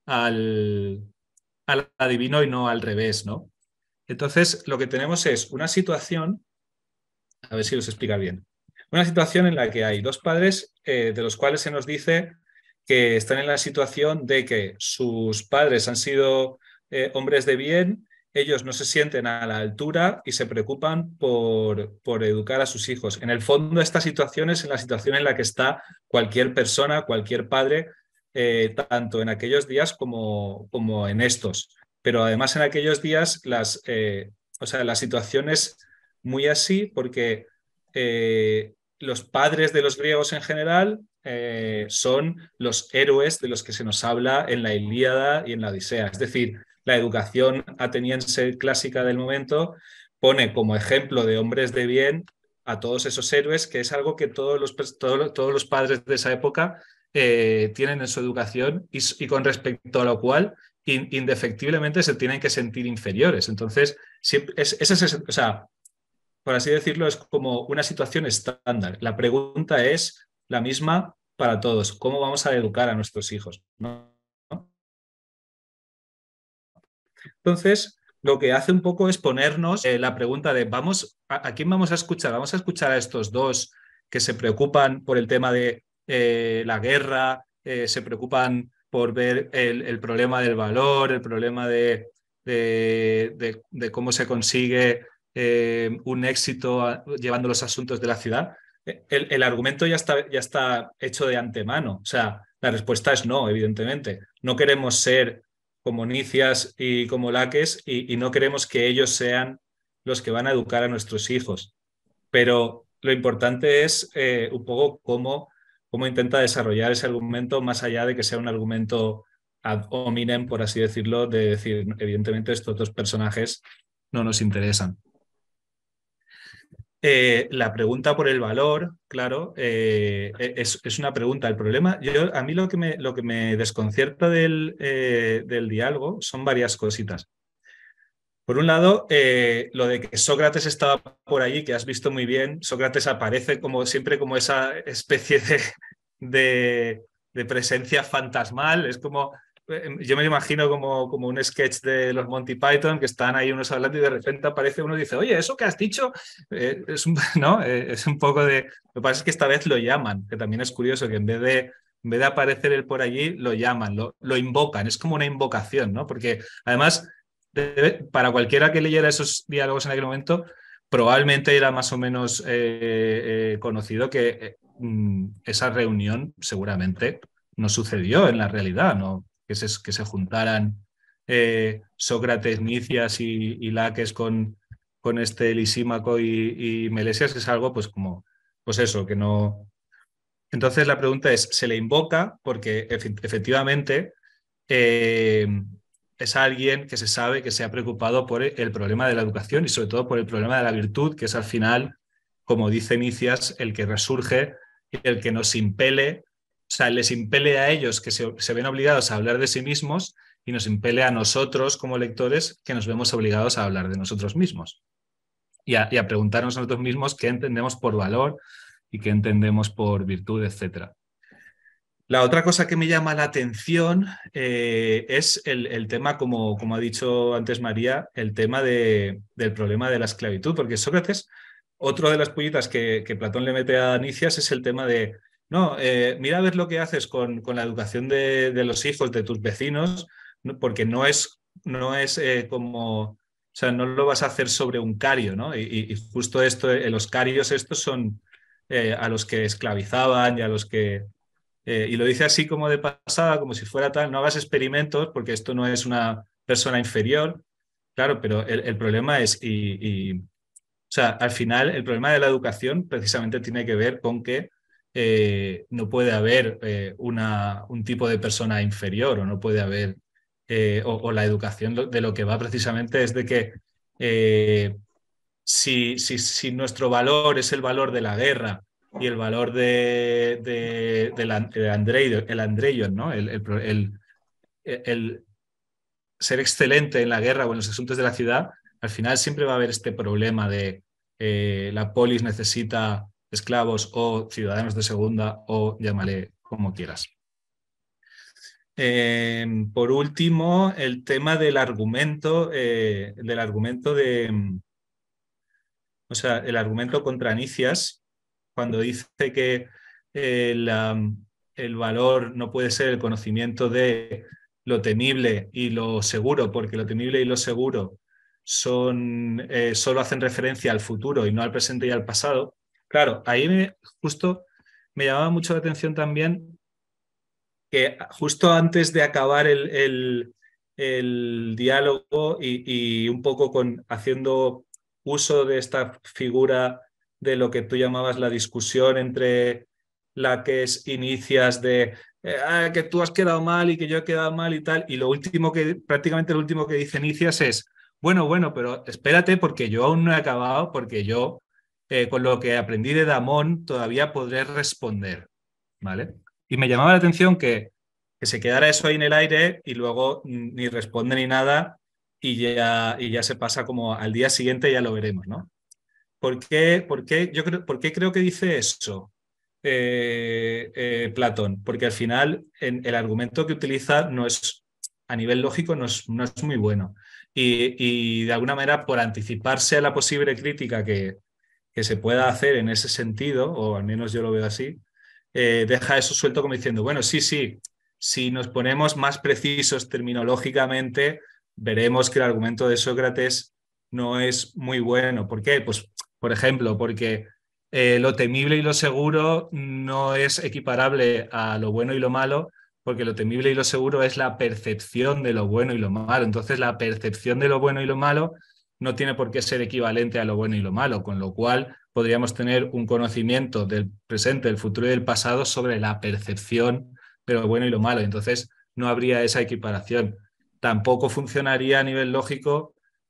al, al adivino y no al revés, ¿no? Entonces, lo que tenemos es una situación, a ver si os explica bien, una situación en la que hay dos padres eh, de los cuales se nos dice que están en la situación de que sus padres han sido eh, hombres de bien, ellos no se sienten a la altura y se preocupan por, por educar a sus hijos. En el fondo, esta situación es la situación en la que está cualquier persona, cualquier padre, eh, tanto en aquellos días como, como en estos. Pero además en aquellos días las, eh, o sea, la situación es muy así porque eh, los padres de los griegos en general eh, son los héroes de los que se nos habla en la Ilíada y en la Odisea. Es decir, la educación ateniense clásica del momento pone como ejemplo de hombres de bien a todos esos héroes, que es algo que todos los, todos, todos los padres de esa época eh, tienen en su educación y, y con respecto a lo cual indefectiblemente se tienen que sentir inferiores. Entonces, es, es, es, o sea, por así decirlo, es como una situación estándar. La pregunta es la misma para todos. ¿Cómo vamos a educar a nuestros hijos? ¿No? Entonces, lo que hace un poco es ponernos eh, la pregunta de ¿vamos a, a quién vamos a escuchar? ¿Vamos a escuchar a estos dos que se preocupan por el tema de eh, la guerra, eh, se preocupan por ver el, el problema del valor, el problema de, de, de, de cómo se consigue eh, un éxito a, llevando los asuntos de la ciudad? El, el argumento ya está, ya está hecho de antemano. O sea, la respuesta es no, evidentemente. No queremos ser como Nicias y como Laques y, y no queremos que ellos sean los que van a educar a nuestros hijos. Pero lo importante es eh, un poco cómo, cómo intenta desarrollar ese argumento más allá de que sea un argumento ad hominem, por así decirlo, de decir, evidentemente estos dos personajes no nos interesan. Eh, la pregunta por el valor, claro, eh, es, es una pregunta. El problema, yo, a mí lo que me, lo que me desconcierta del, eh, del diálogo son varias cositas. Por un lado, eh, lo de que Sócrates estaba por allí, que has visto muy bien, Sócrates aparece como siempre como esa especie de, de, de presencia fantasmal, es como, yo me imagino como, como un sketch de los Monty Python, que están ahí unos hablando y de repente aparece uno y dice, oye, eso que has dicho, eh, es, un, ¿no? eh, es un poco de... Lo que pasa es que esta vez lo llaman, que también es curioso, que en vez de, en vez de aparecer él por allí, lo llaman, lo, lo invocan, es como una invocación, ¿no? Porque además... para cualquiera que leyera esos diálogos en aquel momento, probablemente era más o menos eh, eh, conocido que eh, esa reunión seguramente no sucedió en la realidad, ¿no? Que se, que se juntaran eh, Sócrates, Nicias y, y Laques con, con este Lisímaco y, y Melesias, es algo pues como, pues eso, que no, Entonces la pregunta es, ¿se le invoca? Porque efectivamente eh, es alguien que se sabe que se ha preocupado por el problema de la educación y sobre todo por el problema de la virtud, que es al final, como dice Nicias, el que resurge y el que nos impele, o sea, les impele a ellos que se, se ven obligados a hablar de sí mismos y nos impele a nosotros como lectores que nos vemos obligados a hablar de nosotros mismos y a, y a preguntarnos nosotros mismos qué entendemos por valor y qué entendemos por virtud, etcétera. La otra cosa que me llama la atención eh, es el, el tema, como, como ha dicho antes María, el tema de, del problema de la esclavitud, porque Sócrates, otro de las pullitas que, que Platón le mete a Nicias es el tema de, no, eh, mira a ver lo que haces con, con la educación de, de los hijos de tus vecinos, porque no es, no es eh, como, o sea, no lo vas a hacer sobre un cario, ¿no? Y, y justo esto, eh, los carios estos son eh, a los que esclavizaban y a los que... Eh, y lo dice así como de pasada, como si fuera tal, no hagas experimentos porque esto no es una persona inferior, claro, pero el, el problema es, y, y, o sea, al final el problema de la educación precisamente tiene que ver con que eh, no puede haber eh, una, un tipo de persona inferior o no puede haber, eh, o, o la educación de lo que va precisamente es de que eh, si, si, si nuestro valor es el valor de la guerra, y el valor de, de, de la, el andreion, el andreion, ¿no? El, el, el, el ser excelente en la guerra o en los asuntos de la ciudad, al final siempre va a haber este problema de eh, la polis necesita esclavos o ciudadanos de segunda o llámale como quieras. Eh, por último, el tema del argumento, eh, del argumento de, o sea, el argumento contra Nicias, cuando dice que el, um, el valor no puede ser el conocimiento de lo temible y lo seguro, porque lo temible y lo seguro son, eh, solo hacen referencia al futuro y no al presente y al pasado. Claro, ahí me, justo me llamaba mucho la atención también que justo antes de acabar el, el, el diálogo y, y un poco con, haciendo uso de esta figura de lo que tú llamabas la discusión entre la que es Nicias de eh, ah, que tú has quedado mal y que yo he quedado mal y tal, y lo último que, prácticamente lo último que dice Nicias es, bueno, bueno, pero espérate porque yo aún no he acabado, porque yo eh, con lo que aprendí de Damón todavía podré responder, ¿vale? Y me llamaba la atención que, que se quedara eso ahí en el aire y luego ni responde ni nada y ya, y ya se pasa como al día siguiente, ya lo veremos, ¿no? ¿Por qué, por qué, yo creo, ¿por qué creo que dice eso eh, eh, Platón? Porque al final en, el argumento que utiliza no es, a nivel lógico no es, no es muy bueno. Y, y de alguna manera, por anticiparse a la posible crítica que, que se pueda hacer en ese sentido, o al menos yo lo veo así, eh, deja eso suelto como diciendo, bueno, sí, sí, si nos ponemos más precisos terminológicamente, veremos que el argumento de Sócrates no es muy bueno. ¿Por qué? Pues, por ejemplo, porque eh, lo temible y lo seguro no es equiparable a lo bueno y lo malo, porque lo temible y lo seguro es la percepción de lo bueno y lo malo. Entonces, la percepción de lo bueno y lo malo no tiene por qué ser equivalente a lo bueno y lo malo, con lo cual podríamos tener un conocimiento del presente, del futuro y del pasado sobre la percepción de lo bueno y lo malo. Entonces, no habría esa equiparación. Tampoco funcionaría a nivel lógico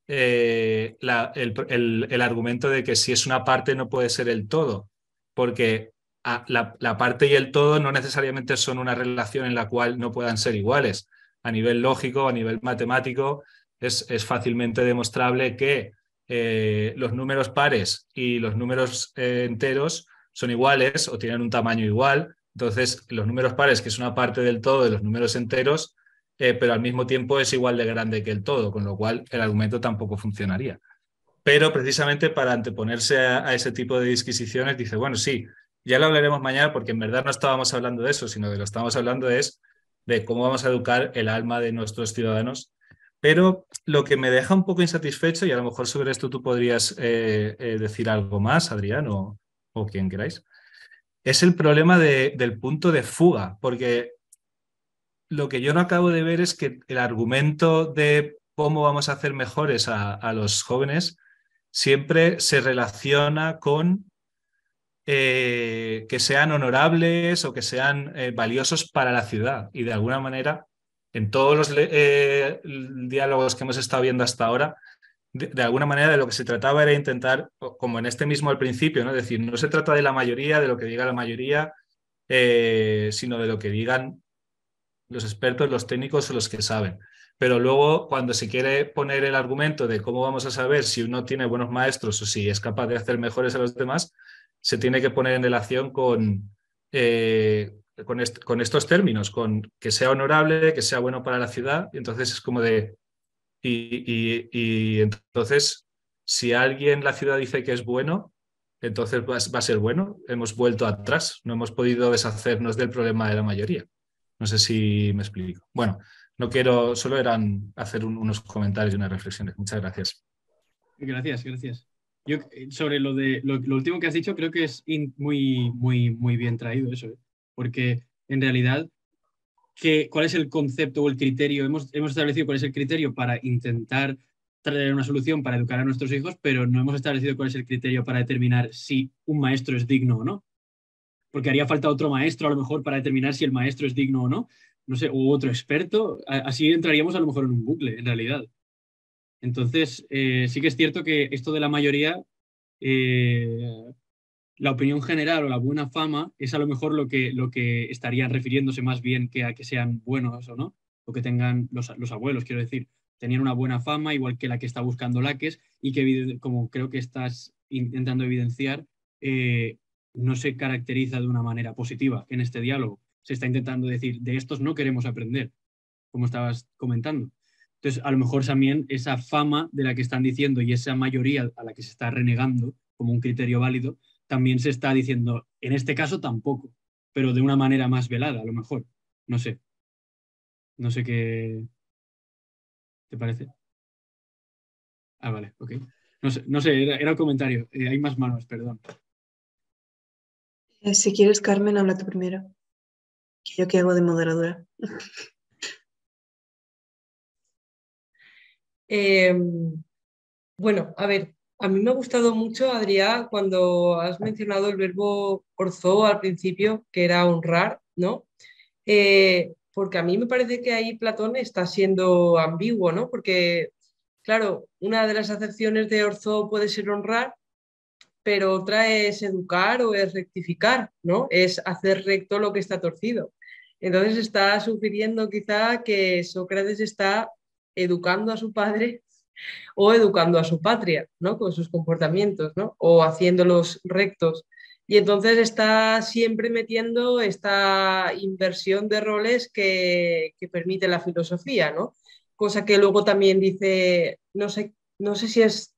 eh, la, el, el, el argumento de que si es una parte no puede ser el todo, porque a, la, la parte y el todo no necesariamente son una relación en la cual no puedan ser iguales. A nivel lógico, a nivel matemático, es, es fácilmente demostrable que eh, los números pares y los números eh, enteros son iguales o tienen un tamaño igual. Entonces, los números pares, que es una parte del todo de los números enteros, eh, pero al mismo tiempo es igual de grande que el todo, con lo cual el argumento tampoco funcionaría. Pero precisamente para anteponerse a, a ese tipo de disquisiciones, dice, bueno, sí, ya lo hablaremos mañana porque en verdad no estábamos hablando de eso, sino de lo que estamos hablando es de cómo vamos a educar el alma de nuestros ciudadanos. Pero lo que me deja un poco insatisfecho, y a lo mejor sobre esto tú podrías eh, eh, decir algo más, Adrián, o, o quien queráis, es el problema de, del punto de fuga, porque lo que yo no acabo de ver es que el argumento de cómo vamos a hacer mejores a, a los jóvenes siempre se relaciona con, eh, eh, que sean honorables o que sean eh, valiosos para la ciudad. Y de alguna manera, en todos los eh, diálogos que hemos estado viendo hasta ahora, de, de alguna manera de lo que se trataba era intentar, como en este mismo al principio, ¿no? Es decir, no se trata de la mayoría, de lo que diga la mayoría, eh, sino de lo que digan los expertos, los técnicos o los que saben. Pero luego, cuando se quiere poner el argumento de cómo vamos a saber si uno tiene buenos maestros o si es capaz de hacer mejores a los demás, se tiene que poner en relación con, eh, con, est con estos términos, con que sea honorable, que sea bueno para la ciudad. Y entonces es como de... Y, y, y entonces, si alguien la ciudad dice que es bueno, entonces va, va a ser bueno. Hemos vuelto atrás, no hemos podido deshacernos del problema de la mayoría. No sé si me explico. Bueno, no quiero, solo eran hacer un, unos comentarios y unas reflexiones. Muchas gracias. Gracias, gracias. Yo, sobre lo de lo, lo último que has dicho, creo que es in, muy, muy, muy bien traído eso, ¿eh? Porque en realidad, ¿qué, ¿cuál es el concepto o el criterio? Hemos, hemos establecido cuál es el criterio para intentar traer una solución para educar a nuestros hijos, pero no hemos establecido cuál es el criterio para determinar si un maestro es digno o no. Porque haría falta otro maestro a lo mejor para determinar si el maestro es digno o no, no sé, u otro experto, así entraríamos a lo mejor en un bucle, en realidad. Entonces, eh, sí que es cierto que esto de la mayoría, eh, la opinión general o la buena fama es a lo mejor lo que, lo que estarían refiriéndose más bien que a que sean buenos o no, o que tengan los, los abuelos, quiero decir, tenían una buena fama, igual que la que está buscando Laques, y que, como creo que estás intentando evidenciar, eh, no se caracteriza de una manera positiva en este diálogo. Se está intentando decir, de estos no queremos aprender, como estabas comentando. Entonces, a lo mejor también esa fama de la que están diciendo y esa mayoría a la que se está renegando como un criterio válido, también se está diciendo, en este caso tampoco, pero de una manera más velada, a lo mejor. No sé. No sé qué te parece. Ah, vale, ok. No sé, no sé era, era un comentario. Eh, hay más manos, perdón. Eh, si quieres, Carmen, habla tú primero. Que yo que hago de moderadora. Eh, bueno, a ver, a mí me ha gustado mucho, Adrián, cuando has mencionado el verbo orzó al principio, que era honrar, ¿no? Eh, porque a mí me parece que ahí Platón está siendo ambiguo, ¿no? Porque, claro, una de las acepciones de orzó puede ser honrar, pero otra es educar o es rectificar, ¿no? Es hacer recto lo que está torcido. Entonces está sugiriendo quizá que Sócrates está educando a su padre o educando a su patria, ¿no? Con sus comportamientos, ¿no? O haciéndolos rectos. Y entonces está siempre metiendo esta inversión de roles que, que permite la filosofía, ¿no? Cosa que luego también dice, no sé, no sé si es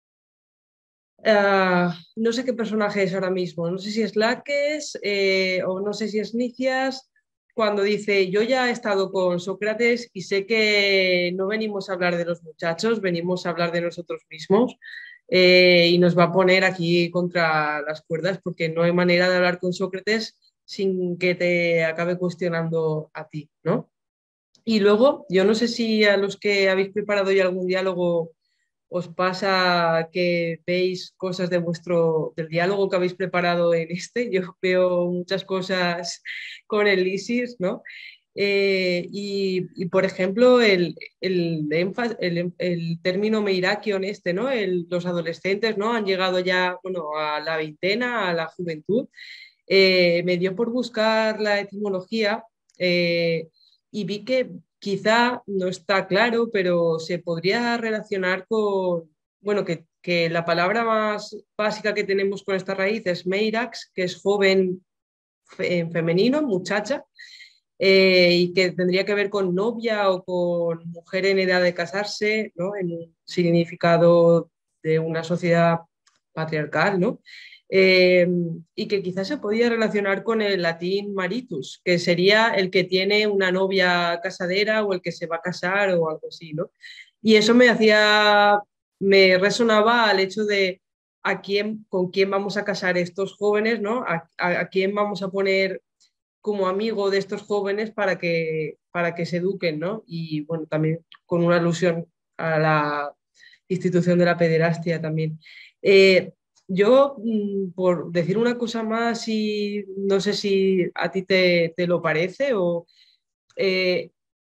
Uh, no sé qué personaje es ahora mismo, no sé si es Laques eh, o no sé si es Nicias, cuando dice, yo ya he estado con Sócrates y sé que no venimos a hablar de los muchachos, venimos a hablar de nosotros mismos, eh, y nos va a poner aquí contra las cuerdas porque no hay manera de hablar con Sócrates sin que te acabe cuestionando a ti, ¿no? Y luego, yo no sé si a los que habéis preparado ya algún diálogo os pasa que veis cosas de vuestro, del diálogo que habéis preparado en este. Yo veo muchas cosas con el ISIS, ¿no? Eh, y, y, por ejemplo, el, el, el, el término meirakion este, ¿no? El, los adolescentes, ¿no? Han llegado ya, bueno, a la veintena, a la juventud. Eh, me dio por buscar la etimología, eh, y vi que quizá no está claro, pero se podría relacionar con, bueno, que, que la palabra más básica que tenemos con esta raíz es meirax, que es joven en femenino, muchacha, eh, y que tendría que ver con novia o con mujer en edad de casarse, ¿no? En un significado de una sociedad patriarcal, ¿no? Eh, y que quizás se podía relacionar con el latín maritus, que sería el que tiene una novia casadera o el que se va a casar o algo así, ¿no? Y eso me hacía, me resonaba al hecho de a quién, con quién vamos a casar estos jóvenes, ¿no? A, a, a quién vamos a poner como amigo de estos jóvenes para que, para que se eduquen, ¿no? Y bueno, también con una alusión a la institución de la pederastia también. Eh, yo, mm, por decir una cosa más, y no sé si a ti te, te lo parece, o eh,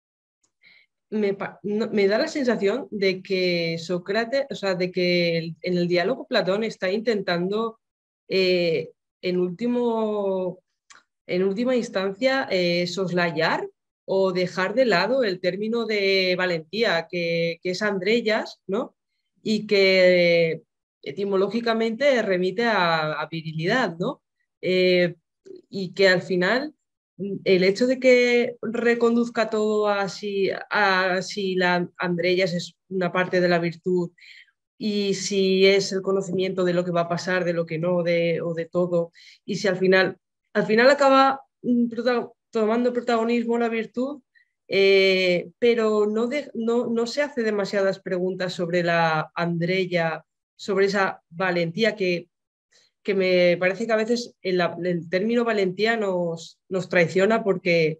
me, pa- no- me da la sensación de que Sócrates, o sea, de que el- en el diálogo Platón está intentando, eh, en último, en última instancia, eh, soslayar o dejar de lado el término de valentía, que, que es andrellas, ¿no? Y que etimológicamente remite a, a virilidad, ¿no? Eh, y que al final el hecho de que reconduzca todo a si, a si la andrellas es una parte de la virtud y si es el conocimiento de lo que va a pasar, de lo que no, de, o de todo, y si al final, al final acaba mm, prota- tomando protagonismo la virtud, eh, pero no, de- no, no se hace demasiadas preguntas sobre la Andreya, sobre esa valentía que, que me parece que a veces el, el término valentía nos, nos traiciona porque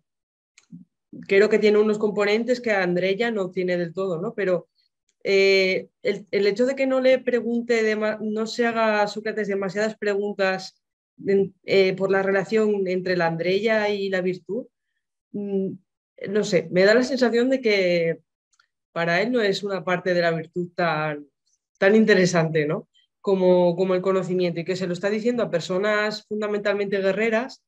creo que tiene unos componentes que Andreya no tiene del todo, ¿no? Pero eh, el, el, hecho de que no le pregunte, de, no se haga a Sócrates demasiadas preguntas de, eh, por la relación entre la Andreya y la virtud, mmm, no sé, me da la sensación de que para él no es una parte de la virtud tan, tan interesante, ¿no? Como, como el conocimiento, y que se lo está diciendo a personas fundamentalmente guerreras,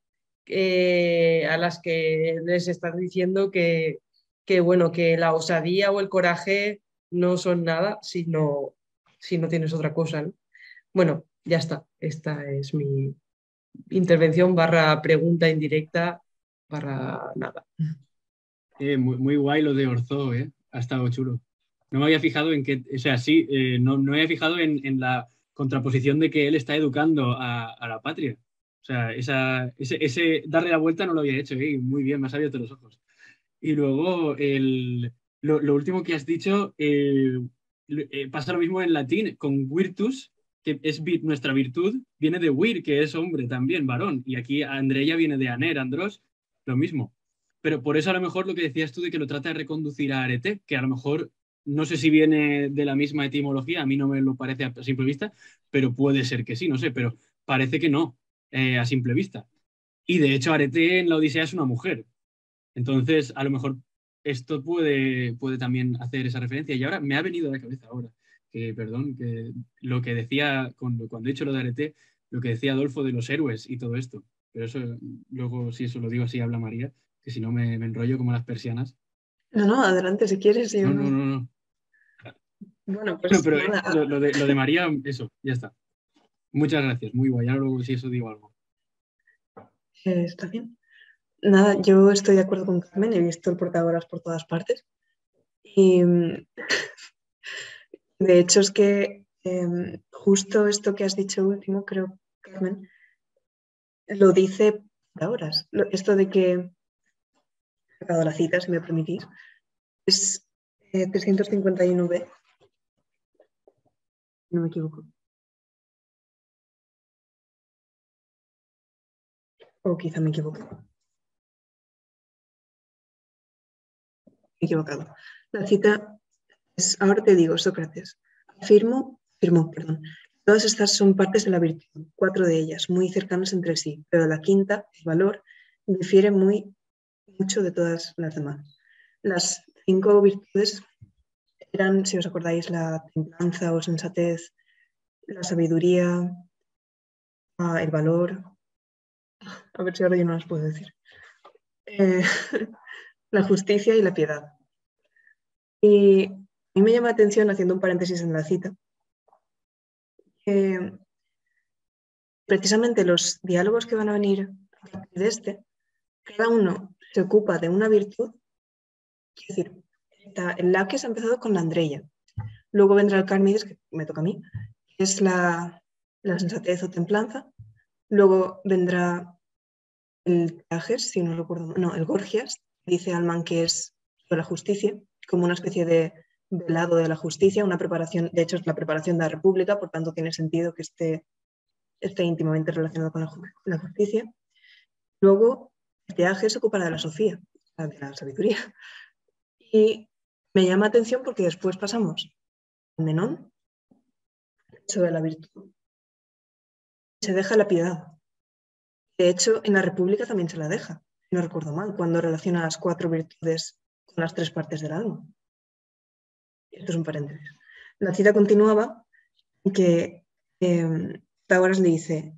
eh, a las que les está diciendo que, que, bueno, que la osadía o el coraje no son nada si no, si no tienes otra cosa, ¿no? Bueno, ya está. Esta es mi intervención barra pregunta indirecta barra nada. Eh, muy, muy guay lo de Orzo, ¿eh? Ha estado chulo. No me había fijado en que, o sea, sí, eh, no, no me había fijado en, en la contraposición de que él está educando a, a la patria. O sea, esa, ese, ese darle la vuelta no lo había hecho, ¿eh? Muy bien, me has abierto los ojos. Y luego, el, lo, lo último que has dicho, eh, eh, pasa lo mismo en latín con virtus, que es vi- nuestra virtud, viene de vir, que es hombre también, varón. Y aquí Andrea viene de aner, andros, lo mismo. Pero por eso a lo mejor lo que decías tú de que lo trata de reconducir a arete, que a lo mejor no sé si viene de la misma etimología, a mí no me lo parece a simple vista, pero puede ser que sí, no sé, pero parece que no, eh, a simple vista. Y de hecho Arete en la Odisea es una mujer. Entonces, a lo mejor esto puede, puede también hacer esa referencia. Y ahora me ha venido a la cabeza ahora, que perdón, que lo que decía, cuando, cuando he dicho lo de Arete, lo que decía Adolfo de los héroes y todo esto. Pero eso, luego, si eso lo digo así, habla María, que si no me, me enrollo como las persianas. No, no, adelante si quieres. Yo No, no. no, no, no. Bueno, Bueno, pues pero eh, nada, lo, lo de, lo de María, eso, ya está. Muchas gracias, muy guay. Ahora luego si eso digo algo. eh, está bien. Nada, yo estoy de acuerdo con Carmen, he visto el Protagoras por todas partes. Y mm, de hecho es que eh, justo esto que has dicho último, creo, Carmen, lo dice Protagoras. Lo- Esto de que, he sacado la cita, si me permitís, es eh, trescientos cincuenta y uno b, no me equivoco. O quizá me equivoque. Me he equivocado. La cita es, ahora te digo, Sócrates, afirmo, afirmó, perdón, todas estas son partes de la virtud, cuatro de ellas, muy cercanas entre sí, pero la quinta, el valor, difiere muy mucho de todas las demás. Las cinco virtudes eran, si os acordáis, la templanza o sensatez, la sabiduría, ah, el valor, a ver si ahora yo no las puedo decir, eh, la justicia y la piedad. Y a mí me llama la atención, haciendo un paréntesis en la cita, que precisamente los diálogos que van a venir a partir de este, cada uno se ocupa de una virtud. Es decir, el Laques ha empezado con la Andreya, luego vendrá el Cármides, que me toca a mí, que es la, la sensatez o templanza, luego vendrá el Tajes, si no recuerdo, no, el Gorgias, dice Alman que es la justicia, como una especie de velado de la justicia, una preparación, de hecho es la preparación de la República, por tanto tiene sentido que esté, esté íntimamente relacionado con la, la justicia. Luego, el Teaje se ocupa de la Sofía, de la sabiduría. Y me llama atención porque después pasamos al Menón, sobre la virtud. se deja la piedad. De hecho, en la República también se la deja, si no recuerdo mal, cuando relaciona las cuatro virtudes con las tres partes del alma. Esto es un paréntesis. La cita continuaba en que eh, Pitágoras le dice,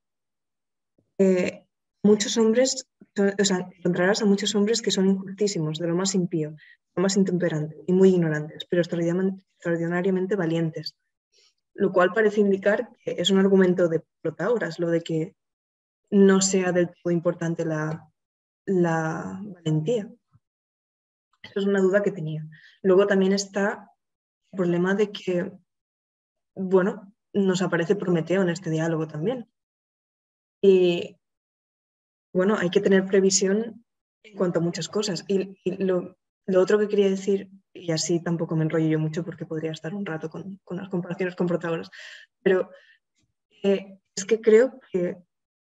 eh, muchos hombres, o sea, encontrarás a muchos hombres que son injustísimos, de lo más impío, de lo más intemperante y muy ignorantes, pero extraordinariamente, extraordinariamente valientes. Lo cual parece indicar que es un argumento de Protágoras, lo de que no sea del todo importante la, la valentía. Eso es una duda que tenía. Luego también está el problema de que, bueno, nos aparece Prometeo en este diálogo también. Y, bueno, hay que tener previsión en cuanto a muchas cosas. Y, y lo, lo otro que quería decir, y así tampoco me enrollo yo mucho porque podría estar un rato con, con las comparaciones con Protágoras, pero eh, es que creo que,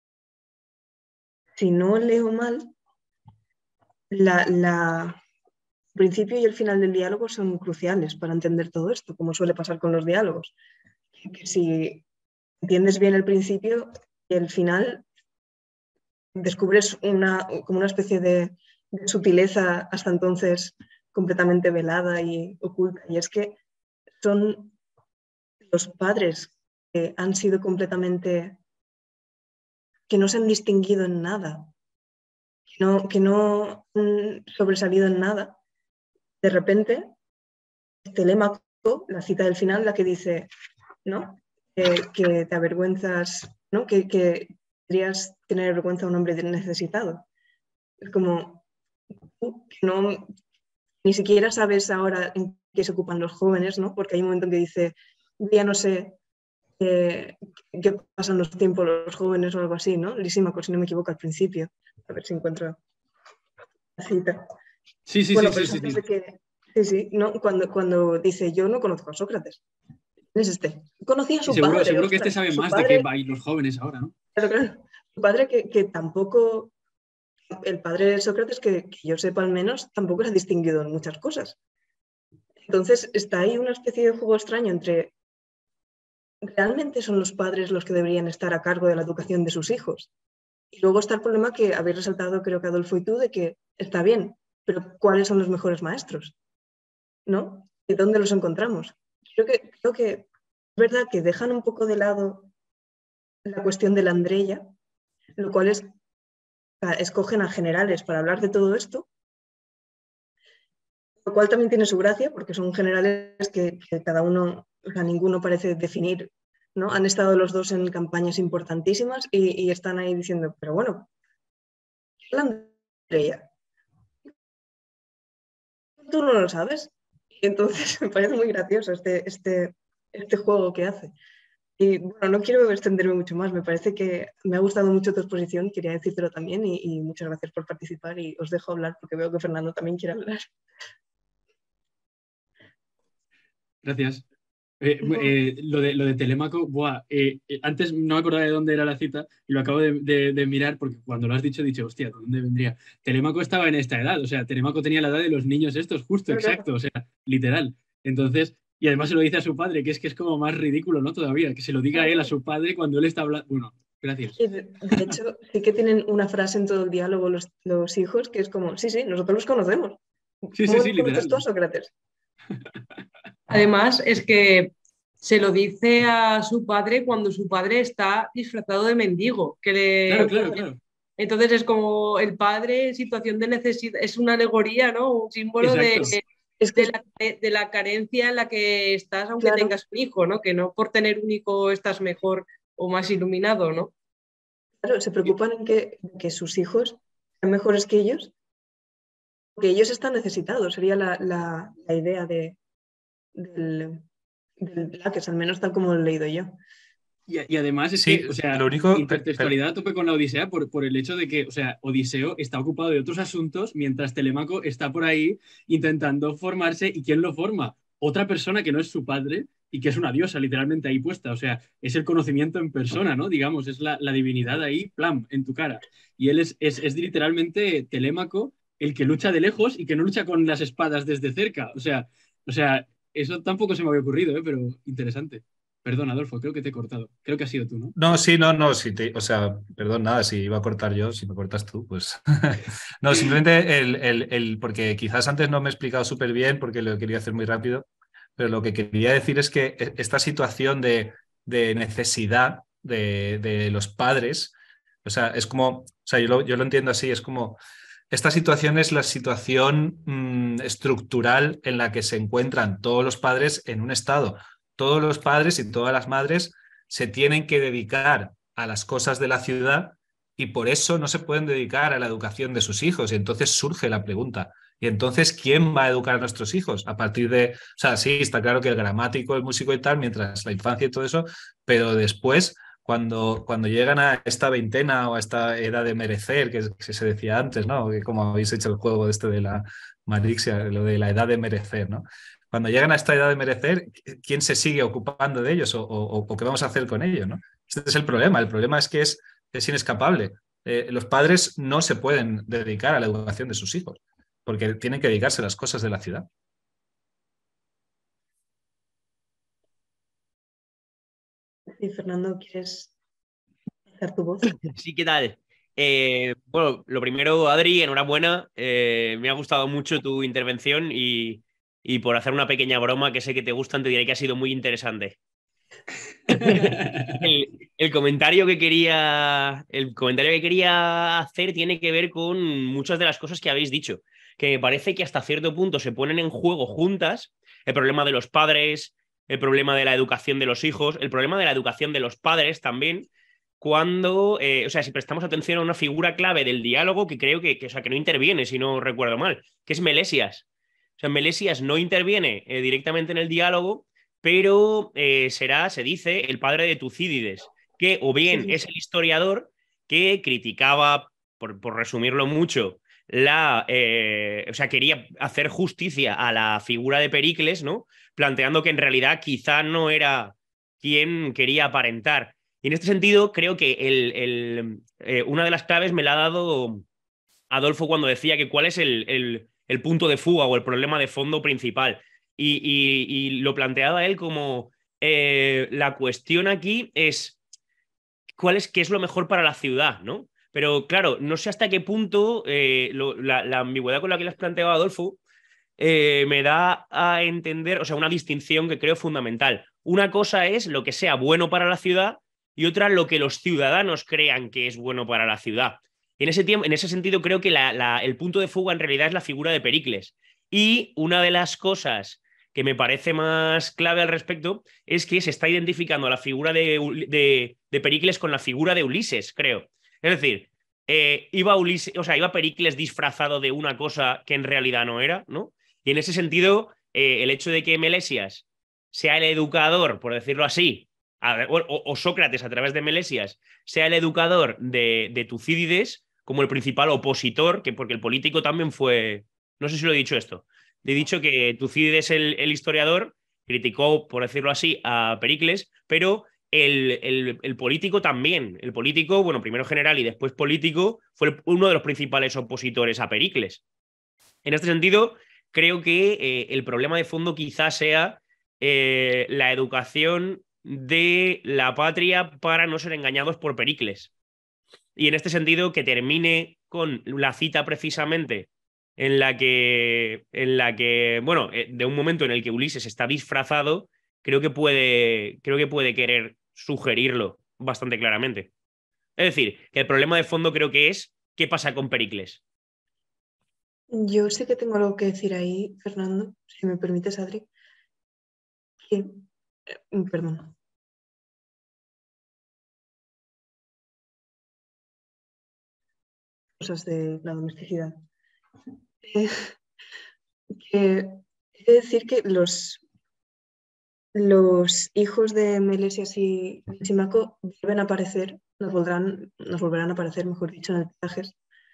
si no leo mal, la, la, el principio y el final del diálogo son cruciales para entender todo esto, como suele pasar con los diálogos. Que si entiendes bien el principio y el final, descubres una, como una especie de, de sutileza hasta entonces completamente velada y oculta. Y es que son los padres que han sido completamente, que no se han distinguido en nada, que no, que no han sobresalido en nada. De repente, Telémaco, la cita del final, la que dice, ¿no? Eh, que te avergüenzas, ¿no? Que, que deberías tener vergüenza a un hombre necesitado. Es como, tú, que no, ni siquiera sabes ahora en qué se ocupan los jóvenes, ¿no? Porque hay un momento en que dice, ya no sé eh, qué pasan los tiempos los jóvenes o algo así, ¿no? Lisímaco, si no me equivoco, al principio. A ver si encuentro la cita. Sí, sí, Bueno, sí, pero sí, sí, sí. que, sí, sí, ¿no? Cuando, cuando dice, yo no conozco a Sócrates. ¿Quién es este? Conocía a su Y seguro, padre. seguro que ostras, este sabe su más padre, de qué vais los jóvenes ahora, ¿no? claro, claro, su padre que, que tampoco, el padre de Sócrates, que, que yo sepa al menos, tampoco se ha distinguido en muchas cosas. Entonces está ahí una especie de juego extraño entre, ¿realmente son los padres los que deberían estar a cargo de la educación de sus hijos? Y luego está el problema que habéis resaltado, creo que Adolfo y tú, de que está bien, pero ¿cuáles son los mejores maestros? ¿No? ¿Y dónde los encontramos? Creo que, creo que es verdad que dejan un poco de lado la cuestión de la Andreia, lo cual es, o sea, escogen a generales para hablar de todo esto, lo cual también tiene su gracia, porque son generales que, que cada uno, o sea, ninguno parece definir, ¿no? Han estado los dos en campañas importantísimas y, y están ahí diciendo, pero bueno, ¿qué es la Andreia? Tú no lo sabes. Y entonces me parece muy gracioso este, este, este juego que hace. Y bueno, no quiero extenderme mucho más, me parece que me ha gustado mucho tu exposición, quería decírtelo también y, y muchas gracias por participar y os dejo hablar porque veo que Fernando también quiere hablar. Gracias. Eh, eh, lo, de, lo de Telémaco, buah, eh, eh, antes no me acordaba de dónde era la cita y lo acabo de, de, de mirar porque cuando lo has dicho he dicho, hostia, ¿de dónde vendría? Telémaco estaba en esta edad, o sea, Telémaco tenía la edad de los niños estos, justo, exacto, o sea, literal. Entonces, y además se lo dice a su padre, que es que es como más ridículo, ¿no? Todavía, que se lo diga a él, a su padre, cuando él está hablando. Bueno, gracias. Y de, de hecho, sí que tienen una frase en todo el diálogo los, los hijos que es como, sí, sí, nosotros los conocemos. Sí, sí, ¿Cómo sí, no conoces literal. tú a Sócrates? Además, es que se lo dice a su padre cuando su padre está disfrazado de mendigo. Que le... Claro, claro, claro. Entonces es como el padre en situación de necesidad, es una alegoría, ¿no? Un símbolo de, Exacto. Es que, de, la, de la carencia en la que estás, aunque claro, tengas un hijo, ¿no? Que no por tener un hijo estás mejor o más iluminado, ¿no? claro, se preocupan en que, que sus hijos sean mejores que ellos, porque ellos están necesitados, sería la, la, la idea de, del, del Laques, al menos tal como lo he leído yo. Y, y además es Sí, que, o sea, lo único, per- per- intertextualidad a tope con la Odisea por, por el hecho de que, o sea, Odiseo está ocupado de otros asuntos mientras Telémaco está por ahí intentando formarse. ¿Y quién lo forma? Otra persona que no es su padre y que es una diosa literalmente ahí puesta. O sea, es el conocimiento en persona, ¿no? Digamos, es la, la divinidad ahí, plam, en tu cara. Y él es, es, es literalmente Telémaco el que lucha de lejos y que no lucha con las espadas desde cerca. O sea, o sea, eso tampoco se me había ocurrido, ¿eh? Pero interesante. Perdón, Adolfo, creo que te he cortado. Creo que has sido tú, ¿no? No, sí, no, no, sí te- o sea, perdón, nada, si iba a cortar yo, si me cortas tú, pues... No, simplemente el, el, el- porque quizás antes no me he explicado súper bien porque lo quería hacer muy rápido, pero lo que quería decir es que e- esta situación de, de necesidad de, de los padres, o sea, es como, o sea, yo lo, yo lo entiendo así, es como, esta situación es la situación mm, estructural en la que se encuentran todos los padres en un estado. Todos los padres y todas las madres se tienen que dedicar a las cosas de la ciudad y por eso no se pueden dedicar a la educación de sus hijos. Y entonces surge la pregunta, ¿y entonces quién va a educar a nuestros hijos? A partir de, o sea, sí, está claro que el gramático, el músico y tal, mientras la infancia y todo eso, pero después, cuando, cuando llegan a esta veintena o a esta edad de merecer, que, que se decía antes, ¿no? Que como habéis hecho el juego este de la Marixia, lo de la edad de merecer, ¿no? Cuando llegan a esta edad de merecer, ¿quién se sigue ocupando de ellos o, o, o qué vamos a hacer con ellos, ¿no? Este es el problema. El problema es que es, es inescapable. Eh, los padres no se pueden dedicar a la educación de sus hijos porque tienen que dedicarse a las cosas de la ciudad. Sí, Fernando, ¿quieres hacer tu voz? Sí, ¿qué tal? Eh, bueno, lo primero, Adri, enhorabuena. Eh, me ha gustado mucho tu intervención y, y por hacer una pequeña broma que sé que te gustan, te diré que ha sido muy interesante. El, el comentario que quería, el comentario que quería hacer tiene que ver con muchas de las cosas que habéis dicho, que me parece que hasta cierto punto se ponen en juego juntas el problema de los padres, el problema de la educación de los hijos, el problema de la educación de los padres también, cuando, eh, o sea, si prestamos atención a una figura clave del diálogo que creo que, que, o sea, que no interviene, si no recuerdo mal, que es Melesias. O sea, Melesias no interviene eh, directamente en el diálogo, pero eh, será, se dice, el padre de Tucídides, que o bien Sí. es el historiador que criticaba, por, por resumirlo mucho, la, eh, o sea, quería hacer justicia a la figura de Pericles, ¿no? Planteando que en realidad quizá no era quien quería aparentar. Y en este sentido, creo que el, el, eh, una de las claves me la ha dado Adolfo cuando decía que cuál es el, el, el punto de fuga o el problema de fondo principal. Y, y, y lo planteaba él como eh, la cuestión aquí es cuál es qué es lo mejor para la ciudad, ¿no? Pero claro, no sé hasta qué punto eh, lo, la, la, ambigüedad con la que le has planteado, Adolfo, eh, me da a entender, o sea, una distinción que creo fundamental. Una cosa es lo que sea bueno para la ciudad y otra lo que los ciudadanos crean que es bueno para la ciudad. En ese, tiempo, en ese sentido, creo que la, la, el punto de fuga en realidad es la figura de Pericles. Y una de las cosas que me parece más clave al respecto es que se está identificando la figura de, de, de Pericles con la figura de Ulises, creo. Es decir, eh, iba, Ulises, o sea, iba Pericles disfrazado de una cosa que en realidad no era, ¿no? Y en ese sentido, eh, el hecho de que Melesias sea el educador, por decirlo así, a, o, o, Sócrates a través de Melesias sea el educador de, de Tucídides como el principal opositor, que porque el político también fue, no sé si lo he dicho esto, he dicho que Tucídides, el, el historiador, criticó, por decirlo así, a Pericles, pero el, el, el, político también, el político, bueno, primero general y después político, fue uno de los principales opositores a Pericles. En este sentido, creo que eh, el problema de fondo quizás sea eh, la educación de la patria para no ser engañados por Pericles. Y en este sentido, que termine con la cita precisamente en la que, en la que bueno, de un momento en el que Ulises está disfrazado, creo que puede, creo que puede querer sugerirlo bastante claramente. Es decir, que el problema de fondo creo que es qué pasa con Pericles. Yo sí que tengo algo que decir ahí, Fernando, si me permites, Adri. Que, eh, perdón. Cosas de la domesticidad. Eh, que, he de decir que los, los hijos de Melesias y Simaco vuelven a aparecer, nos volverán, nos volverán a aparecer, mejor dicho, en el Teages,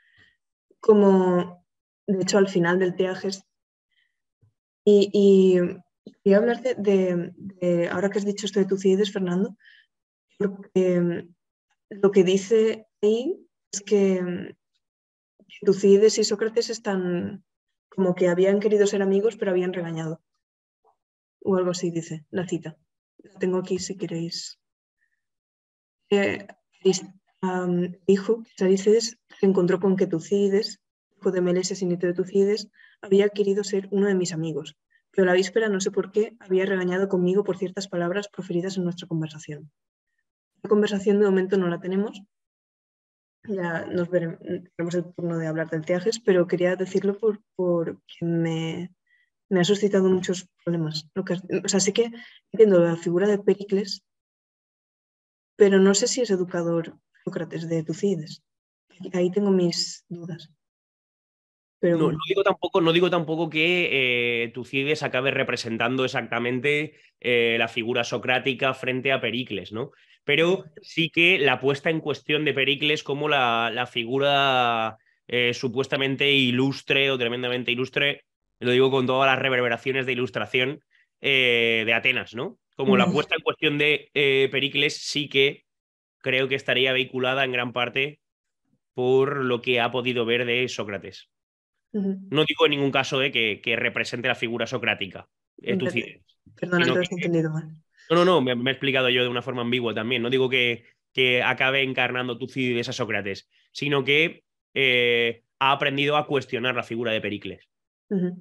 como, de hecho, al final del Teages. Y, y quería hablarte de, de, ahora que has dicho esto de Tucídides, Fernando, porque lo que dice ahí es que Tucídides y Sócrates están como que habían querido ser amigos, pero habían regañado. O algo así dice la cita. la tengo aquí si queréis. Eh, um, dijo que Arícedes se encontró con que Tucídides, hijo de Meleses y nieto de Tucídides, había querido ser uno de mis amigos, pero la víspera, no sé por qué, había regañado conmigo por ciertas palabras proferidas en nuestra conversación. La conversación de momento no la tenemos, ya nos veremos, tenemos el turno de hablar del Teages, pero quería decirlo por, porque me, me ha suscitado muchos problemas. Lo que, o sea, sí que entiendo la figura de Pericles, pero no sé si es educador Sócrates de Tucídides. Ahí tengo mis dudas. Pero No, bueno. no digo tampoco, no digo tampoco que eh, Tucídides acabe representando exactamente eh, la figura socrática frente a Pericles, ¿no? Pero sí que la puesta en cuestión de Pericles como la, la figura eh, supuestamente ilustre o tremendamente ilustre, lo digo con todas las reverberaciones de ilustración eh, de Atenas, ¿no? Como la puesta en cuestión de eh, Pericles sí que creo que estaría vehiculada en gran parte por lo que ha podido ver de Sócrates. Uh-huh. No digo en ningún caso eh, que, que represente la figura socrática, eh, Tucídides. Perdona, Sino entonces que- he entendido mal. No, no, no, me, me he explicado yo de una forma ambigua también. No digo que, que acabe encarnando Tucídides a Sócrates, sino que eh, ha aprendido a cuestionar la figura de Pericles. Uh-huh.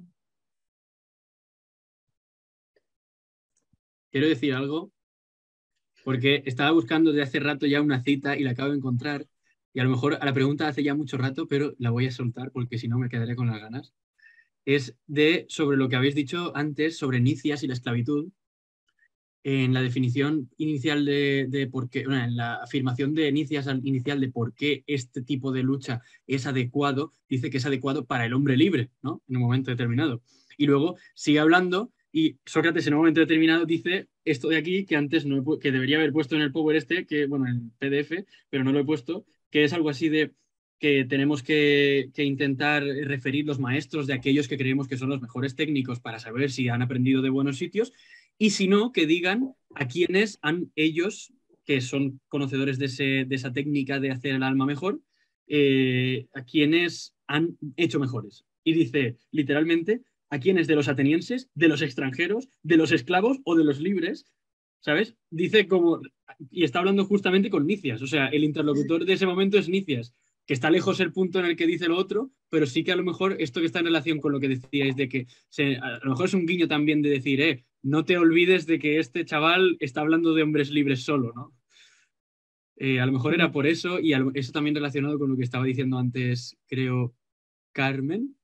Quiero decir algo, porque estaba buscando desde hace rato ya una cita y la acabo de encontrar. Y a lo mejor a la pregunta hace ya mucho rato, pero la voy a soltar porque si no me quedaré con las ganas. Es de sobre lo que habéis dicho antes sobre Nicias y la esclavitud. En la definición inicial de, de por qué, bueno, en la afirmación de Nicias al inicial de por qué este tipo de lucha es adecuado, dice que es adecuado para el hombre libre, ¿no? En un momento determinado. Y luego sigue hablando y Sócrates en un momento determinado dice esto de aquí que antes no he, que debería haber puesto en el Power este, que bueno, en el P D F, pero no lo he puesto, que es algo así de que tenemos que, que intentar referir los maestros de aquellos que creemos que son los mejores técnicos para saber si han aprendido de buenos sitios. Y si no, que digan a quienes han ellos, que son conocedores de, ese, de esa técnica de hacer el alma mejor, eh, a quienes han hecho mejores. Y dice literalmente a quienes de los atenienses, de los extranjeros, de los esclavos o de los libres, ¿sabes? Dice como, y está hablando justamente con Nicias, o sea, el interlocutor de ese momento es Nicias, que está lejos el punto en el que dice lo otro, pero sí que a lo mejor esto que está en relación con lo que decíais de que se, a lo mejor es un guiño también de decir, eh, no te olvides de que este chaval está hablando de hombres libres solo, ¿no? Eh, a lo mejor era por eso, y a, eso también relacionado con lo que estaba diciendo antes, creo, Carmen,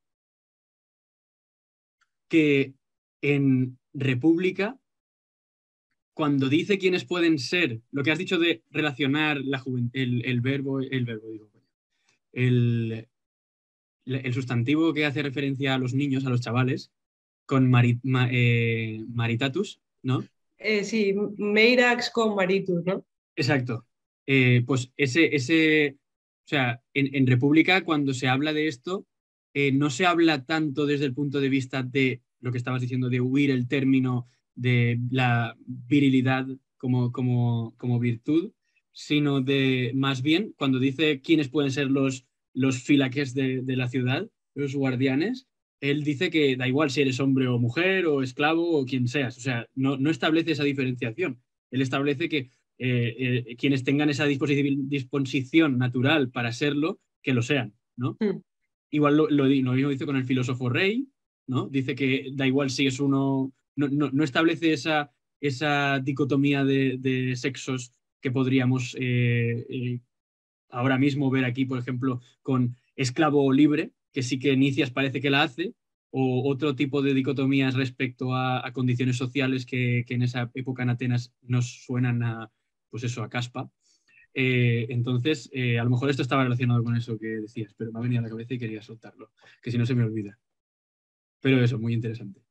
que en República, cuando dice quiénes pueden ser, lo que has dicho de relacionar la el, el verbo, el verbo, digo, el, el sustantivo que hace referencia a los niños, a los chavales, con mari, ma, eh, maritatus, ¿no? Eh, sí, Meirax con Maritus, ¿no? Exacto. Eh, pues ese, ese, o sea, en, en República cuando se habla de esto, eh, no se habla tanto desde el punto de vista de lo que estabas diciendo, de huir el término de la virilidad como, como, como virtud, sino de más bien cuando dice quiénes pueden ser los, los filaques de, de la ciudad, los guardianes, él dice que da igual si eres hombre o mujer o esclavo o quien seas, o sea, no, no establece esa diferenciación. Él establece que eh, eh, quienes tengan esa disposición, disposición natural para serlo, que lo sean, ¿no? Mm. Igual lo, lo, lo mismo dice con el filósofo Rey, ¿no? Dice que da igual si es uno, no, no, no establece esa, esa dicotomía de, de sexos que podríamos eh, eh, ahora mismo ver aquí, por ejemplo, con esclavo o libre, que sí que Nicias parece que la hace, o otro tipo de dicotomías respecto a, a condiciones sociales que, que, en esa época en Atenas nos suenan a, pues eso, a caspa. Eh, entonces, eh, a lo mejor esto estaba relacionado con eso que decías, pero me ha venido a la cabeza y quería soltarlo, que si no se me olvida. Pero eso, muy interesante.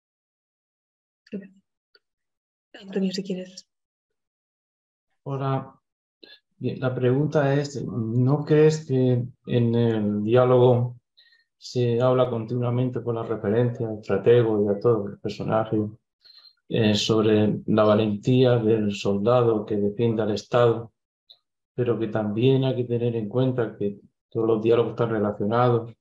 Antonio, si quieres. Ahora, la pregunta es, ¿no crees que en el diálogo se habla continuamente con la referencia al estratego y a todo el personaje eh, sobre la valentía del soldado que defiende al Estado, pero que también hay que tener en cuenta que todos los diálogos están relacionados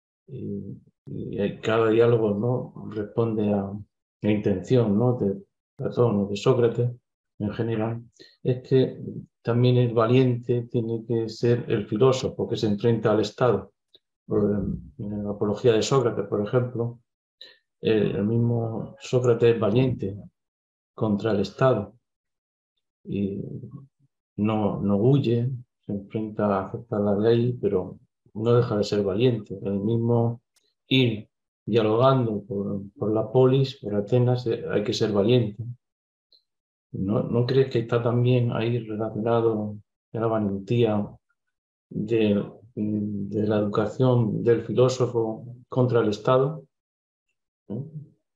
y, y cada diálogo, ¿no?, responde a la intención, ¿no?, de Platón o de Sócrates en general, es que también el valiente tiene que ser el filósofo que se enfrenta al Estado. En la apología de Sócrates, por ejemplo, el mismo Sócrates es valiente contra el Estado y no, no huye, se enfrenta a aceptar la ley, pero no deja de ser valiente. El mismo ir dialogando por, por la polis, por Atenas, hay que ser valiente. ¿No, no crees que está también ahí relacionado la valentía de, de la educación del filósofo contra el Estado? ¿No?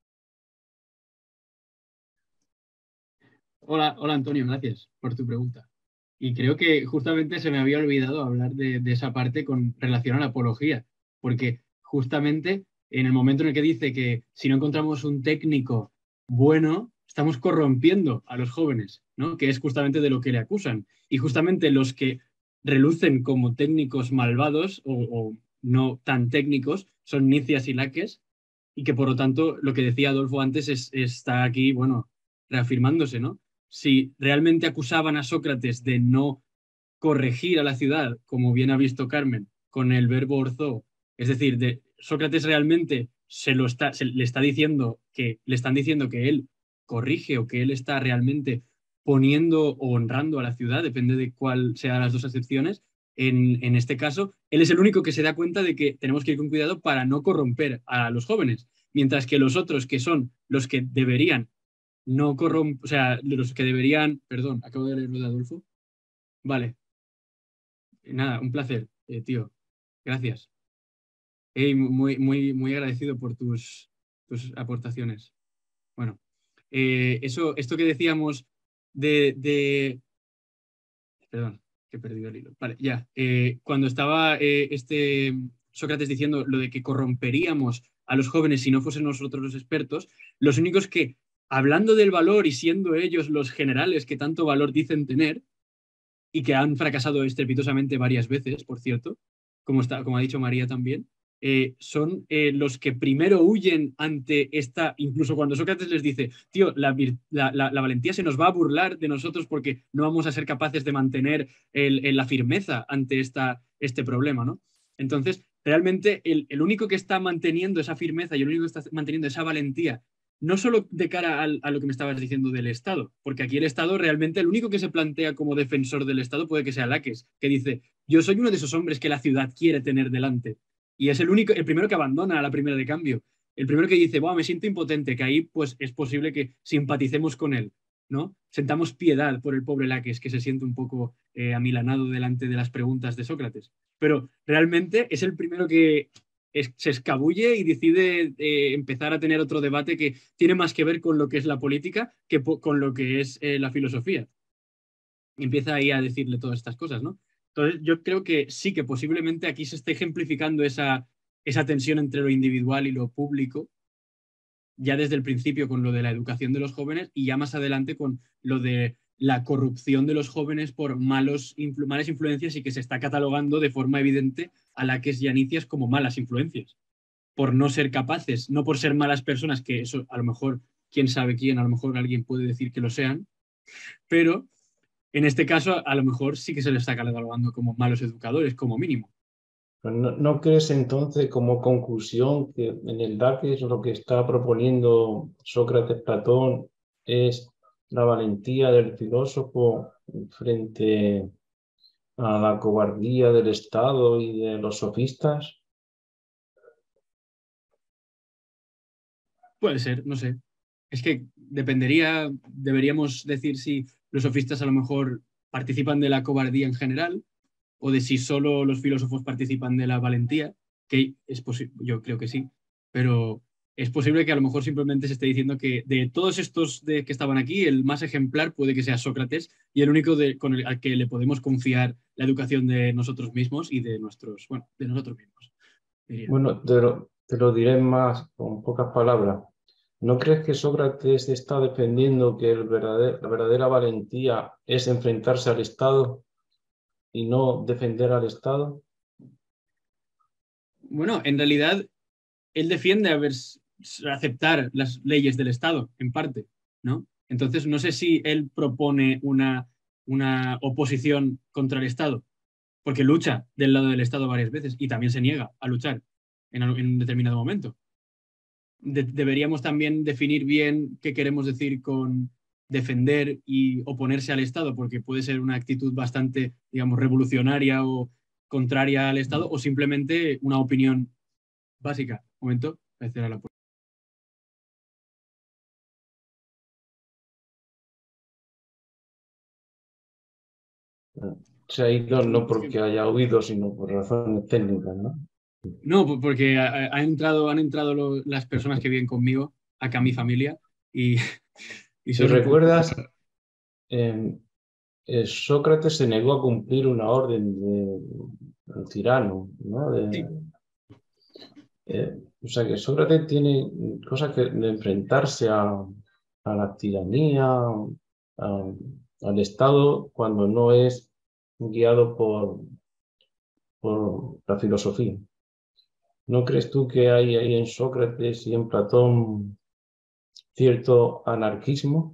Hola, hola Antonio, gracias por tu pregunta. Y creo que justamente se me había olvidado hablar de, de esa parte con relación a la apología, porque justamente en el momento en el que dice que si no encontramos un técnico bueno, estamos corrompiendo a los jóvenes, ¿no? Que es justamente de lo que le acusan. Y justamente los que relucen como técnicos malvados o, o no tan técnicos son Nicias y Laques, y que por lo tanto lo que decía Adolfo antes es, está aquí, bueno, reafirmándose, ¿no? Si realmente acusaban a Sócrates de no corregir a la ciudad, como bien ha visto Carmen, con el verbo orzó, es decir, de, Sócrates realmente se lo está, se, le está diciendo que le están diciendo que él corrige o que él está realmente poniendo o honrando a la ciudad, depende de cuál sean las dos acepciones. En, en este caso, él es el único que se da cuenta de que tenemos que ir con cuidado para no corromper a los jóvenes, mientras que los otros, que son los que deberían no corromper, o sea, los que deberían, perdón, acabo de leerlo de Adolfo. Vale, nada, un placer, eh, tío. Gracias. Hey, muy, muy, muy agradecido por tus, tus aportaciones. Bueno, eh, eso, esto que decíamos de, de... Perdón, que he perdido el hilo. Vale, ya. Eh, cuando estaba eh, este Sócrates diciendo lo de que corromperíamos a los jóvenes si no fuesen nosotros los expertos, los únicos que, hablando del valor y siendo ellos los generales que tanto valor dicen tener, y que han fracasado estrepitosamente varias veces, por cierto, como, está, como ha dicho María también, eh, son eh, los que primero huyen ante esta, incluso cuando Sócrates les dice, tío, la, la, la, la valentía se nos va a burlar de nosotros porque no vamos a ser capaces de mantener el, el, la firmeza ante esta, este problema, ¿no? Entonces, realmente el, el único que está manteniendo esa firmeza y el único que está manteniendo esa valentía no solo de cara al, a lo que me estabas diciendo del Estado, porque aquí el Estado realmente el único que se plantea como defensor del Estado puede que sea Laques, que dice, yo soy uno de esos hombres que la ciudad quiere tener delante. Y es el único, el primero que abandona a la primera de cambio. El primero que dice, wow, me siento impotente, que ahí pues es posible que simpaticemos con él, ¿no? Sentamos piedad por el pobre Laques, que se siente un poco eh, amilanado delante de las preguntas de Sócrates. Pero realmente es el primero que es, se escabulle y decide eh, empezar a tener otro debate que tiene más que ver con lo que es la política que con lo que es eh, la filosofía. Y empieza ahí a decirle todas estas cosas, ¿no? Entonces yo creo que sí, que posiblemente aquí se esté ejemplificando esa, esa tensión entre lo individual y lo público, ya desde el principio con lo de la educación de los jóvenes y ya más adelante con lo de la corrupción de los jóvenes por malos, influ malas influencias y que se está catalogando de forma evidente a Laques y a Nicias como malas influencias, por no ser capaces, no por ser malas personas, que eso a lo mejor, quién sabe quién, a lo mejor alguien puede decir que lo sean, pero en este caso a lo mejor sí que se les está catalogando como malos educadores, como mínimo. ¿No, no crees entonces como conclusión que en el D A C lo que está proponiendo Sócrates Platón es la valentía del filósofo frente a la cobardía del Estado y de los sofistas? Puede ser, no sé. Es que dependería, deberíamos decir si los sofistas a lo mejor participan de la cobardía en general o de si solo los filósofos participan de la valentía, que es posible, yo creo que sí, pero es posible que a lo mejor simplemente se esté diciendo que de todos estos de, que estaban aquí, el más ejemplar puede que sea Sócrates y el único de, con el al que le podemos confiar la educación de nosotros mismos y de nuestros, bueno, de nosotros mismos. Diría. Bueno, te lo, te lo diré más con pocas palabras. ¿No crees que Sócrates está defendiendo que el verdader, la verdadera valentía es enfrentarse al Estado y no defender al Estado? Bueno, en realidad él defiende haber, aceptar las leyes del Estado, en parte, ¿no? Entonces, no sé si él propone una, una oposición contra el Estado, porque lucha del lado del Estado varias veces y también se niega a luchar en, en un determinado momento. De, deberíamos también definir bien qué queremos decir con defender y oponerse al Estado, porque puede ser una actitud bastante, digamos, revolucionaria o contraria al Estado, o simplemente una opinión básica. Un momento, voy a cerrar la puerta. Se ha ido no porque haya huido, sino por razones técnicas, ¿no? No, porque ha, ha entrado, han entrado lo, las personas que viven conmigo, acá mi familia, y, y Si son un poco... recuerdas, eh, eh, Sócrates se negó a cumplir una orden de, del tirano, ¿no? De, Sí. eh, o sea que Sócrates tiene cosas que de enfrentarse a, a la tiranía, a, al Estado, cuando no es guiado por, por la filosofía. ¿No crees tú que hay ahí en Sócrates y en Platón cierto anarquismo?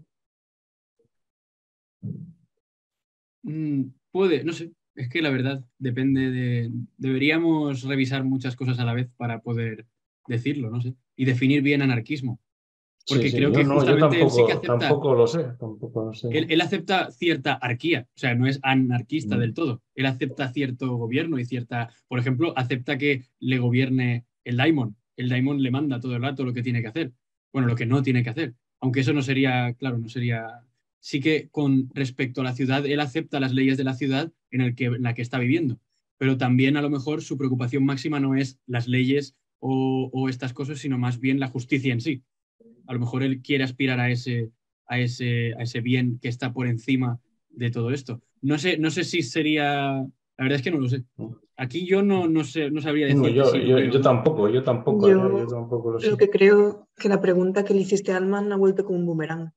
Mm, puede, no sé, es que la verdad depende de... Deberíamos revisar muchas cosas a la vez para poder decirlo, no sé, y definir bien anarquismo, Sí, porque sí, creo yo que no, yo justamente él sí que tampoco, acepta, tampoco lo sé, tampoco lo sé. él, él acepta cierta arquía, o sea, no es anarquista Mm. del todo, él acepta cierto gobierno y cierta, por ejemplo, acepta que le gobierne el daimon, el daimon le manda todo el rato lo que tiene que hacer, bueno, lo que no tiene que hacer, aunque eso no sería, claro, no sería... Sí que con respecto a la ciudad, él acepta las leyes de la ciudad en, el que, en la que está viviendo, pero también a lo mejor su preocupación máxima no es las leyes o, o estas cosas, sino más bien la justicia en sí. A lo mejor él quiere aspirar a ese, a ese, a ese bien que está por encima de todo esto. No sé, no sé si sería, la verdad es que no lo sé. Aquí yo no, no, sé, no sabría No, decirte yo, si lo yo, creo o yo no. tampoco, yo tampoco, Yo yo, yo tampoco lo sé. lo que creo que la pregunta que le hiciste a Alman ha vuelto como un boomerang.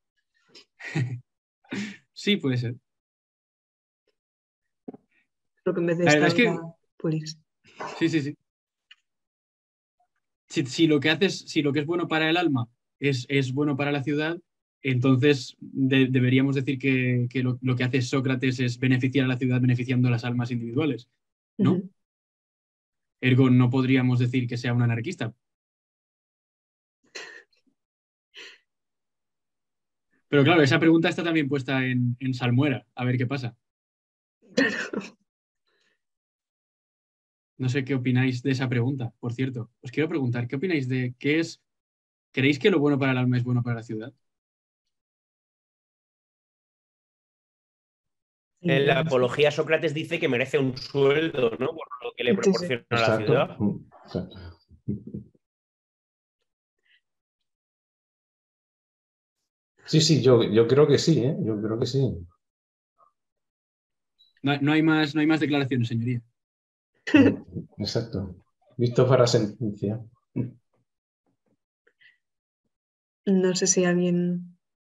Sí, puede ser. Creo que en vez de La verdad estar es que era pulirse. sí, sí, sí. Si, si lo que haces, si lo que es bueno para el alma es, es bueno para la ciudad, entonces de- deberíamos decir que, que lo, lo que hace Sócrates es beneficiar a la ciudad beneficiando a las almas individuales, ¿no? Ujú. Ergo, no podríamos decir que sea un anarquista. Pero claro, esa pregunta está también puesta en, en salmuera, a ver qué pasa. No sé qué opináis de esa pregunta, por cierto. Os quiero preguntar, ¿qué opináis de qué es? ¿Creéis que lo bueno para el alma es bueno para la ciudad? En la apología Sócrates dice que merece un sueldo, ¿no? Por lo que le Sí, sí. proporciona la Exacto. ciudad. Mm, exacto. Sí, sí, yo, yo creo que sí, ¿eh? Yo creo que sí. No, no hay más, no hay más declaraciones, señoría. Exacto. Visto para sentencia. No sé si alguien...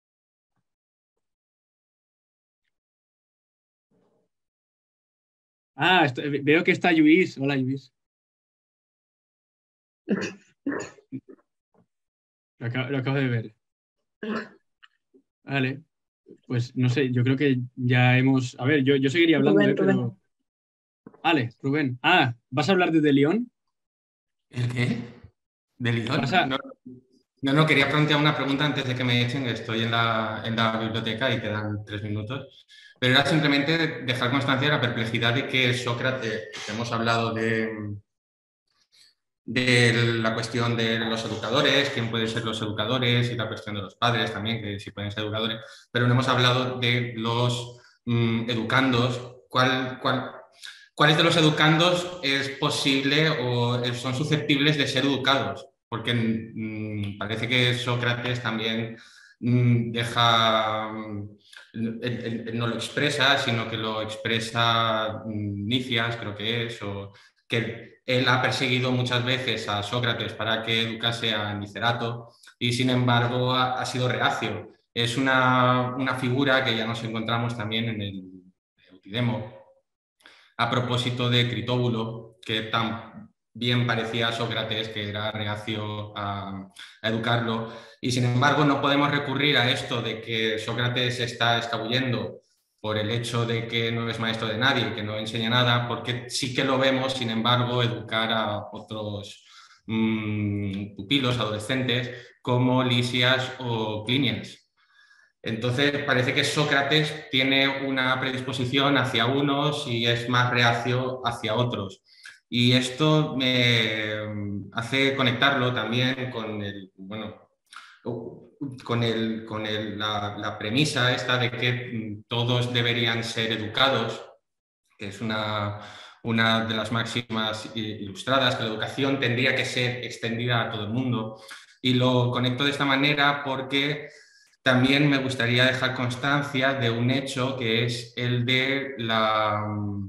Ah, esto- veo que está Luis. Hola, Luis. Lo acabo, lo acabo de ver. Vale. Pues no sé, yo creo que ya hemos. A ver, yo, yo seguiría hablando, Rubén, ¿eh? Rubén. Pero. Vale, Rubén. Ah, ¿vas a hablar de De León? ¿El qué? ¿De Lyon? ¿Vas a... No, no, no, quería plantear una pregunta antes de que me echen, que estoy en la, en la biblioteca y quedan tres minutos. Pero era simplemente dejar constancia de la perplejidad de que Sócrates, hemos hablado de, de la cuestión de los educadores, quién pueden ser los educadores y la cuestión de los padres también, que si pueden ser educadores, pero no hemos hablado de los mm, educandos, cuál, cuál, cuáles de los educandos es posible o son susceptibles de ser educados, porque mm, parece que Sócrates también mm, deja, mm, él, él- él no lo expresa, sino que lo expresa mm, Nicias, creo que es, o que él ha perseguido muchas veces a Sócrates para que educase a Nicerato y sin embargo ha, ha sido reacio. Es una, una, figura que ya nos encontramos también en el Eutidemo, a propósito de Critóbulo, que tan, bien parecía a Sócrates, que era reacio a, a educarlo. Y sin embargo no podemos recurrir a esto de que Sócrates se está escabullendo por el hecho de que no es maestro de nadie, que no enseña nada, porque sí que lo vemos, sin embargo, educar a otros mmm, pupilos, adolescentes, como Lisias o Clínias. Entonces parece que Sócrates tiene una predisposición hacia unos y es más reacio hacia otros. Y esto me hace conectarlo también con el, bueno, con, el, con el, la, la premisa esta de que todos deberían ser educados, que es una, una de las máximas ilustradas, que la educación tendría que ser extendida a todo el mundo. Y lo conecto de esta manera porque también me gustaría dejar constancia de un hecho que es el de la...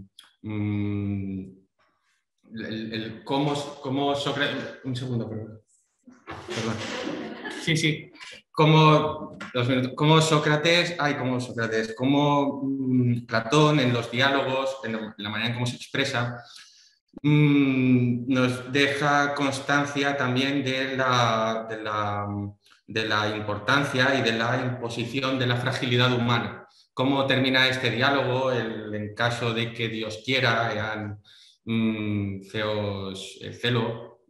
Mmm, El, el cómo, cómo Sócrates... Un segundo, perdón. perdón. Sí, sí. Cómo, cómo Sócrates... Ay, cómo Sócrates... Cómo mmm, Platón en los diálogos, en la manera en cómo se expresa, mmm, nos deja constancia también de la, de, la, de la importancia y de la imposición de la fragilidad humana. Cómo termina este diálogo, el, en caso de que Dios quiera, eran... Mm, Ceos, eh, Celo,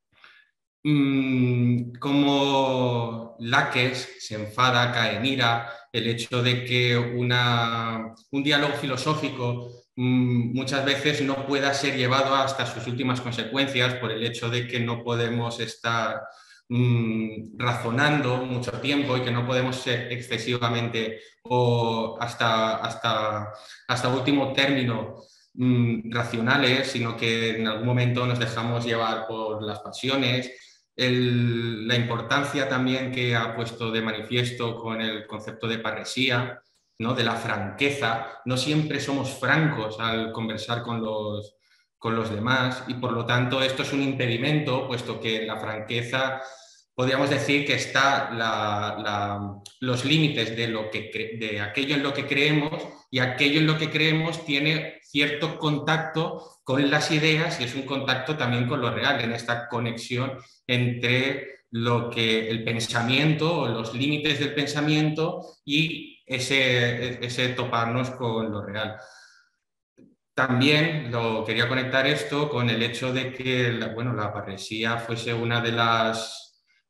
mm, como Laques se enfada, cae en ira, el hecho de que una, un diálogo filosófico mm, muchas veces no pueda ser llevado hasta sus últimas consecuencias por el hecho de que no podemos estar mm, razonando mucho tiempo y que no podemos ser excesivamente o hasta, hasta, hasta último término racionales, sino que en algún momento nos dejamos llevar por las pasiones. El, la importancia también que ha puesto de manifiesto con el concepto de parresía, ¿no? De la franqueza. No siempre somos francos al conversar con los, con los demás y por lo tanto esto es un impedimento, puesto que la franqueza... Podríamos decir que está la, la, los límites de, lo que, de aquello en lo que creemos y aquello en lo que creemos tiene cierto contacto con las ideas y es un contacto también con lo real, en esta conexión entre lo que el pensamiento o los límites del pensamiento y ese, ese toparnos con lo real. También lo quería conectar esto con el hecho de que la, bueno, la parresía fuese una de las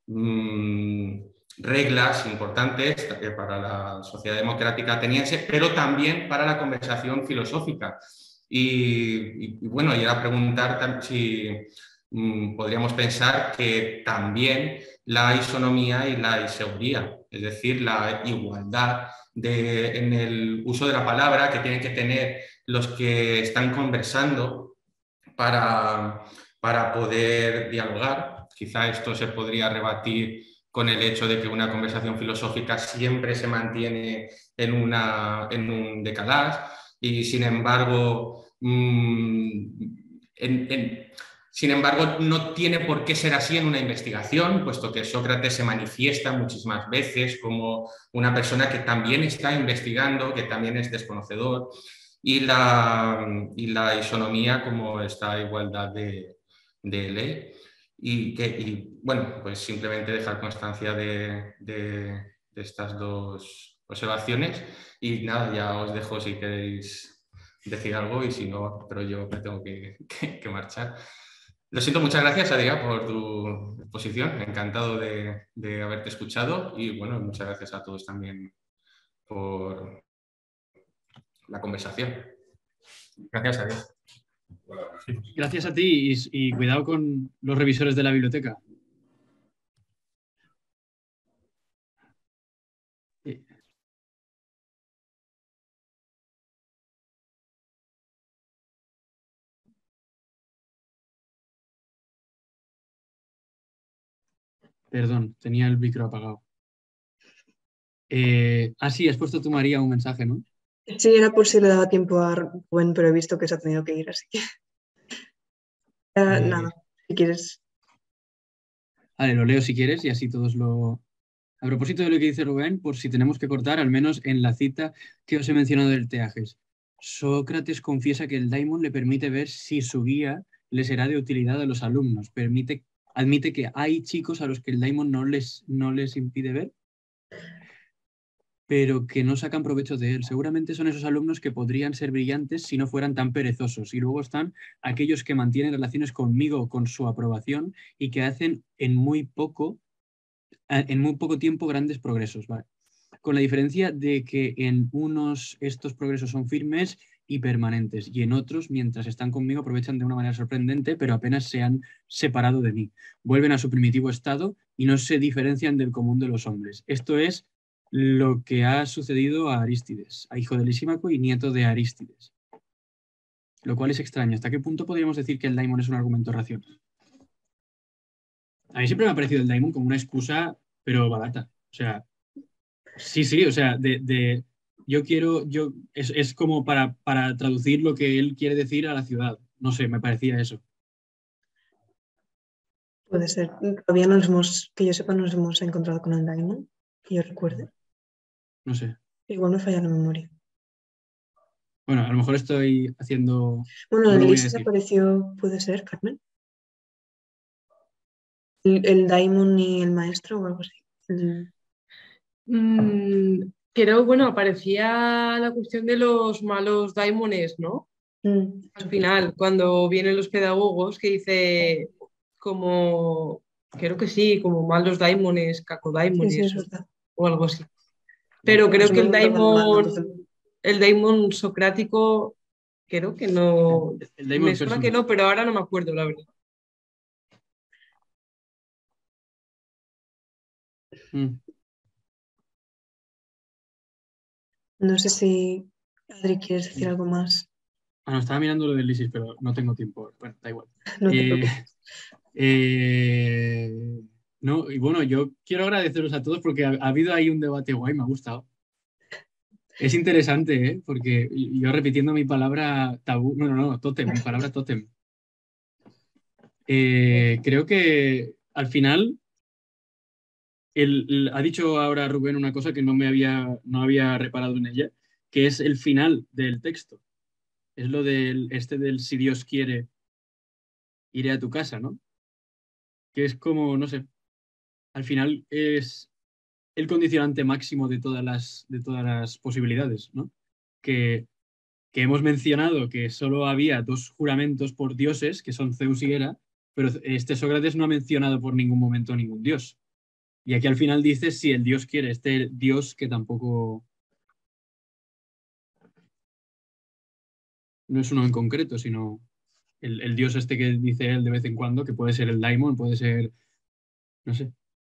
reglas importantes para la sociedad democrática ateniense, pero también para la conversación filosófica. Y, y, y bueno, y era preguntar si mm, podríamos pensar que también la isonomía y la iseguría, es decir, la igualdad de, en el uso de la palabra que tienen que tener los que están conversando para, para poder dialogar. Quizá esto se podría rebatir con el hecho de que una conversación filosófica siempre se mantiene en, una, en un decalage y sin embargo, mmm, en, en, sin embargo no tiene por qué ser así en una investigación, puesto que Sócrates se manifiesta muchísimas veces como una persona que también está investigando, que también es desconocedor y la, y la isonomía como esta igualdad de, de ley. Y, que, y bueno, pues simplemente dejar constancia de, de, de estas dos observaciones y nada, ya os dejo si queréis decir algo y si no, pero yo me tengo que, que, que marchar. Lo siento, muchas gracias, Adrián, por tu exposición, encantado de, de haberte escuchado y bueno, muchas gracias a todos también por la conversación. Gracias, Adrián. Gracias a ti y, y cuidado con los revisores de la biblioteca. Sí. Perdón, tenía el micro apagado. Eh, ah, sí, has puesto tú, María, un mensaje, ¿no? Sí, era por si le daba tiempo a Rubén, pero he visto que se ha tenido que ir, así que... Uh, eh... Nada, si quieres. Vale, lo leo si quieres y así todos lo... A propósito de lo que dice Rubén, por si tenemos que cortar, al menos en la cita que os he mencionado del Teages. Sócrates confiesa que el daimon le permite ver si su guía le será de utilidad a los alumnos. Permite, admite que hay chicos a los que el daimon no les, no les impide ver, pero que no sacan provecho de él. Seguramente son esos alumnos que podrían ser brillantes si no fueran tan perezosos. Y luego están aquellos que mantienen relaciones conmigo con su aprobación y que hacen en muy poco, en muy poco tiempo grandes progresos, ¿vale? Con la diferencia de que en unos estos progresos son firmes y permanentes, y en otros, mientras están conmigo, aprovechan de una manera sorprendente, pero apenas se han separado de mí. Vuelven a su primitivo estado y no se diferencian del común de los hombres. Esto es lo que ha sucedido a Arístides, a hijo de Lisímaco y nieto de Arístides. Lo cual es extraño. ¿Hasta qué punto podríamos decir que el daimon es un argumento racional? A mí siempre me ha parecido el daimon como una excusa, pero barata. O sea, sí, sí, o sea, de, de yo quiero, yo, es, es como para, para traducir lo que él quiere decir a la ciudad. No sé, me parecía eso. Puede ser. Todavía no nos hemos, que yo sepa, no nos hemos encontrado con el daimon, que yo recuerde. No sé. Igual me falla la memoria. Bueno, a lo mejor estoy haciendo... Bueno, no el lo voy a Lisis decir. apareció, puede ser, Carmen. El, el daimon y el maestro o algo así. El- Mm, creo, bueno, aparecía la cuestión de los malos daimones, ¿no? Mm, Al final, cuando vienen los pedagogos, que dice como, creo que sí, como malos daimones, sí, sí, es cacodaimones o, verdad. o algo así. Pero creo Pues que hemos el encontrado mal, daimon, entonces. el daimon socrático, creo que no, El me daimon suena que personal. no, pero ahora no me acuerdo, la verdad. Mm. No sé si Adri quieres decir algo más. Ah, no, estaba mirando lo del Lisis, pero no tengo tiempo. Bueno, da igual. No te Eh, preocupes. eh, no, y bueno, yo quiero agradeceros a todos porque ha, ha habido ahí un debate guay, me ha gustado. Es interesante, ¿eh? Porque yo repitiendo mi palabra tabú, no, no, no, tótem, mi palabra tótem. Eh, creo que al final el, el- ha dicho ahora Rubén una cosa que no me había, no había reparado en ella, que es el final del texto. Es lo del este del si Dios quiere, iré a tu casa, ¿no? Que es como, no sé, al final es el condicionante máximo de todas las, de todas las posibilidades, ¿no? Que, que hemos mencionado que solo había dos juramentos por dioses, que son Zeus y Hera, pero este Sócrates no ha mencionado por ningún momento ningún dios. Y aquí al final dice si el dios quiere, este dios que tampoco no es uno en concreto, sino el, el dios este que dice él de vez en cuando, que puede ser el daimon, puede ser, no sé.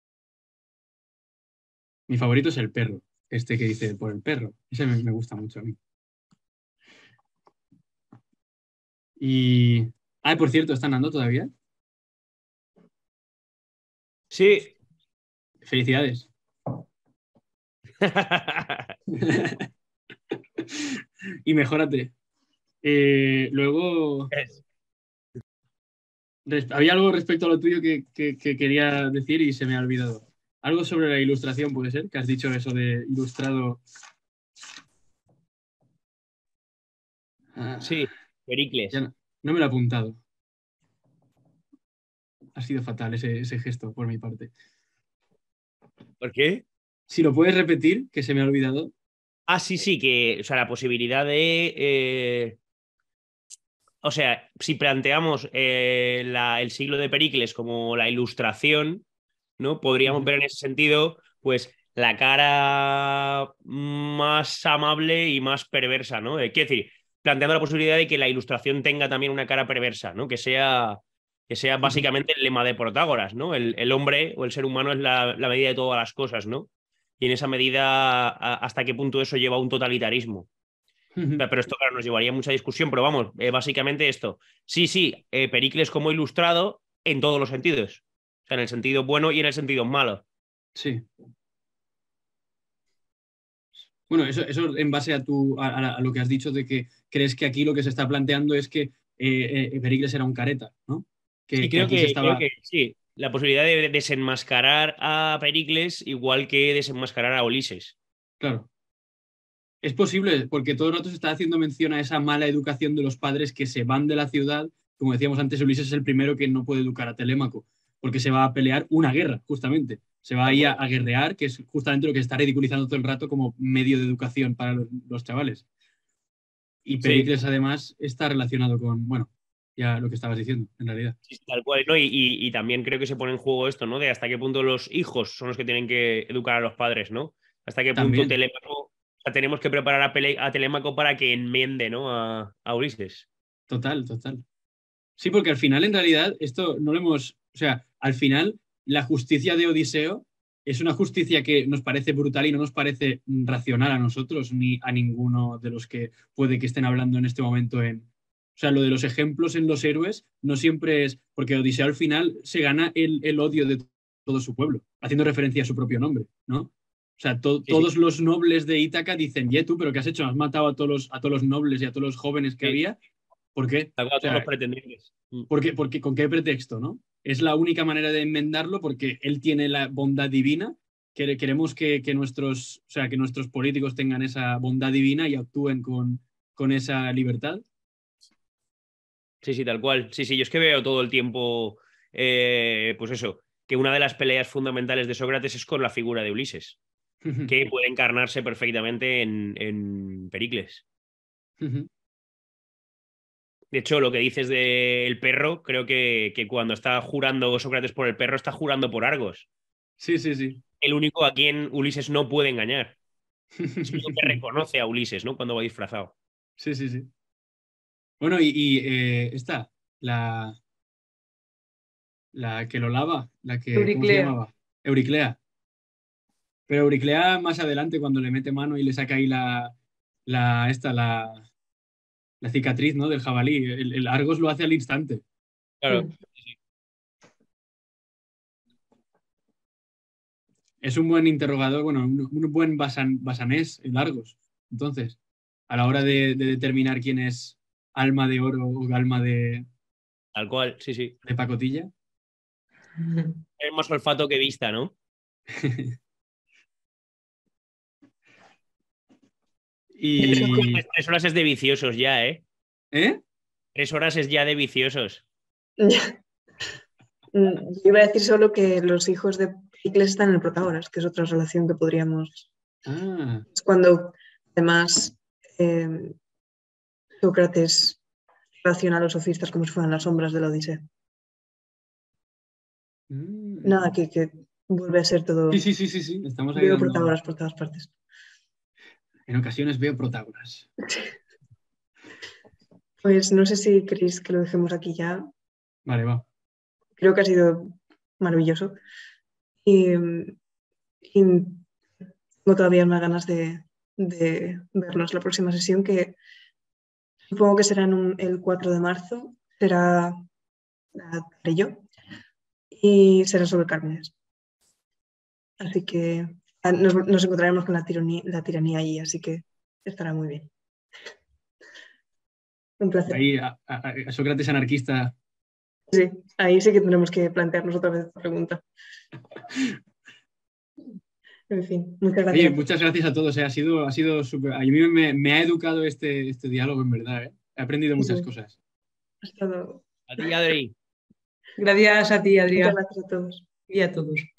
Mi favorito es el perro, este que dice por el perro. Ese me, me gusta mucho a mí. Y... Ah, por cierto, ¿están dando todavía? Sí. Felicidades. Y mejórate. Eh, luego, res- había algo respecto a lo tuyo que, que- que quería decir y se me ha olvidado. Algo sobre la ilustración, puede ser, que has dicho eso de ilustrado. Ah, Sí, ya Pericles. no, no me lo he apuntado. Ha sido fatal ese, ese gesto por mi parte. ¿Por qué? Si lo puedes repetir, que se me ha olvidado. Ah, sí, sí, que, o sea, la posibilidad de. eh, o sea, si planteamos eh, la- el siglo de Pericles como la ilustración, ¿no? Podríamos Ujú. ver en ese sentido, pues, la cara más amable y más perversa, ¿no? Eh, quiero decir, planteando la posibilidad de que la ilustración tenga también una cara perversa, ¿no? Que sea, que sea Ujú. básicamente el lema de Protágoras, ¿no? El, el hombre o el ser humano es la, la medida de todas las cosas, ¿no? Y en esa medida, a- hasta qué punto eso lleva a un totalitarismo. Ujú. Pero esto, claro, nos llevaría a mucha discusión, pero vamos, eh, básicamente esto. Sí, sí, eh, Pericles como ilustrado en todos los sentidos. O sea, en el sentido bueno y en el sentido malo. Sí. Bueno, eso, eso en base a, tu, a, a- a lo que has dicho de que crees que aquí lo que se está planteando es que eh, eh, Pericles era un careta, ¿no? Sí, Que, que creo aquí se que, creo estaba... que sí. La posibilidad de desenmascarar a Pericles igual que desenmascarar a Ulises. Claro. Es posible, porque todo el rato se está haciendo mención a esa mala educación de los padres que se van de la ciudad como decíamos antes, Ulises es el primero que no puede educar a Telémaco, porque se va a pelear una guerra, justamente. Se va ahí a, a guerrear, que es justamente lo que está ridiculizando todo el rato como medio de educación para los, los chavales. Y Pericles, sí, además, está relacionado con, bueno, ya lo que estabas diciendo, en realidad. Sí, tal cual, ¿no? Y, y, y también creo que se pone en juego esto, ¿no? De hasta qué punto los hijos son los que tienen que educar a los padres, ¿no? Hasta qué punto También. Telémaco, o sea, tenemos que preparar a, Pele, a Telémaco para que enmiende, ¿no? A, a Ulises. Total, total. Sí, porque al final, en realidad, esto no lo hemos... O sea, al final, la justicia de Odiseo es una justicia que nos parece brutal y no nos parece racional a nosotros ni a ninguno de los que puede que estén hablando en este momento en... O sea, lo de los ejemplos en los héroes no siempre es... Porque Odiseo al final se gana el, el odio de todo su pueblo, haciendo referencia a su propio nombre, ¿no? O sea, to, sí, todos sí. los nobles de Ítaca dicen, ye, tú, ¿pero qué has hecho? Has matado a todos los, a todos los nobles y a todos los jóvenes que sí. había. ¿Por qué? A todos o sea, los pretendientes. ¿por qué, por qué, ¿Con qué pretexto, no? Es la única manera de enmendarlo porque él tiene la bondad divina. Queremos que, que, nuestros, o sea, que nuestros políticos tengan esa bondad divina y actúen con, con esa libertad. Sí, sí, tal cual. Sí, sí, yo es que veo todo el tiempo, eh, pues eso, que una de las peleas fundamentales de Sócrates es con la figura de Ulises, que puede encarnarse perfectamente en, en Pericles. De hecho, lo que dices del perro, creo que, que cuando está jurando Sócrates por el perro, está jurando por Argos. Sí, sí, sí. El único a quien Ulises no puede engañar. Es el único que reconoce a Ulises, ¿no? Cuando va disfrazado. Sí, sí, sí. Bueno, y, y eh, esta, la, la que lo lava, la que, Euriclea. ¿cómo se llamaba? Euriclea. Pero Euriclea más adelante, cuando le mete mano y le saca ahí la, la esta, la, la cicatriz, ¿no? Del jabalí. El, el Argos lo hace al instante. Claro. Sí. Es un buen interrogador, bueno, un, un buen basan, basanés, el Argos. Entonces, a la hora de, de determinar quién es alma de oro o alma de... Tal cual, sí, sí. De pacotilla. Es más olfato que vista, ¿no? Y... Tres horas es de viciosos ya, ¿eh? ¿Eh? Tres horas es ya de viciosos. Yo iba a decir solo que los hijos de Pericles están en el Protágoras, que es otra relación que podríamos... Ah. Es cuando, además, eh, Sócrates relaciona a los sofistas como si fueran las sombras de la Odisea. Mm. Nada, que, que vuelve a ser todo... Sí, sí, sí, sí, sí. Estamos ahí veo dando... Protágoras por todas partes. En ocasiones veo Protágoras. Pues no sé si queréis que lo dejemos aquí ya. Vale, va. Creo que ha sido maravilloso. Y, y tengo todavía más ganas de, de vernos la próxima sesión, que supongo que será en un, el cuatro de marzo. Será yo y será sobre Cármenes. Así que nos, nos encontraremos con la tiranía, la tiranía allí, así que estará muy bien. Un placer. Ahí, a, a, a Sócrates anarquista. Sí, ahí sí que tendremos que plantearnos otra vez esta pregunta. En fin, muchas gracias. Oye, muchas gracias a todos. Eh. Ha sido, ha sido súper. A mí me, me ha educado este, este diálogo, en verdad. Eh. He aprendido muchas sí. cosas. Hasta luego. A ti, Adri. Gracias a ti, Adrián. Muchas gracias a todos. Y a todos.